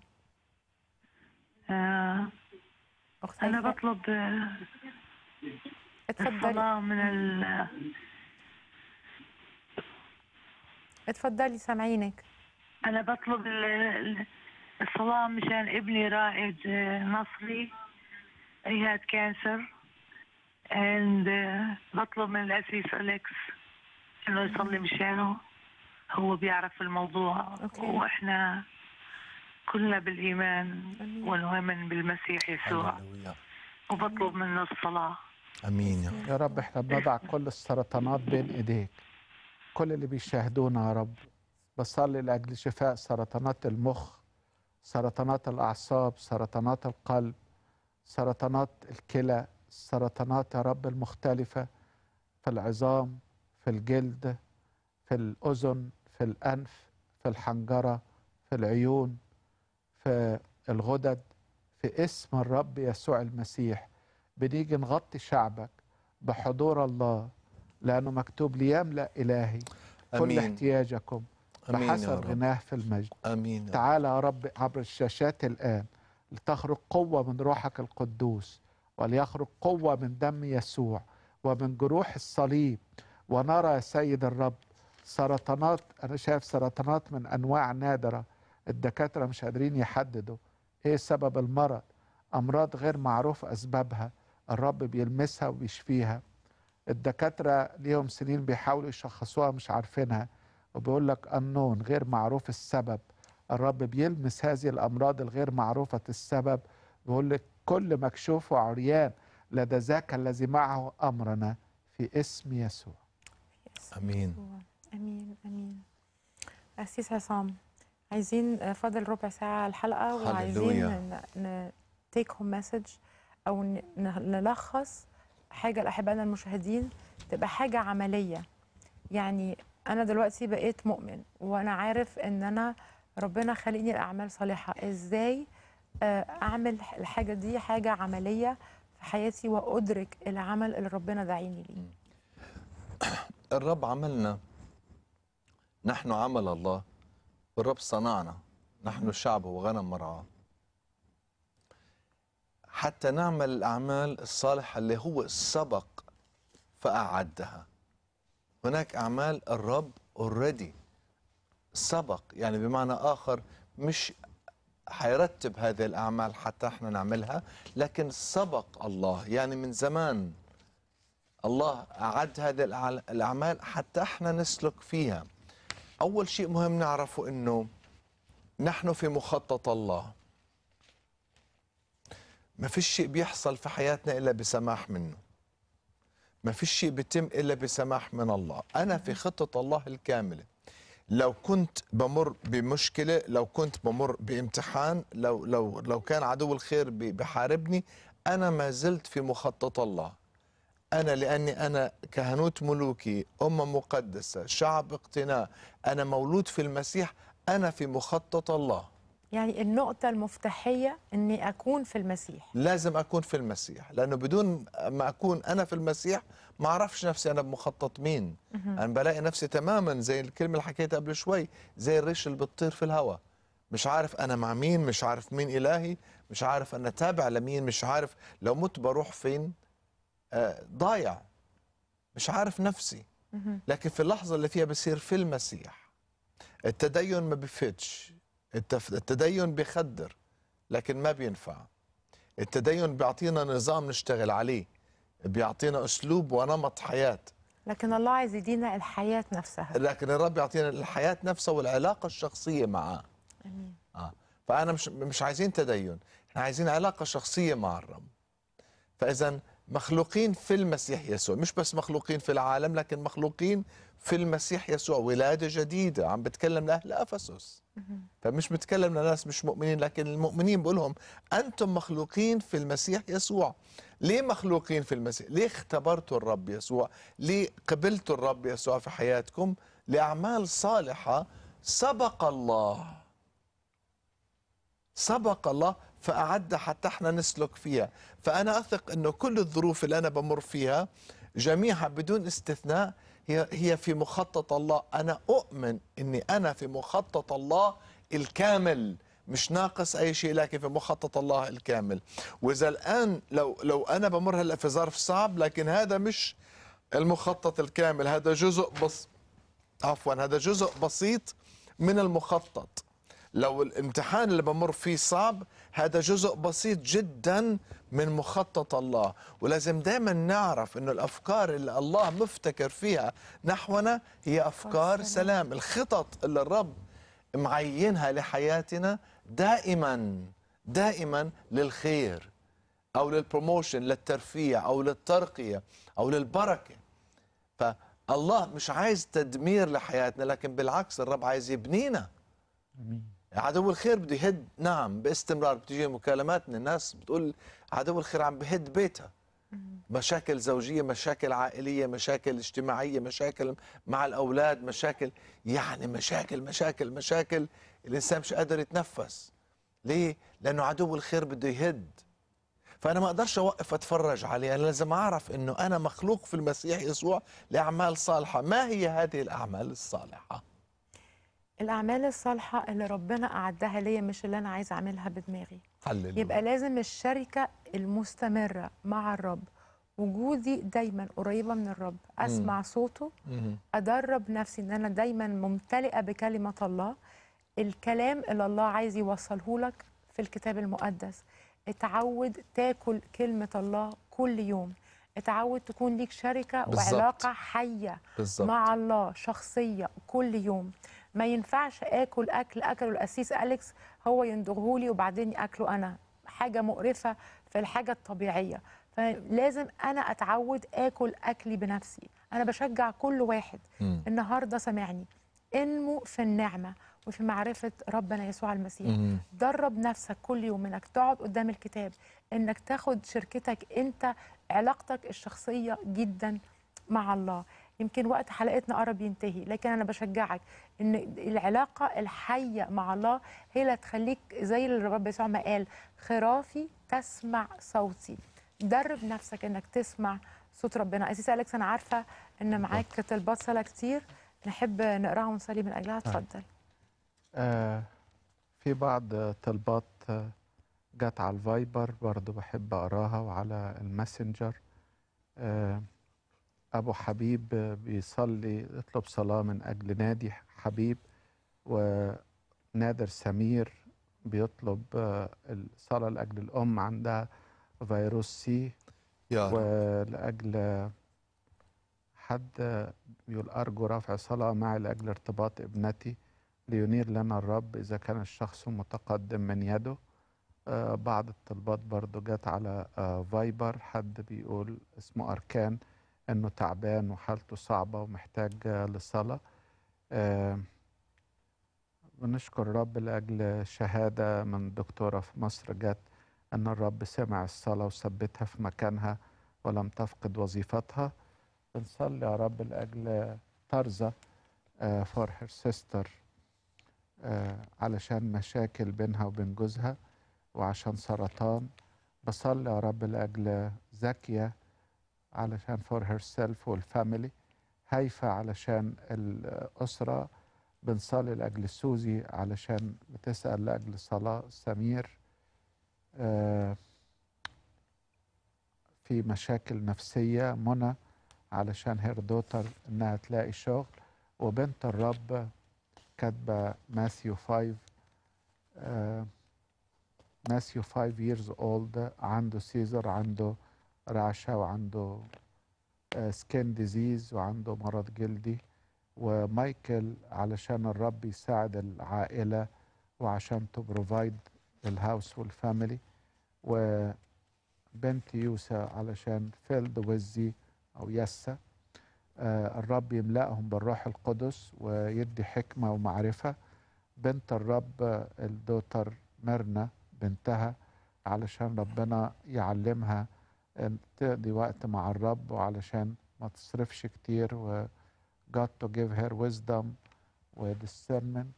اخت انا هيفاء بطلب اتفضلي. الصلاة من اتفضلي سامعينك. انا بطلب الصلاة مشان ابني رائد نصري. he had cancer and بطلب من الأسيس أليكس إنه يصلي مشانه، هو بيعرف الموضوع. وإحنا كلنا بالإيمان ونؤمن بالمسيح يسوع. هللويا. وبطلب منه الصلاة. امين يا رب احنا بنضع كل السرطانات بين ايديك، كل اللي بيشاهدونا يا رب. بصلي لاجل شفاء سرطانات المخ، سرطانات الاعصاب، سرطانات القلب، سرطانات الكلى، السرطانات يا رب المختلفة في العظام، في الجلد، في الأذن، في الأنف، في الحنجرة، في العيون، في الغدد. في اسم الرب يسوع المسيح بنيجي نغطي شعبك بحضور الله، لأنه مكتوب ليملأ إلهي كل أمين. احتياجكم أمين يا بحسب رب. غناه في المجد. امين يا رب. تعالى يا رب عبر الشاشات الآن لتخرج قوة من روحك القدوس، وليخرج قوة من دم يسوع ومن جروح الصليب، ونرى يا سيد الرب سرطانات. أنا شايف سرطانات من أنواع نادرة، الدكاترة مش قادرين يحددوا إيه سبب المرض، أمراض غير معروف أسبابها، الرب بيلمسها وبيشفيها. الدكاترة ليهم سنين بيحاولوا يشخصوها مش عارفينها، وبيقول لك unknown، غير معروف السبب. الرب بيلمس هذه الأمراض الغير معروفة السبب، بيقول لك كل مكشوف وعريان لدى ذاك الذي معه أمرنا في اسم يسوع. امين. امين امين. أسيس عصام، عايزين فاضل ربع ساعة الحلقة، وعايزين تيك هوم مسج أو نلخص حاجة لأحبائنا المشاهدين، تبقى حاجة عملية. يعني أنا دلوقتي بقيت مؤمن وأنا عارف إن أنا ربنا خلقني لأعمال صالحة، إزاي أعمل الحاجة دي حاجة عملية في حياتي وأدرك العمل اللي ربنا داعيني ليه. الرب عملنا، نحن عمل الله، والرب صنعنا، نحن شعبه وغنم مرعاه، حتى نعمل الأعمال الصالحة اللي هو سبق فأعدها. هناك أعمال الرب already سبق، يعني بمعنى آخر مش حيرتب هذه الأعمال حتى احنا نعملها، لكن سبق الله، يعني من زمان الله أعد هذه الأعمال حتى احنا نسلك فيها. أول شيء مهم نعرفه إنه نحن في مخطط الله. ما فيش شيء بيحصل في حياتنا إلا بسماح منه، ما فيش شيء بيتم إلا بسماح من الله. أنا في خطة الله الكاملة. لو كنت بمر بمشكلة، لو كنت بمر بامتحان، لو كان عدو الخير بحاربني، أنا ما زلت في مخطط الله. أنا لأني أنا كهنوت ملوكي، أمة مقدسة، شعب اقتناء، أنا مولود في المسيح، أنا في مخطط الله. يعني النقطة المفتاحية أني أكون في المسيح. لازم أكون في المسيح، لأنه بدون ما أكون أنا في المسيح ما أعرفش نفسي أنا بمخطط مين. أنا بلاقي نفسي تماما زي الكلمة اللي حكيتها قبل شوي، زي الريش اللي بتطير في الهواء، مش عارف أنا مع مين، مش عارف مين إلهي، مش عارف أنا تابع لمين، مش عارف لو مت بروح فين، ضايع، مش عارف نفسي. لكن في اللحظة اللي فيها بصير في المسيح، التدين ما بيفيدش، التدين بيخدر لكن ما بينفع. التدين بيعطينا نظام نشتغل عليه، بيعطينا أسلوب ونمط حياة، لكن الله عايز يدينا الحياة نفسها. لكن الرب يعطينا الحياة نفسها والعلاقة الشخصية معاه. أمين. فأنا مش عايزين تدين، احنا عايزين علاقة شخصية مع الرب. فإذا مخلوقين في المسيح يسوع، مش بس مخلوقين في العالم لكن مخلوقين في المسيح يسوع، ولادة جديدة. عم بتكلم لأهل أفسس، فمش بتكلم لناس مش مؤمنين، لكن المؤمنين بقولهم أنتم مخلوقين في المسيح يسوع. ليه مخلوقين في المسيح؟ ليه اختبرتوا الرب يسوع؟ ليه قبلتوا الرب يسوع في حياتكم؟ لأعمال صالحة سبق الله فأعد حتى احنا نسلك فيها. فأنا أثق أنه كل الظروف اللي أنا بمر فيها جميعها بدون استثناء هي في مخطط الله. أنا أؤمن أني أنا في مخطط الله الكامل، مش ناقص أي شيء، لكن في مخطط الله الكامل. وإذا الآن لو أنا بمر هلأ في ظرف صعب، لكن هذا مش المخطط الكامل، هذا هذا جزء بسيط من المخطط. لو الامتحان اللي بمر فيه صعب، هذا جزء بسيط جدا من مخطط الله. ولازم دائما نعرف انه الافكار اللي الله مفتكر فيها نحونا هي افكار سلام. الخطط اللي الرب معينها لحياتنا دائما للخير او للبروموشن، للترفيع او للترقية او للبركة. فالله مش عايز تدمير لحياتنا، لكن بالعكس الرب عايز يبنينا. عدو الخير بده يهد، نعم باستمرار بتجي مكالمات من الناس بتقول عدو الخير عم بهد بيتها، مشاكل زوجية، مشاكل عائلية، مشاكل اجتماعية، مشاكل مع الأولاد، مشاكل مشاكل الإنسان مش قادر يتنفس. ليه؟ لأنه عدو الخير بده يهد. فأنا ما أقدرش أوقف أتفرج عليه، أنا لازم أعرف أنه أنا مخلوق في المسيح يسوع لأعمال صالحة. ما هي هذه الأعمال الصالحة؟ الأعمال الصالحة اللي ربنا أعدها ليا، مش اللي أنا عايزة أعملها بدماغي. هللويا. يبقى لازم الشركة المستمرة مع الرب، وجودي دايما قريبة من الرب، أسمع صوته، أدرب نفسي إن أنا دايما ممتلئة بكلمة الله، الكلام اللي الله عايز يوصله لك في الكتاب المقدس. اتعود تاكل كلمة الله كل يوم، اتعود تكون ليك شركة بالزبط. وعلاقة حية بالزبط. مع الله شخصية كل يوم. ما ينفعش أكله القسيس أليكس هو يندغهولي وبعدين أكله أنا، حاجة مقرفة في الحاجة الطبيعية. فلازم أنا أتعود أكل أكلي بنفسي. أنا بشجع كل واحد النهاردة سمعني، انمو في النعمة وفي معرفة ربنا يسوع المسيح. درب نفسك كل يوم انك تقعد قدام الكتاب، انك تاخد شركتك انت، علاقتك الشخصية جدا مع الله. يمكن وقت حلقتنا قرب ينتهي، لكن أنا بشجعك إن العلاقة الحية مع الله هي اللي تخليك زي اللي الرب يسوع ما قال، خرافي تسمع صوتي. درب نفسك إنك تسمع صوت ربنا. أسيس أليكس، أنا عارفة إن معاك طلبات صلاة كتير، نحب نقراها ونصلي من أجلها. اتفضل. في بعض طلبات جت على الفايبر برضو بحب أقراها، وعلى الماسنجر. أبو حبيب بيصلي، يطلب صلاة من أجل نادي حبيب، ونادر سمير بيطلب الصلاة لأجل الأم عندها فيروس سي، ولأجل حد بيقول أرجو رفع صلاة معي لأجل ارتباط ابنتي لينير لنا الرب إذا كان الشخص متقدم من يده. بعض الطلبات برضو جت على فايبر، حد بيقول اسمه أركان انه تعبان وحالته صعبة ومحتاج لصلاة. بنشكر الرب لأجل شهادة من دكتورة في مصر جت أن الرب سمع الصلاة وثبتها في مكانها ولم تفقد وظيفتها. بنصلي يا رب لأجل طرزة for her sister، علشان مشاكل بينها وبين جوزها وعشان سرطان. بصلي يا رب لأجل زكية علشان for herself والفاميلي. هيفا علشان الأسرة. بنصلي لأجل سوزي علشان بتسأل لأجل صلاة. سمير في مشاكل نفسية. منى علشان هير دوتر إنها تلاقي شغل. وبنت الرب كاتبة ماثيو 5 ماثيو 5 years old، عنده سيزر، عنده رعشة، وعنده سكين ديزيز، وعنده مرض جلدي. ومايكل علشان الرب يساعد العائلة وعشان تبروفايد للهاوس والفاميلي. بنت يوسى علشان فيلد وزي أو يسى. الرب يملأهم بالروح القدس ويدي حكمة ومعرفة. بنت الرب الدوتر ميرنا بنتها علشان ربنا يعلمها أن تقضي وقت مع الرب وعلشان ما تصرفش كتير و God to give her wisdom و discernment.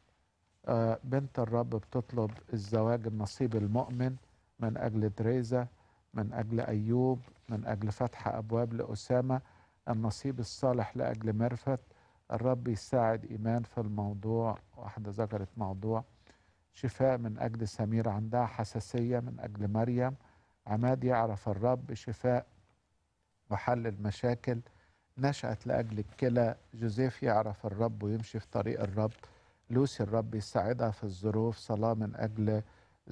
بنت الرب بتطلب الزواج النصيب المؤمن من أجل دريزة، من أجل أيوب، من أجل فتح أبواب لأسامة، النصيب الصالح لأجل مرفت. الرب يساعد إيمان في الموضوع. واحدة ذكرت موضوع شفاء من أجل سمير عندها حساسية، من أجل مريم. عماد يعرف الرب شفاء وحل المشاكل. نشأت لأجل الكلى. جوزيف يعرف الرب ويمشي في طريق الرب. لوسي الرب يساعدها في الظروف. صلاة من أجل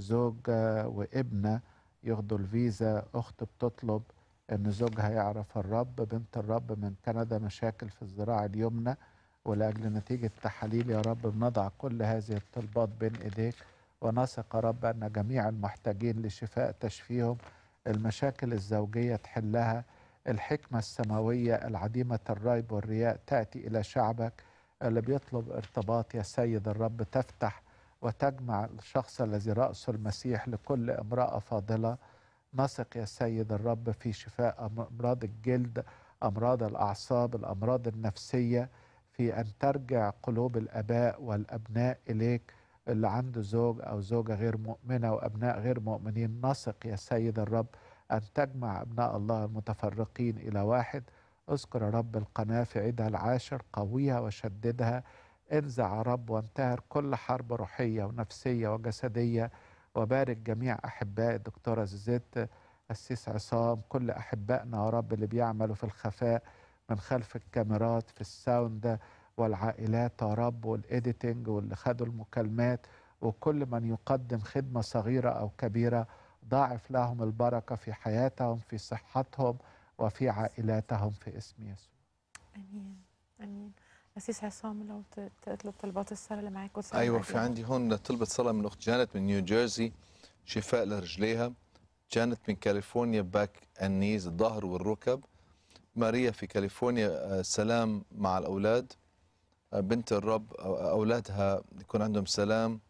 زوجة وابنة ياخدوا الفيزا. أخت بتطلب أن زوجها يعرف الرب. بنت الرب من كندا مشاكل في الذراع اليمنى ولأجل نتيجة تحاليل يا رب بنضع كل هذه الطلبات بين إيديك ونثق يا رب أن جميع المحتاجين لشفاء تشفيهم. المشاكل الزوجية تحلها. الحكمة السماوية العديمة الريب والرياء تأتي إلى شعبك اللي بيطلب ارتباط يا سيد الرب. تفتح وتجمع الشخص الذي رأسه المسيح لكل امرأة فاضلة. نثق يا سيد الرب في شفاء أمراض الجلد، أمراض الأعصاب، الأمراض النفسية، في أن ترجع قلوب الآباء والأبناء إليك. اللي عنده زوج أو زوجة غير مؤمنة وأبناء غير مؤمنين، نثق يا سيد الرب أن تجمع أبناء الله المتفرقين إلى واحد. اذكر يا رب القناة في عيدها العاشر، قويها وشددها. انزع يا رب وانتهر كل حرب روحية ونفسية وجسدية. وبارك جميع أحباء الدكتورة زيزيت، السيس عصام، كل أحبائنا يا رب اللي بيعملوا في الخفاء من خلف الكاميرات في الساوند، والعائلات يا رب، والإيديتنج، واللي خدوا المكالمات، وكل من يقدم خدمة صغيرة أو كبيرة. ضاعف لهم البركة في حياتهم، في صحتهم، وفي عائلاتهم في اسم يسوع. امين امين. أسيس عصام لو تطلب طلبات الصلاة اللي معاك. ايوه، في عندي هون طلبة صلاة من اخت جانت من نيوجيرسي، شفاء لرجليها. جانت من كاليفورنيا، باك النيز، الظهر والركب. ماريا في كاليفورنيا، سلام مع الاولاد. بنت الرب اولادها يكون عندهم سلام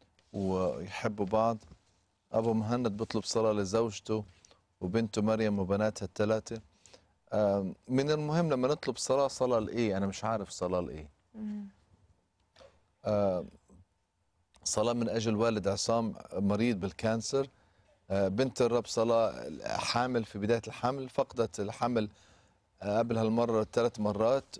ويحبوا بعض. ابو مهند بيطلب صلاة لزوجته وبنته مريم وبناتها الثلاثة. من المهم لما نطلب صلاة لإيه؟ أنا مش عارف صلاة لإيه. صلاة من أجل والد عصام مريض بالكانسر. بنت الرب صلاة حامل في بداية الحمل، فقدت الحمل قبل هالمرة 3 مرات.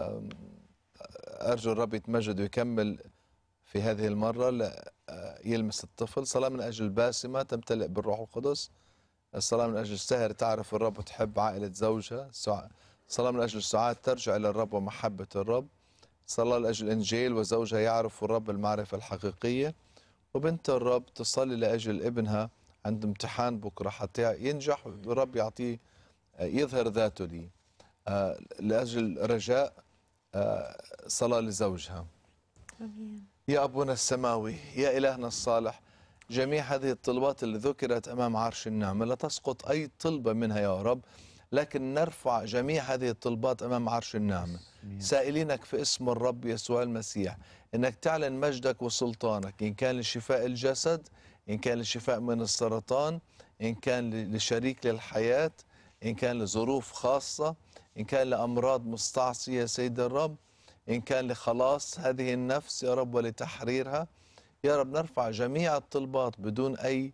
أرجو الرب يتمجد ويكمل في هذه المرة يلمس الطفل. صلاة من أجل باسمة تمتلئ بالروح القدس. الصلاة من أجل سهر تعرف الرب وتحب عائلة زوجها. صلاة من أجل سعاد ترجع إلى الرب ومحبة الرب. صلاة لأجل إنجيل وزوجها يعرف الرب المعرفة الحقيقية. وبنت الرب تصلي لأجل ابنها عند امتحان بكرة حتى ينجح والرب يعطيه يظهر ذاته لي. لأجل رجاء صلاة لزوجها. امين. يا أبونا السماوي، يا إلهنا الصالح، جميع هذه الطلبات اللي ذكرت أمام عرش النعمة لا تسقط أي طلبة منها يا رب، لكن نرفع جميع هذه الطلبات أمام عرش النعمة سائلينك في اسم الرب يسوع المسيح أنك تعلن مجدك وسلطانك، إن كان لشفاء الجسد، إن كان للشفاء من السرطان، إن كان لشريك للحياة، إن كان لظروف خاصة، إن كان لأمراض مستعصية يا سيد الرب، إن كان لخلاص هذه النفس يا رب ولتحريرها. يا رب نرفع جميع الطلبات بدون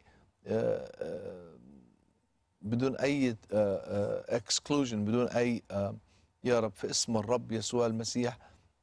أي exclusion، بدون أي يا رب في اسم الرب يسوع المسيح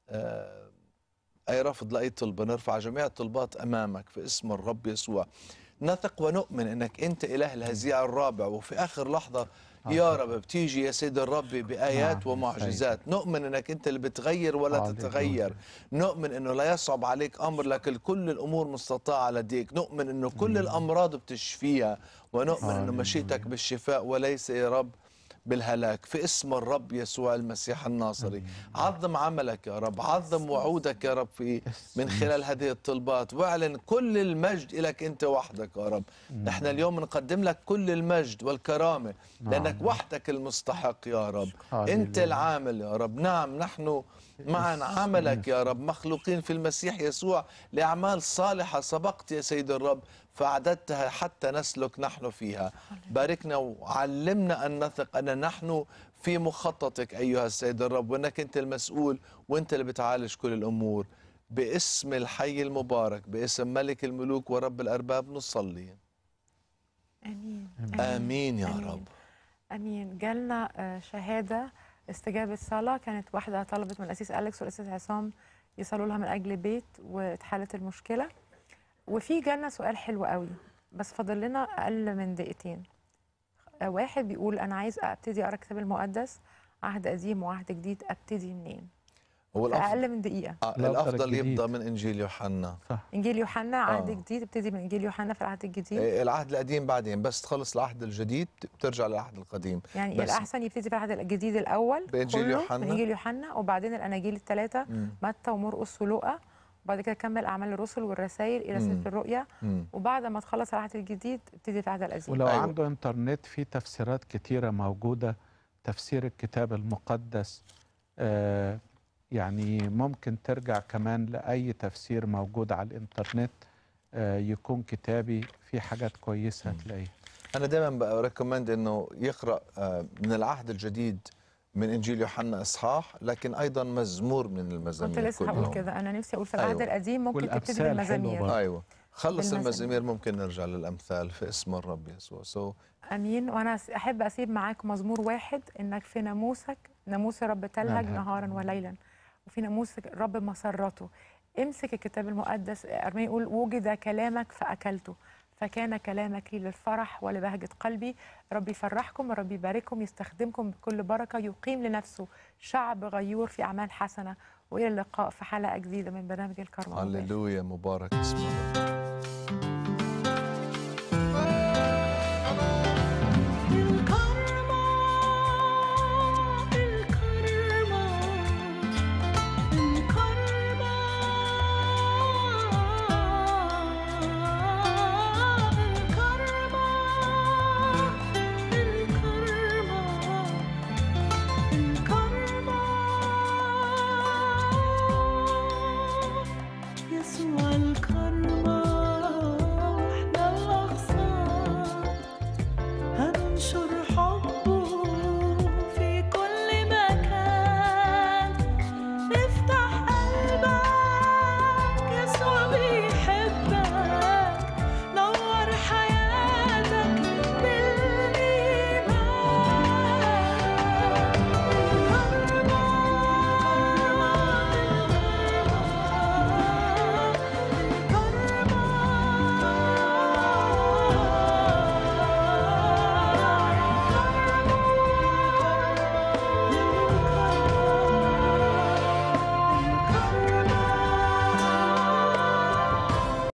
أي رفض لأي طلبة. نرفع جميع الطلبات أمامك في اسم الرب يسوع. نثق ونؤمن أنك أنت إله الهزيع الرابع، وفي آخر لحظة يا رب بتيجي يا سيد الرب بآيات ومعجزات. نؤمن أنك أنت اللي بتغير ولا تتغير. نؤمن أنه لا يصعب عليك أمر، لكن كل الأمور مستطاعة لديك. نؤمن أنه كل الأمراض بتشفيها، ونؤمن أنه مشيتك بالشفاء وليس يا رب بالهلاك في اسم الرب يسوع المسيح الناصري. عظم عملك يا رب، عظم وعودك يا رب في من خلال هذه الطلبات، واعلن كل المجد لك أنت وحدك يا رب. نحن اليوم نقدم لك كل المجد والكرامة لأنك وحدك المستحق يا رب. أنت العامل يا رب. نعم نحن معا عملك يا رب، مخلوقين في المسيح يسوع لأعمال صالحة سبقت يا سيد الرب فأعددتها حتى نسلك نحن فيها. باركنا وعلمنا أن نثق أن نحن في مخططك أيها السيد الرب، وأنك أنت المسؤول وأنت اللي بتعالج كل الأمور. باسم الحي المبارك، باسم ملك الملوك ورب الأرباب نصلي. امين آمين يا آمين. رب. امين. جالنا شهاده استجابه صلاه، كانت واحده طلبت من الاسيس أليكس والاسيس عصام يصلوا لها من اجل بيت واتحلت المشكله. وفي جالنا سؤال حلو قوي بس فاضل لنا اقل من دقيقتين. واحد بيقول انا عايز ابتدي اقرا الكتاب المقدس، عهد قديم وعهد جديد، ابتدي منين؟ هو اقل من دقيقه. الافضل يبدا من انجيل يوحنا. صح. انجيل يوحنا عهد جديد، ابتدي من انجيل يوحنا في العهد الجديد. العهد القديم بعدين، بس تخلص العهد الجديد بترجع للعهد القديم. يعني الاحسن يبتدي في العهد الجديد الاول بانجيل يوحنا، من انجيل يوحنا وبعدين الاناجيل الثلاثه متى ومرقس ولوقا، وبعد كده كمل اعمال الرسل والرسائل الى سفر الرؤيا، وبعد ما تخلص العهد الجديد ابتدي في العهد القديم. ولو عنده انترنت في تفسيرات كتيره موجوده، تفسير الكتاب المقدس يعني ممكن ترجع كمان لأي تفسير موجود على الإنترنت يكون كتابي، في حاجات كويسة هتلاقيها. أنا دائما بريكومند إنه يقرأ من العهد الجديد من إنجيل يوحنا إصحاح، لكن أيضا مزمور من المزامير. كنت لسه هقول كده، أنا نفسي أقول في العهد القديم ممكن تبتدي بالمزامير. أيوة خلص المزامير ممكن نرجع للأمثال في اسم الرب يسوع. أمين. وأنا أحب أسيب معاك مزمور واحد، إنك في ناموسك ناموس الرب تلهج نهارا وليلا، وفي ناموس الرب مسرته. امسك الكتاب المقدس. أرميا يقول وجد كلامك فأكلته، فكان كلامك لي للفرح ولبهجة قلبي. ربي يفرحكم، ربي يبارككم، يستخدمكم بكل بركة، يقيم لنفسه شعب غيور في أعمال حسنة. وإلى اللقاء في حلقة جديدة من برنامج الكرمة. هللويا، مبارك اسم الرب. يسوع الكرم.